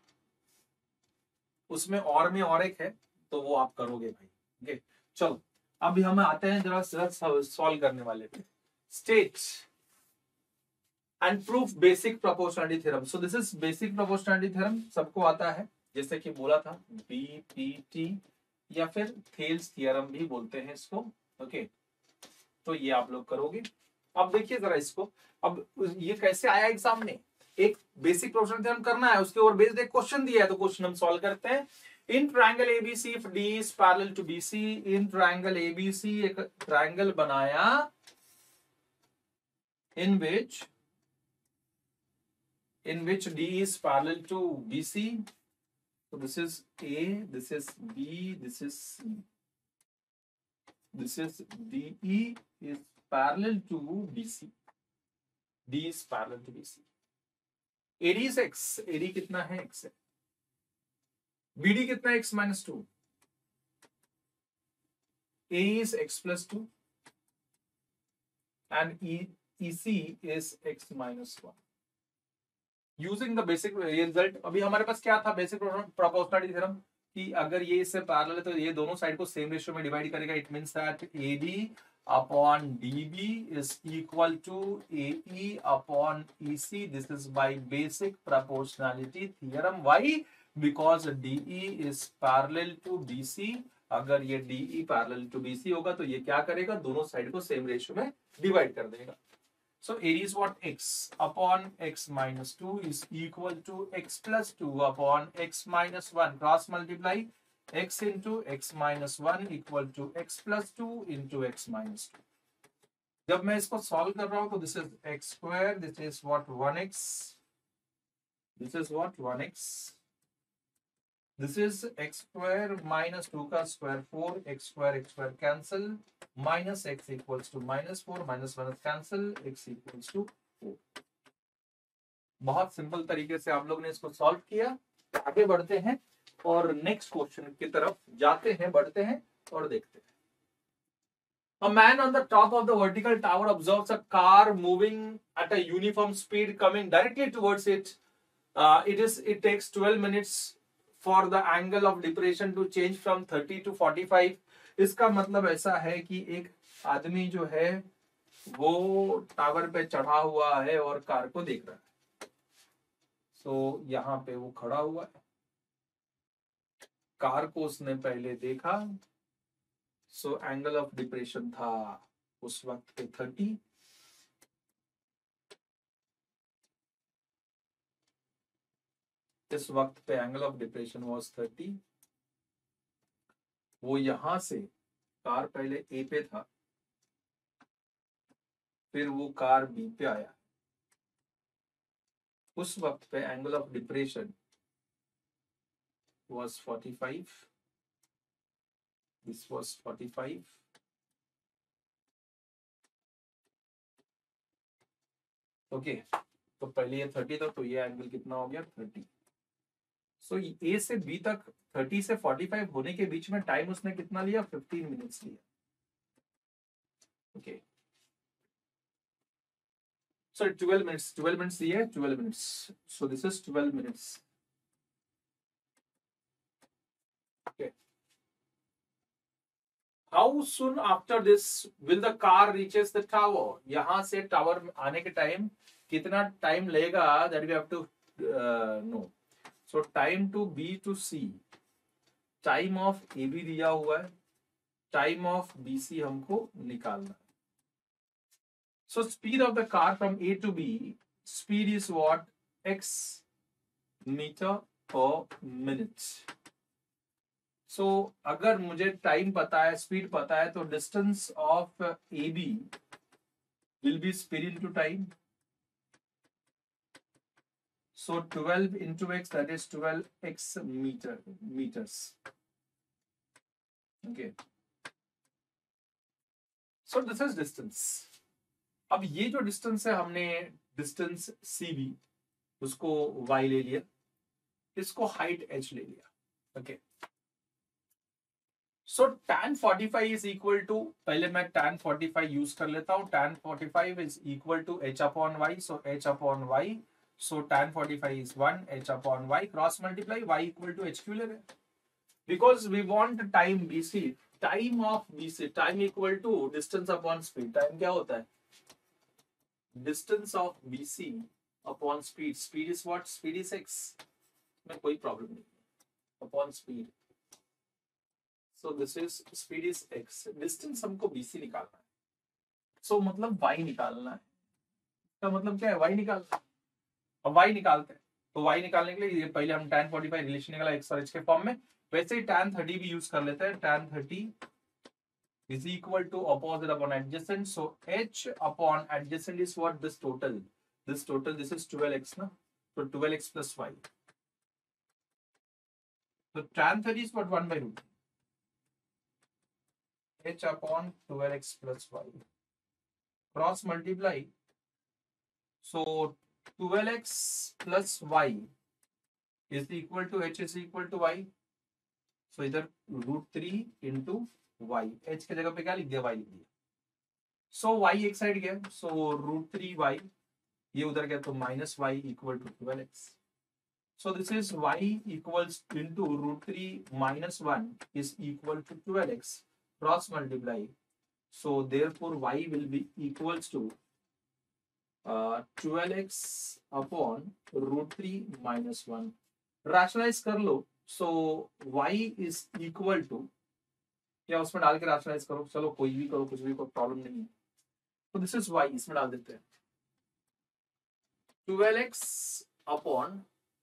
उसमें और में और एक है तो वो आप करोगे भाई, ठीक है। चलो अभी हम आते हैं जरा सॉल्व करने वाले पे। State and proof basic proportionality theorem. So this is basic proportionality theorem, सबको आता है, जैसे कि बोला था बीपीटी या फिर थेल्स थ्योरम भी बोलते हैं इसको। ओके, तो ये आप लोग करोगे। अब देखिए जरा इसको, अब ये कैसे आया एग्जाम में, एक बेसिक प्रोपोर्शनलिटी थ्योरम करना है, उसके ऊपर बेस्ड एक क्वेश्चन दिया है, तो क्वेश्चन हम सॉल्व करते हैं। In triangle ABC if D is parallel to BC, in triangle ABC एक ट्रायंगल बनाया in which D is parallel to BC. So this is A, this is B, this is C. This is DE is parallel to BC. D is parallel to BC. AD is X. AD कितना है? X है. BD कितना है? X minus 2. AE is X plus 2. And EC is X minus 1. Using the basic result, अभी हमारे पास क्या था बेसिक प्रोपोर्शनलिटी थ्योरम कि अगर ये इससे पैरेलल है तो ये दोनों साइड को सेम रेशियो में डिवाइड करेगा। It means that AD upon DB is equal to AE upon EC। This is by basic proportionality theorem. Why? Because DE is parallel to BC। अगर ये DE पैरेलल टू BC होगा तो ये क्या करेगा, दोनों साइड को सेम रेशियो में डिवाइड कर देगा। So AD is what? X upon X minus 2 is equal to X plus 2 upon X minus 1. Cross multiply X into X minus 1 equal to X plus 2 into X minus 2. जब मैं इसको सॉल्व कर रहा हूं तो this is X square, this is what? 1X. This is what? 1X. This is X square minus 2 का square 4, X square cancel, minus X equals to minus 4, minus cancel, X equals to 4. बहुत सिंपल तरीके से आप लोग ने इसको सॉल्व किया। आगे बढ़ते हैं और नेक्स्ट क्वेश्चन की तरफ जाते हैं, बढ़ते हैं और देखते हैं। A man on the top of the vertical tower observes a car moving at a uniform speed coming directly towards it. It takes 12 minutes for the angle of depression to change from 30 to 45. इसका मतलब ऐसा है कि एक आदमी जो है वो टावर पे चढ़ा हुआ है और कार को देख रहा है। सो यहाँ पे वो खड़ा हुआ है, कार को उसने पहले देखा। सो एंगल ऑफ डिप्रेशन था उस वक्त पे 30। इस वक्त पे एंगल ऑफ डिप्रेशन वाज 30। वो यहां से कार पहले ए पे था, फिर वो कार बी पे आया। उस वक्त पे angle of depression was 45। This was 45। Okay, तो पहले ये 30 था तो ये एंगल कितना हो गया? 30। सो ए से बी तक 30 से 45 होने के बीच में टाइम उसने कितना लिया? 15 मिनट्स लिया। ओके, सो 12 मिनट्स लिया, 12 minutes. So this is 12 minutes. Okay, how soon after this will the car reaches the tower? यहां से टावर आने के टाइम कितना टाइम लगेगा? That we have to know. So time to B to C, time of AB दिया हुआ है, टाइम ऑफ BC हमको निकालना है। So speed of the car from A to B, speed is what? X metre per minute. So अगर मुझे टाइम पता है, स्पीड पता है, तो distance of AB will be speed into time. So 12 into X, that is 12X meters. Okay. So this is distance. अब ये जो डिस्टेंस है, हमने डिस्टेंस CB उसको Y ले लिया, इसको हाइट H ले लिया। Okay, so tan 45 is equal to, पहले मैं tan 45 यूज कर लेता हूं। tan 45 is equal to H upon Y। So H upon Y, so tan 45 is 1, H upon Y, cross multiply Y equal to HQ ले रहे हैं, because we want time BC time of BC, time equal to distance upon speed. Time क्या होता है? Distance of BC upon speed. Speed is what? Speed is x, में कोई प्रॉब्लम नहीं, upon speed. So this is speed is x, distance हमको बीसी निकालना है, सो मतलब वाई निकालना है। इसका मतलब क्या है? वाई निकालना है। अब वाई निकालते हैं, तो वाई निकालने के लिए पहले हम tan 45 रिलेशन निकाला एक्स और एच के फॉर्म में, वैसे ही tan 30 भी यूज कर लेते हैं। tan 30 is equal to opposite upon adjacent, so h upon adjacent is what? This total, this is 12x na, so 12x plus y, so tan 30 is what? 1 by root h upon 12x plus y, cross multiply, so 12x plus y is equal to h is equal to y, so इधर √3 into y, h के जगह पे क्या लिख दिया? y लिख दिया। सो y एक साइड गया, सो √3y, ये उधर गया तो -y equal to 12x। So this is y equals into √3 - 1 is equal to 12x, cross multiply, so therefore y will be equals to 12x upon √3 - 1। Rationalise कर लो, so y is equal to, या उसमें डाल के रैशनलाइज करो, चलो कोई भी करो, कुछ भी, कोई प्रॉब्लम नहीं है। तो दिस इज y, इसमें डाल देते हैं 12x अपॉन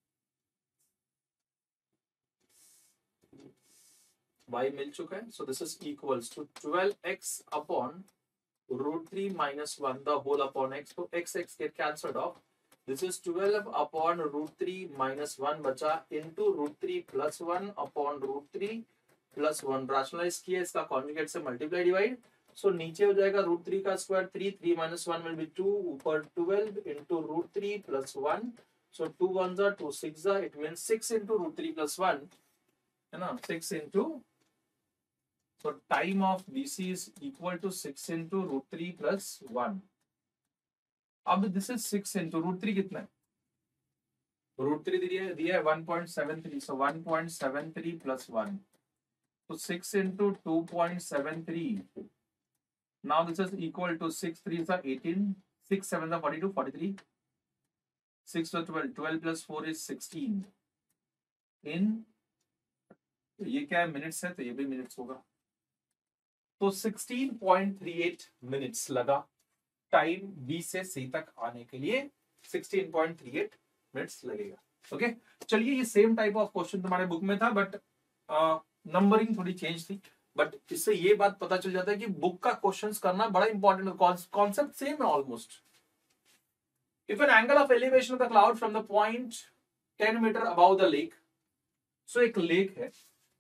y मिल चुका है, so this is equals to 12x upon √3 - 1 the whole upon x, तो x get cancelled off, this is 12 upon √3 - 1 बचा इनटू √3 + 1 अपॉन √3 + 1, रैशनलाइज किया, इसका कॉन्जुगेट से मल्टीप्लाई डिवाइड, सो नीचे हो जाएगा √3 का स्क्वायर 3, 3 - 1 विल बी 2, ऊपर 12 into √3 + 1, so 2 1s are 2 6s are, it means 6 into √3 + 1 है ना, 6 into, so time of BC is equal to 6 into √3 + 1। अब दिस इज 6 इनटू √3 कितना है? √3 दिया है 1.73, सो 1.73 + 1, so 6 into 2.73. Now this is equal to 6 3s are 18, 6 7s are 42, 43, 6 to 12, 12 plus 4 is 16. In ये क्या है? मिनट्स है, तो ये भी मिनट्स होगा, तो 16.38 मिनट्स लगा टाइम बी से सी तक आने के लिए, 16.38 मिनट्स लगेगा। ओके, चलिए, ये सेम टाइप ऑफ क्वेश्चन तुम्हारे बुक में था, बट नंबरिंग थोड़ी चेंज थी, बट इससे ये बात पता चल जाता है कि बुक का क्वेश्चंस करना बड़ा इंपॉर्टेंट, कॉन्सेप्ट सेम है almost. If an angle of elevation of the cloud from the point 10 metre above the lake, so एक लेक है,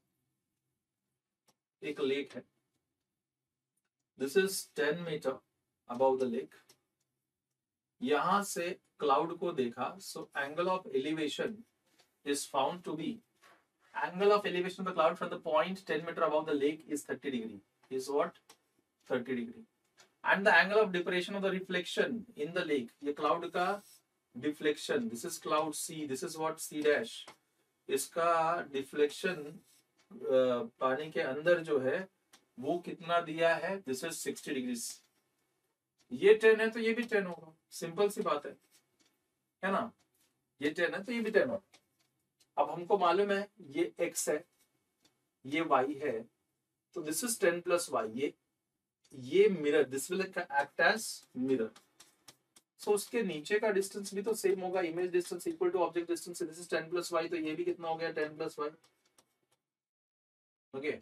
एक लेक है, this is 10 metre above the lake, यहां से क्लाउड को देखा, so angle of elevation is found to be, angle of elevation of the cloud from the point 10 meter above the lake is 30 degree, is what? 30 degree, and the angle of depression of the reflection in the lake, ये cloud का deflection, this is cloud C, this is what? C dash, इसका deflection पानी के अंदर जो है वो कितना दिया है? this is 60 degrees, ये 10 है तो ये भी 10 होगा, सिंपल सी बात है ना, ये 10 है तो ये भी 10 होगा। अब हमको मालूम है ये x है, ये y है, तो दिस इज 10 + y, ये mirror, this will act as mirror, so उसके नीचे का डिस्टेंस भी तो सेम होगा, image distance equal to object distance, this is 10 + y, तो ये भी कितना हो गया? 10 + y। ओके,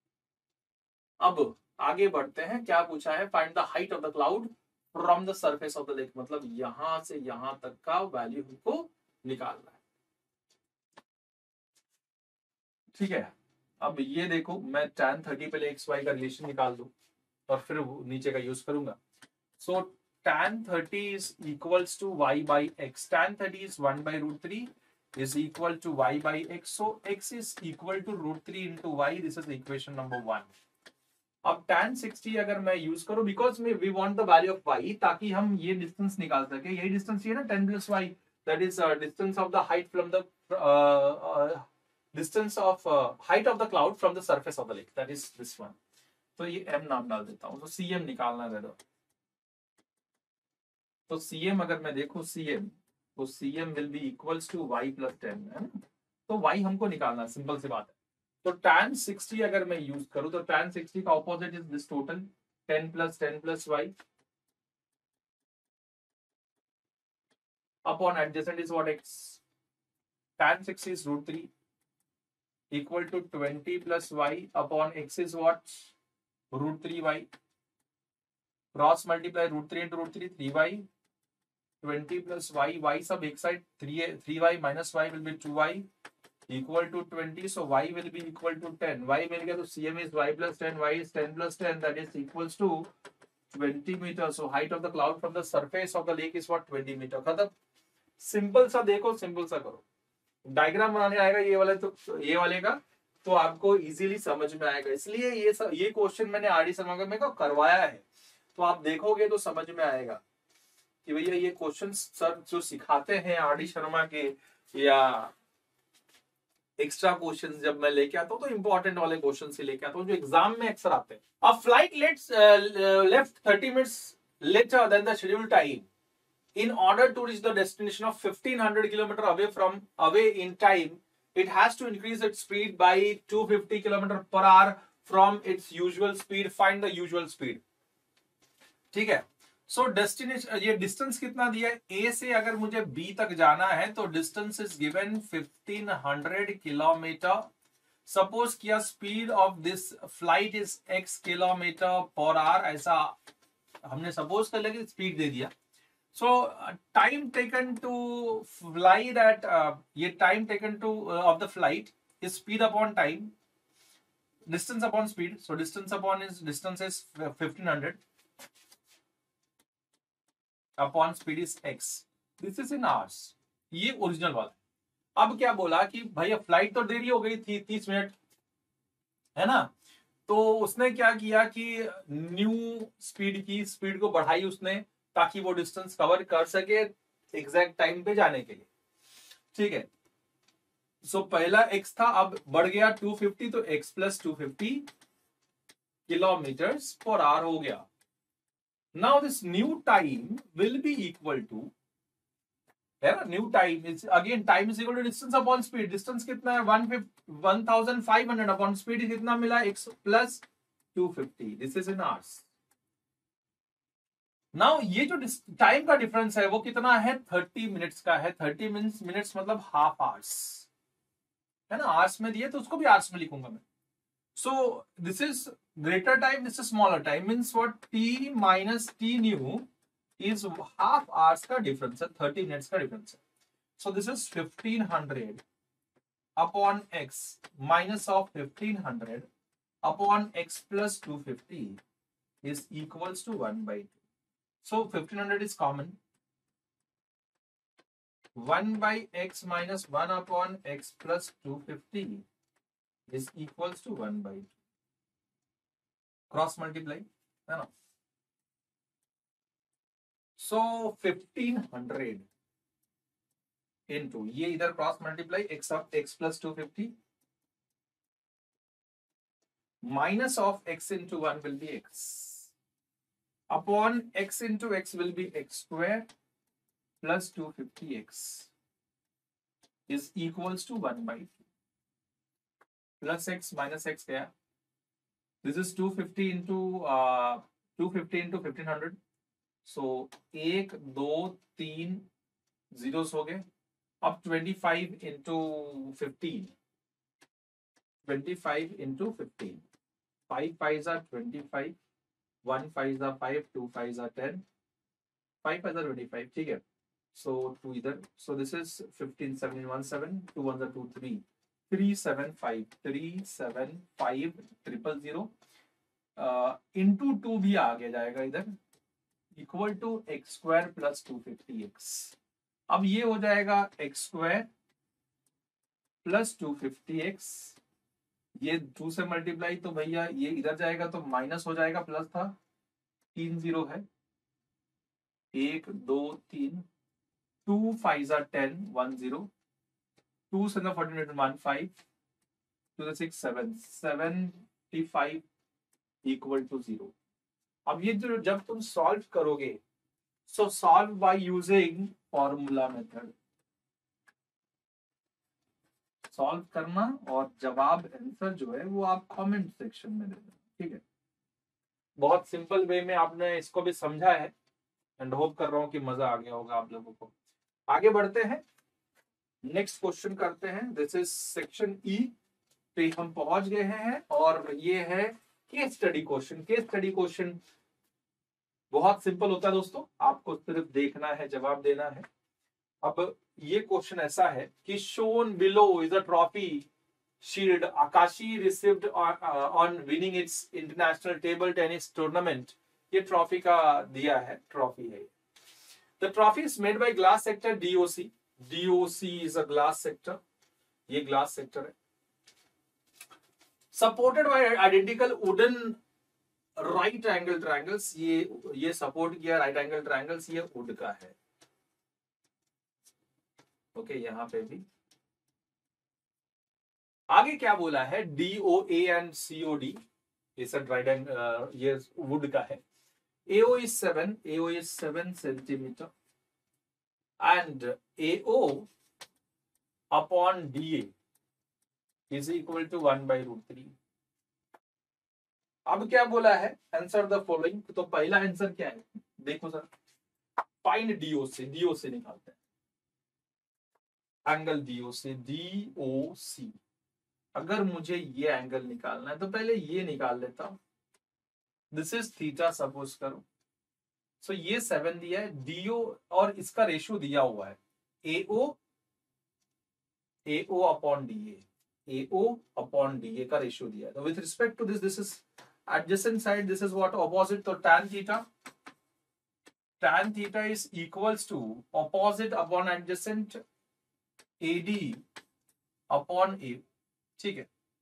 अब आगे बढ़ते हैं, क्या पूछा है? Find the height of the cloud from the surface of the lake, मतलब यहां से यहां तक का वैल्यू हमको निकालना है। ठीक है, अब ये देखो, मैं tan 30 पहले x y का रिलेशन निकाल दूं और फिर नीचे का यूज करूंगा, सो tan 30 is equals to y by x, tan 30 is 1 by √3 is equal to y by x, so x is equal to √3 into y, this is equation number 1। अब tan 60 अगर मैं यूज करूं, because we want the value of y, ताकि हम ये डिस्टेंस निकाल सके, यही डिस्टेंस ये ना 10 + y, that is distance of the height from the distance of height of the cloud from the surface of the lake, that is this one. तो ये m नाम डाल देता हूँ, तो cm निकालना है। तो cm अगर मैं देखूं cm, तो cm will be equals to y plus 10, है ना। तो y हमको निकालना, सिंपल सी बात है। तो tan 60 अगर मैं यूज करूं, तो tan 60 का opposite is this total 10 plus y upon adjacent is what x, tan 60 is root 3 equal to 20 plus y upon x is what, root 3y, cross multiply root 3 into root 3, 3y, 20 plus y, y sub एक side 3y minus y will be 2y equal to 20, so y will be equal to 10, y मिल गया, तो cm is y plus 10, y is 10 plus 10, that is equals to 20 meters. So height of the cloud from the surface of the lake is what, 20 meter। खत्म। सिंपल सा देखो, सिंपल सा करो, डायग्राम बनाने आएगा ये वाले, तो ये वाले का तो आपको इजीली समझ में आएगा। इसलिए ये क्वेश्चन मैंने आर डी शर्मा में को करवाया है, तो आप देखोगे तो समझ में आएगा कि भैया ये क्वेश्चन सर जो सिखाते हैं आर डी शर्मा के, या एक्स्ट्रा क्वेश्चन जब मैं लेके आता हूँ तो इंपॉर्टेंट वाले क्वेश्चन से लेके आता हूँ जो एग्जाम में अक्सर आते हैं। A flight left 30 minutes later than the schedule time in order to reach the destination of 1500 km away in time, it has to increase its speed by 250 km per hour from its usual speed. Find the usual speed। ठीक है। सो डेस्टिनेशन, ये डिस्टेंस कितना दिया है, ए से अगर मुझे बी तक जाना है तो distance is given 1500 kilometre. Suppose किया speed of this flight is x kilometre per hour, ऐसा हमने सपोज कर लिया कि स्पीड दे दिया। So time taken to fly that, ये time taken to of the flight is speed upon time, distance upon speed. So distance is 1500 upon speed is x. This is in hours। ये ओरिजिनल वाला। अब क्या बोला कि भैया फ्लाइट तो देरी हो गई थी 30 मिनट, है ना। तो उसने क्या किया कि न्यू स्पीड को बढ़ाई उसने, ताकि वो डिस्टेंस कवर कर सके एग्जैक्ट टाइम पे जाने के लिए। ठीक है। सो पहला x था, अब बढ़ गया 250, तो x plus 250 kilometres per hour हो गया। Now this new time will be equal to, है ना, new time is again time is equal to distance upon speed. Distance कितना है 1500 अपॉन स्पीड कितना मिला, x plus 250, this is in hours. Now ये जो टाइम का डिफरेंस है वो कितना है, 30 मिनट्स का है। 30 मिनट्स मतलब हाफ आवर्स, है ना। आवर्स में दिए तो उसको भी आवर्स में लिखूंगा मैं। So this is greater time, this is smaller time, means what, t minus t new is half hours का डिफरेंस है, 30 मिनट्स का डिफरेंस है। So this is 1500 upon x minus of 1500 upon x plus 250 is equals to 1/2। So 1500 is common. 1 by x minus 1 upon x plus 250 is equals to 1/2. Cross multiply, है ना। So 1500 into ये इधर cross multiply x of x plus 250 minus of x into 1 will be x upon x into x will be x square plus 250x is equals to 1/2 plus x minus x क्या, this is 250 into 1500, so 1 2 3 zeros हो गए। अब 25 into 15, 25 into 15, 5 5s are 25, 1 5s are 5, 2 5s are 10, 5 5s are 25, ठीक है। So 2 इधर, so this is 15 7 1 7, 2 1s are 2 3, 3 7 5 000 into 2 भी आगे जाएगा इधर, equal to x square plus 250x। अब ये हो जाएगा एक्स स्क्वायर प्लस 250x, ये 2 से मल्टीप्लाई, तो भैया ये इधर जाएगा तो माइनस हो जाएगा, प्लस था, 3 0 है, 1 2 3, 2 5s are 10, 1 0, 2 से 14 1 5, टू द 6 7 75 इक्वल टू 0। अब ये जो जब तुम सॉल्व करोगे, so solve by using formula method. Solve करना और जवाब आंसर जो है वो आप कमेंट सेक्शन में दे देना, ठीक है। बहुत सिंपल वे में आपने इसको भी समझा है एंड होप कर रहा हूं कि मजा आ गया होगा आप लोगों को। आगे बढ़ते हैं, नेक्स्ट क्वेश्चन करते हैं। दिस इज सेक्शन ई पे हम पहुंच गए हैं और ये है case study question. Case study question बहुत सिंपल होता है दोस्तों, आपको सिर्फ देखना है, जवाब देना है। अब ये क्वेश्चन ऐसा है कि shown below is a trophy shield Akash received on winning its international table tennis tournament. ये ट्रॉफी का दिया है, ट्रॉफी है। The trophy is made by glass sector DOC. DOC is a glass sector, ये ग्लास सेक्टर है। Supported by identical wooden right angle triangles. ये सपोर्ट किया राइट एंगल ट्रायंगल्स, ये वुड का है। ओके, यहां पे भी आगे क्या बोला है, DOA एंड COD, ये सब राइट एंगल, ये वुड का है। AO is 7 centimetre and AO अपॉन DA इज इक्वल टू 1/√3। अब क्या बोला है, आंसर द फॉलोइंग। तो पहला आंसर क्या है, देखो सर, फाइंड DOC निकालते हैं। Angle DOC। अगर मुझे ये एंगल निकालना है तो पहले ये निकाल लेता हूं। दिस इज थीटा सपोज करो। सो ये 7 दिया है, DO और इसका रेशियो दिया हुआ है AO अपॉन DA का रेशियो दिया है। तो with respect to this is adjacent side, this is what, opposite। तो tan theta is equals to opposite upon adjacent AD upon A, ठीक है।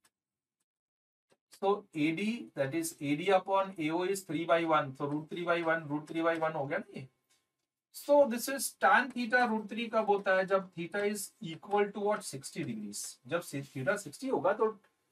So AD, that is AD upon AO is 3/1, so √3/1 हो गया ना ये। So this is tan theta √3 कब होता है, जब theta is equal to what, 60 degrees। जब theta 60 होगा तो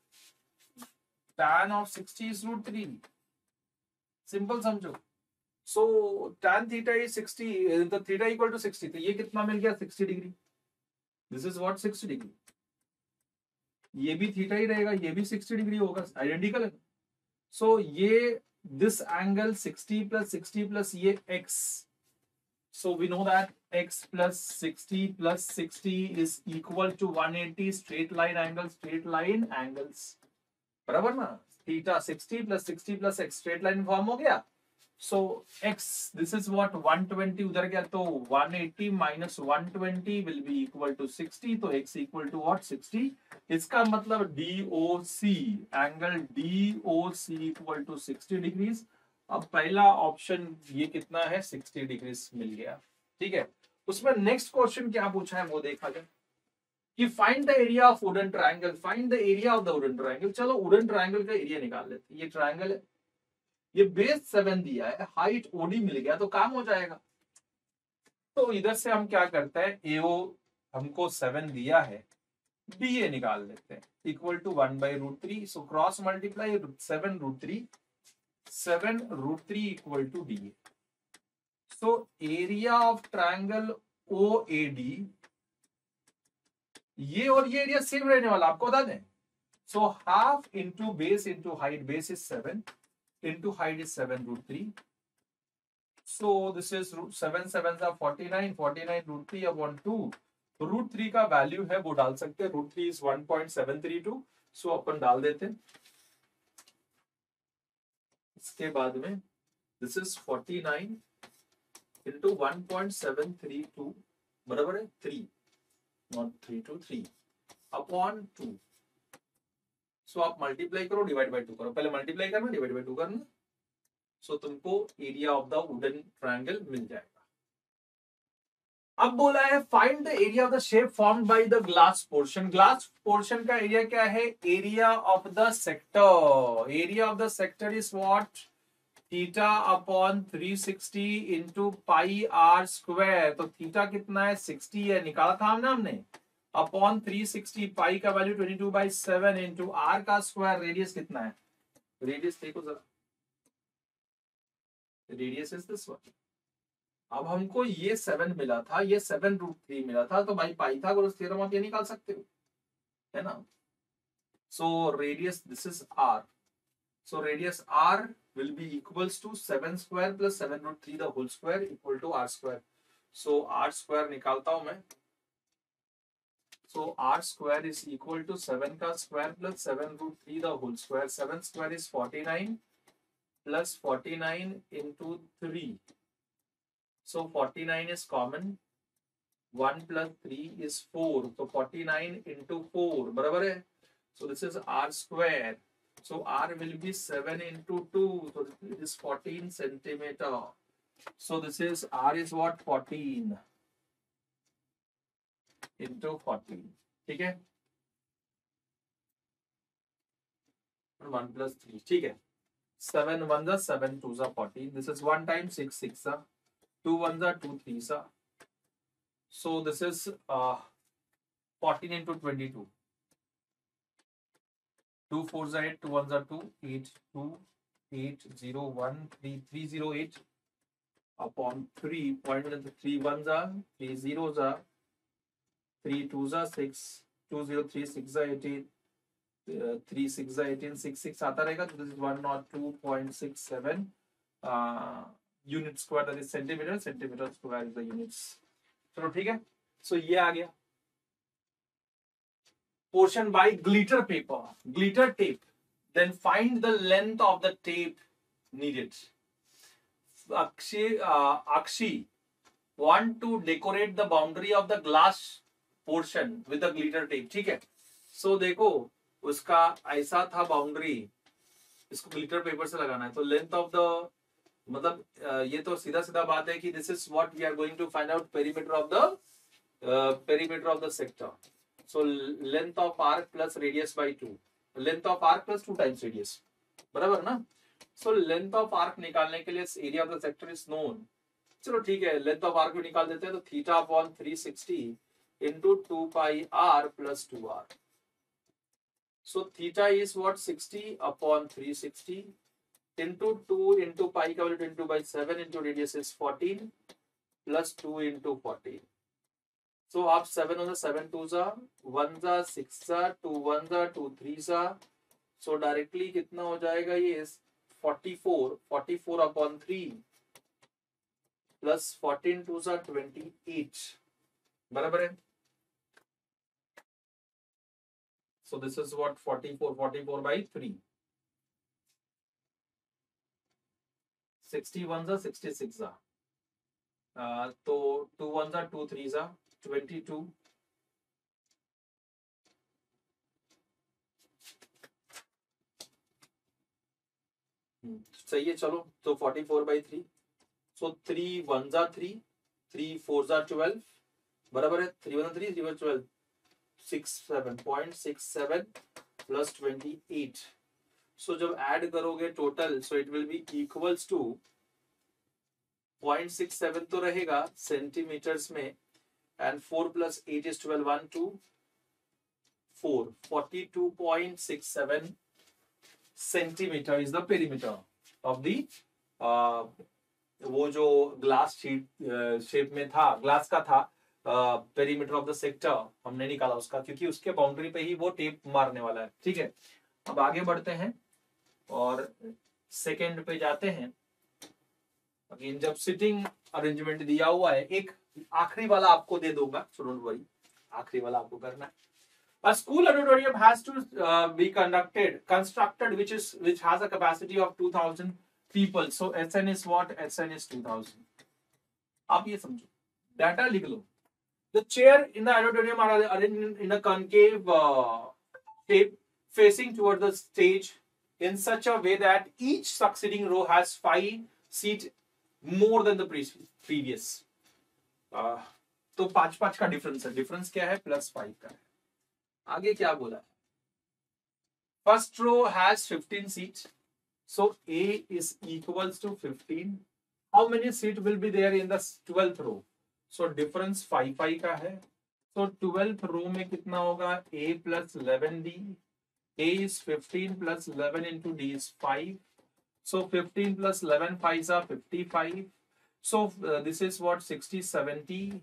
tan of 60 is √3, सिंपल समझो। So tan theta is 60, the theta equal to 60, तो ये कितना मिल गया, 60 degree. This is what, 60 degree. ये भी थीटा ही रहेगा, ये भी 60 डिग्री होगा, आइडेंटिकल है। सो ये दिस एंगल 60 प्लस 60 प्लस ये x, so we know that x plus 60 plus 60 is equal to 180 straight line angles, बराबर ना। Theta 60 plus 60 plus x straight line form हो गया। So x, this is what, 120 उधर गया तो 180 minus 120 will be equal to 60, तो x इक्वल टू व्हाट, 60। इसका मतलब DOC, angle DOC equal to 60 degrees. अब पहला ऑप्शन ये कितना है, 60 डिग्रीज मिल गया, ठीक है। उसमें नेक्स्ट क्वेश्चन क्या पूछा है वो देखा जाए कि find the area of wooden triangle. Find the area of the wooden triangle. चलो वुडन ट्रायंगल का एरिया निकाल लेते हैं। ये ट्रायंगल है, ये बेस 7 दिया है, हाइट OD मिल गया तो काम हो जाएगा। तो इधर से हम क्या करते हैं, AO हमको 7 दिया है, DA निकाल लेते हैं, equal to 1/√3। So cross multiply 7√3 equal to DA। So area of triangle OAD, ये और ये एरिया सेम रहने वाला, आपको बता दें। So half into base into height, base is 7 into height is 7√3, so this is 7 7s are 49 √3 upon 2। तो √3 का वैल्यू है वो डाल सकते हैं, √3 is 1.732, सो अपन डाल देते हैं। इसके बाद में दिस इज 49 into 1.732 बराबर है 3, नॉट 3 अपॉन 2। सो आप मल्टीप्लाई करो, डिवाइड बाय 2 करो, पहले मल्टीप्लाई करना, डिवाइड बाय 2 करना। सो तुमको area of the wooden triangle मिल जाएगा। अब बोला है find the area of the shape formed by the glass portion. Glass portion का एरिया क्या है, area of the sector. Area of the sector is what, theta upon 360 into pi r square. तो थीटा कितना है, 60 है, निकाला था हमने। अपॉन 360 पाई का वैल्यू 22/7 इंटू आर का स्क्वायर, रेडियस कितना है, रेडियस देखो जरा, रेडियस इज दिस वन। अब हमको ये 7 मिला था, ये 7√3 मिला था, तो भाई पाइथागोरस थ्योरम आप ये निकाल सकते हो, है ना। So radius this is r, so radius r will be equals to 7 square plus 7√3 the whole square equal to r square. So r square निकालता हूं मैं, so r square is equal to 7 का square plus 7√3 the whole square. 7 square is 49 plus 49 into 3. So 49 is common. 1 plus 3 is 4. So 49 into 4 बराबर है. So this is r square. So r will be 7 into 2. So it is 14 centimeter. So this is r is what, 14 into 14. ठीक है, 1 plus 3. ठीक है, 7 1 जा 7 2 जा 14. This is 1 times 6 6 जा 2 1 जा 2 3 जा. So this is 14 into 22. 2 4 जा 8, 2 1 जा 2, 8 2 8 0 1 3 308 upon 3. Point में 3 1 जा 3 0 जा 3 2 जा 6 2 0 3 6 जा 18 3 6 जा 18 6 6 आता रहेगा. तो this is 102.67 unit square, that is centimetre. Centimetre square is the units. चलो ठीक है. सो ये आ गया portion by glitter paper, glitter tape. Then find the length of the tape needed. Akshi want to decorate the boundary of the glass portion with the glitter tape. ठीक है. So देखो उसका ऐसा था बाउंड्री, इसको ग्लिटर पेपर से लगाना है. तो लेंथ ऑफ द, मतलब ये तो सीधा सीधा बात है कि this is what we are going to find out perimeter of the sector. So length of arc plus radius by 2. Length of arc plus 2 times radius. बराबर ना. So length of arc निकालने के लिए area of the sector is known. चलो ठीक है, length of arc भी निकाल देते हैं. तो theta upon 360 into 2 pi r plus 2r. So theta is what, 60 upon 360 into 2 into pi का value 22/7 into radius is 14 plus 2 into 14. So आप 7 हो जा 7 2 जा 1 जा 6 जा 2 1 जा 2 3 जा. So डायरेक्टली कितना हो जाएगा ये 44 upon 3 plus 14 2 जा 28. बराबर है. So this is what, 44 by 3. 61 जा 66 जा. तो 2 1 जा 2 3 जा 22. सही है. चलो तो 44 by 3. सो 3 1 जा 3, 3 4 जा 12. बराबर है. 3 1 3 3 12 67.67 प्लस 28. सो जब ऐड करोगे total, so it will be equals to 0.67 तो रहेगा सेंटीमीटर्स में, and 4 plus 8 is 12 1 2 4 42.67 centimeter is the perimeter of the वो जो ग्लास शीट शेप में था, ग्लास का था, पेरीमीटर ऑफ द सेक्टर हमने निकाला उसका, क्योंकि उसके बाउंड्री पे ही वो टेप मारने वाला है. ठीक है. अब आगे बढ़ते हैं और सेकंड पे जाते हैं. अगेन जब सिटिंग अरेंजमेंट दिया हुआ है, एक आखिरी वाला आपको दे दूंगा, सो डोंट वरी, आखिरी वाला आपको करना है. A school auditorium has to be constructed which has a capacity of 2000 people. So SN is what? SN is 2000. आप ये समझो, डाटा लिख लो. The chair in the auditorium are arranged in a concave shape facing toward the stage in such a way that each succeeding row has 5 seats more than the previous. तो 5 का डिफरेंस है. डिफरेंस क्या है? +5 का है. आगे क्या बोला? First row has 15 seats, so A is equals to 15. How many seat will be there in the 12th row? So difference 5 का है. तो 12th रो में कितना होगा, a plus 11d, a is 15 plus 11 into d is 5, so 15 plus 11 5s are 55, so this is what 60 70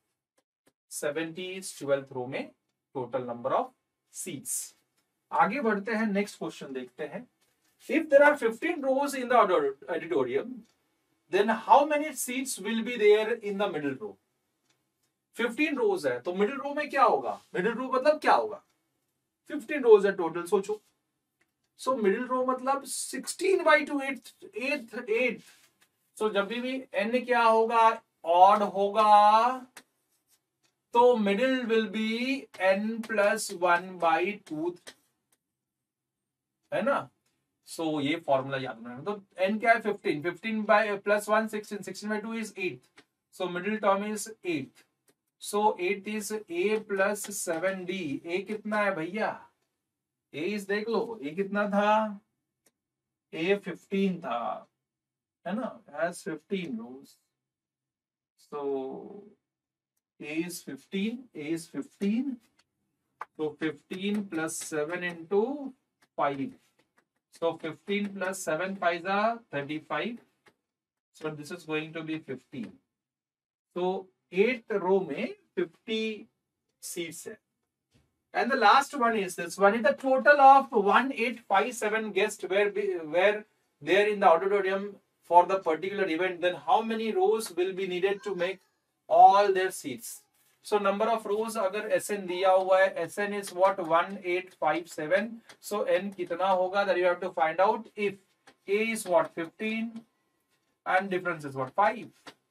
is 12th रो में total number of seats. आगे बढ़ते हैं, नेक्स्ट क्वेश्चन देखते हैं. If there are 15 rows in the auditorium, then how many seats will be there in the middle row? 15 rows है तो मिडिल रो में क्या होगा, मिडिल रो मतलब क्या होगा, 15 rows है टोटल, सोचो. सो मिडिल रो मतलब 16 by 2 8. सो जब भी n क्या होगा, ऑड होगा, तो middle will be n plus 1 by 2, है ना. सो ये फॉर्मूला याद रखना. तो n क्या है, 15 by plus 1 16 by 2 is 8, so middle term is 8. So 8 is a plus 7d. a कितना है भैया, a is देख लो, a कितना था, a 15 था, है ना, has 15 rows. So a is 15, so 15 plus 7 into 5. So 15 plus 7 5s are 35. So this is going to be 15. So 8 रो में 50 seats है. And the last one is this one, is the total of 1857 guests were there in the auditorium for the particular event. Then how many rows will be needed to make all their seats? So number of rows अगर SN दिया हुआ है, SN is what, 1857. So N कितना होगा, that you have to find out. If A is what, 15 and difference is what, 5.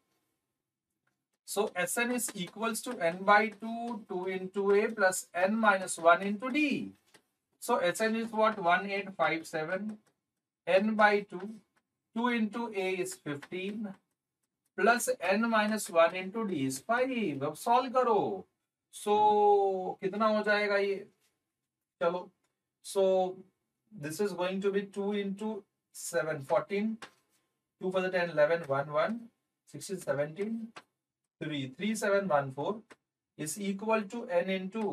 So Sn is equals to n by 2 into a plus n minus 1 into d. So Sn is what, 1857, n by 2 into a is 15 plus n minus 1 into d is 5. अब सॉल्व करो. So कितना हो जाएगा ये, चलो. So this is going to be 2 into 7 14, 2 for the 10 11 1 1 16 17 3 3714 is equal to n into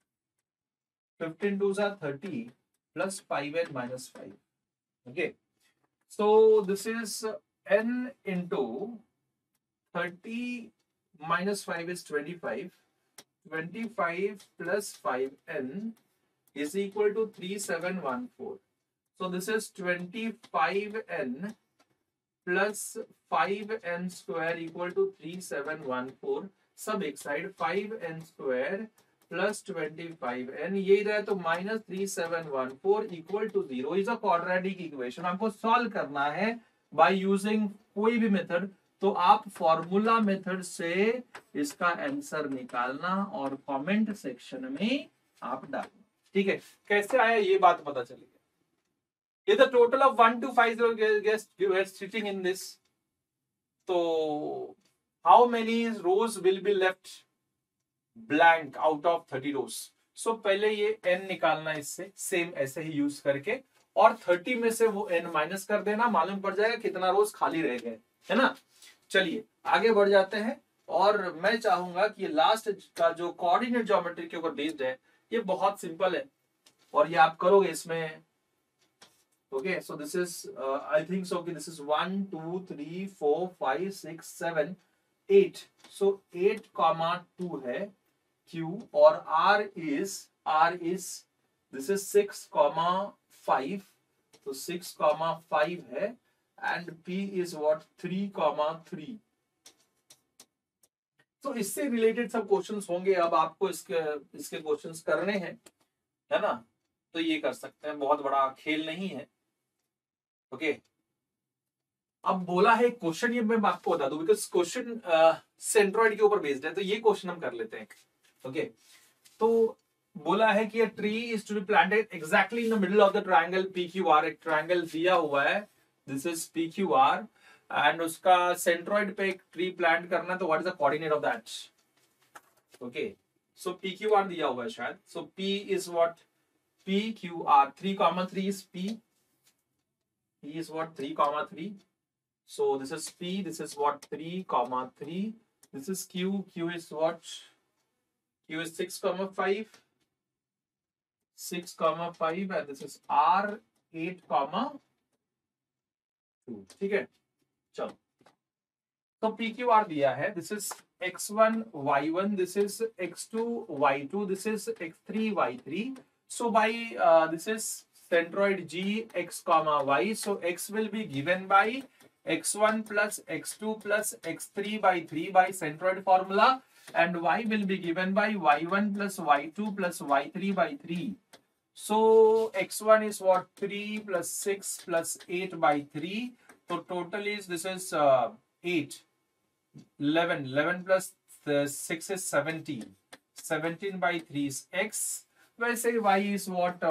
15 2s are 30 plus 5n minus 5. Okay, so this is n into 30 minus 5 is 25. 25 plus 5n is equal to 3714. So this is 25n plus 5n square equal to 3714. सब एक side, 5n square plus 25n, ये इधर है तो minus 3714 equal to 0 is a quadratic equation. आपको सॉल्व करना है by using कोई भी मेथड. तो आप फॉर्मूला मेथड से इसका आंसर निकालना और कमेंट सेक्शन में आप डालना. ठीक है, कैसे आया ये बात पता चलेगी. If the total of 1250 guests were sitting in this, so how many rows will be left blank out of 30 rows? So पहले ये n निकालना इससे, सेम ऐसे ही यूज करके, और 30 में से वो n माइनस कर देना, मालूम पड़ जाएगा कितना रोज खाली रह गए, है ना. चलिए आगे बढ़ जाते हैं. और मैं चाहूंगा कि लास्ट का जो कोऑर्डिनेट ज्योमेट्री के ऊपर बेस्ड है, ये बहुत सिंपल है और ये आप करोगे इसमें. Okay, so this is I think so. Okay, this is 1 2 3 4 5 6 7 8. So 8 comma 2 है Q, और R is this is 6 comma 5. So 6 comma 5 है, and P is what, 3 comma 3. तो इससे रिलेटेड सब क्वेश्चंस होंगे. अब आपको इसके क्वेश्चंस करने हैं, है ना, तो ये कर सकते हैं, बहुत बड़ा खेल नहीं है. ओके, अब बोला है क्वेश्चन, ये मैं आपको बता दूं बिकॉज क्वेश्चन सेंट्रॉइड के ऊपर बेस्ड है, तो ये क्वेश्चन हम कर लेते हैं. ओके, तो बोला है कि tree is to be planted exactly in the middle of the triangle PQR. एक ट्रायंगल दिया हुआ है, दिस इज PQR, एंड उसका सेंट्रॉइड पे एक ट्री प्लांट करना है, तो what is the coordinate of that. Okay, so PQR दिया हुआ है शायद. So P is what, PQR 3,3 is P is what, 3,3. So this is P, this is what, 3,3. This is Q is what, Q is 6, 5, 6, 5, and this is R 8, 2. ठीक है, चलो तो PQR दिया है, this is X1, Y1, this is X2, Y2, this is X3, Y3. So by this is centroid G X, Y. So X will be given by X1 plus X2 plus X3 by 3 by centroid formula, and Y will be given by Y1 plus Y2 plus Y3 by 3. So X1 is what? 3 plus 6 plus 8 by 3. So total is, this is 8. 11. 11 plus 6 is 17. 17 by 3 is X. वैसे Y is what?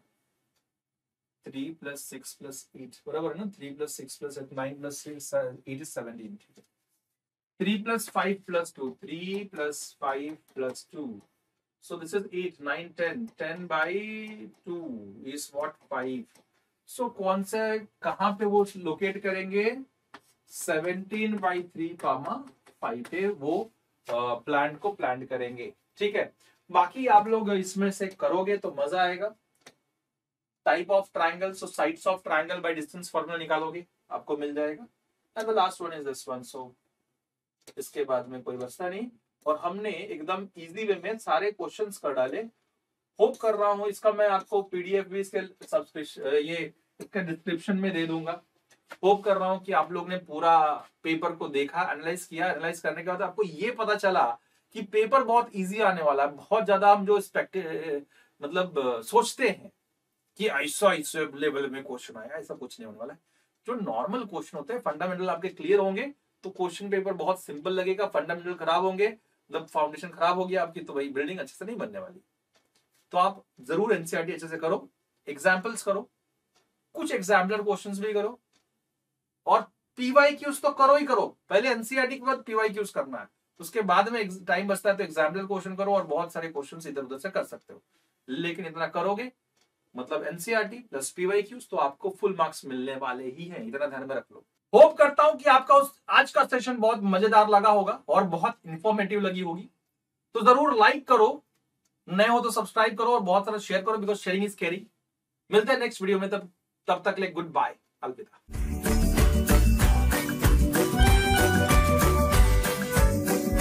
3 plus 6 plus 8. बराबर है ना? 3 plus 6 plus 8, 9 plus 6, 8 is 17. 3 plus 5 plus 2. 3 plus 5 plus 2. So this is 8, 9, 10. 10 by 2 is what? 5. So कौन से, कहाँ पे वो लोकेट करेंगे? 17 by 3, 5 पे वो प्लांट को प्लांट करेंगे. ठीक है, बाकी आप लोग इसमें से करोगे तो मजा आएगा. Type of triangle, so sides of triangle by distance formula निकालोगे, आपको मिल जाएगा. And the last one is this one. So इसके बाद में कोई वस्ता नहीं, और हमने एकदम इजी वे में सारे क्वेश्चंस कर डाले. होप कर रहा हूं इसका मैं आपको पीडीएफ भी इसके सब्सक्रिप्शन, ये इसका डिस्क्रिप्शन में दे दूंगा. होप कर रहा हूं कि आप लोग ने पूरा पेपर को देखा, एनालाइज किया. एनालाइज करने के बाद आपको ये पता चला कि पेपर बहुत इजी आने वाला है. बहुत ज्यादा हम जो मतलब सोचते हैं कि ऐसा लेवल में क्वेश्चन आएगा, ऐसा कुछ नहीं होने वाला है. जो नॉर्मल क्वेश्चन होते हैं, फंडामेंटल आपके क्लियर होंगे तो क्वेश्चन पेपर बहुत सिंपल लगेगा. फंडामेंटल खराब होंगे, मतलब फाउंडेशन खराब हो गया आपकी, तो वही बिल्डिंग अच्छे से नहीं बनने वाली. तो आप जरूर एनसीईआरटी अच्छे से करो, एग्जाम्पल्स करो, कुछ एग्जाम्पलर क्वेश्चंस भी करो, और पीवाईक्यूज तो करो ही करो. पहले एनसीईआरटी के बाद पीवाईक्यूज करना है, उसके बाद में टाइम बचता है तो एग्जाम्पलर क्वेश्चन करो, और बहुत सारे क्वेश्चंस इधर उधर से कर सकते हो. लेकिन इतना करोगे मतलब एनसीईआरटी प्लस पीवाईक्यूज, तो आपको फुल मार्क्स मिलने वाले ही हैं. इतना ध्यान में रख लो. होप करता हूं कि आपका आज का सेशन बहुत मजेदार लगा होगा और बहुत इंफॉर्मेटिव लगी होगी. तो जरूर लाइक करो, नए हो तो सब्सक्राइब करो, और बहुत सारा शेयर करो, बिकॉज शेयरिंग इज केयरिंग. मिलते हैं नेक्स्ट वीडियो में, तब तक ले गुड बाय, अलविदा.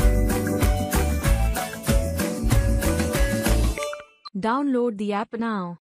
Download the app now.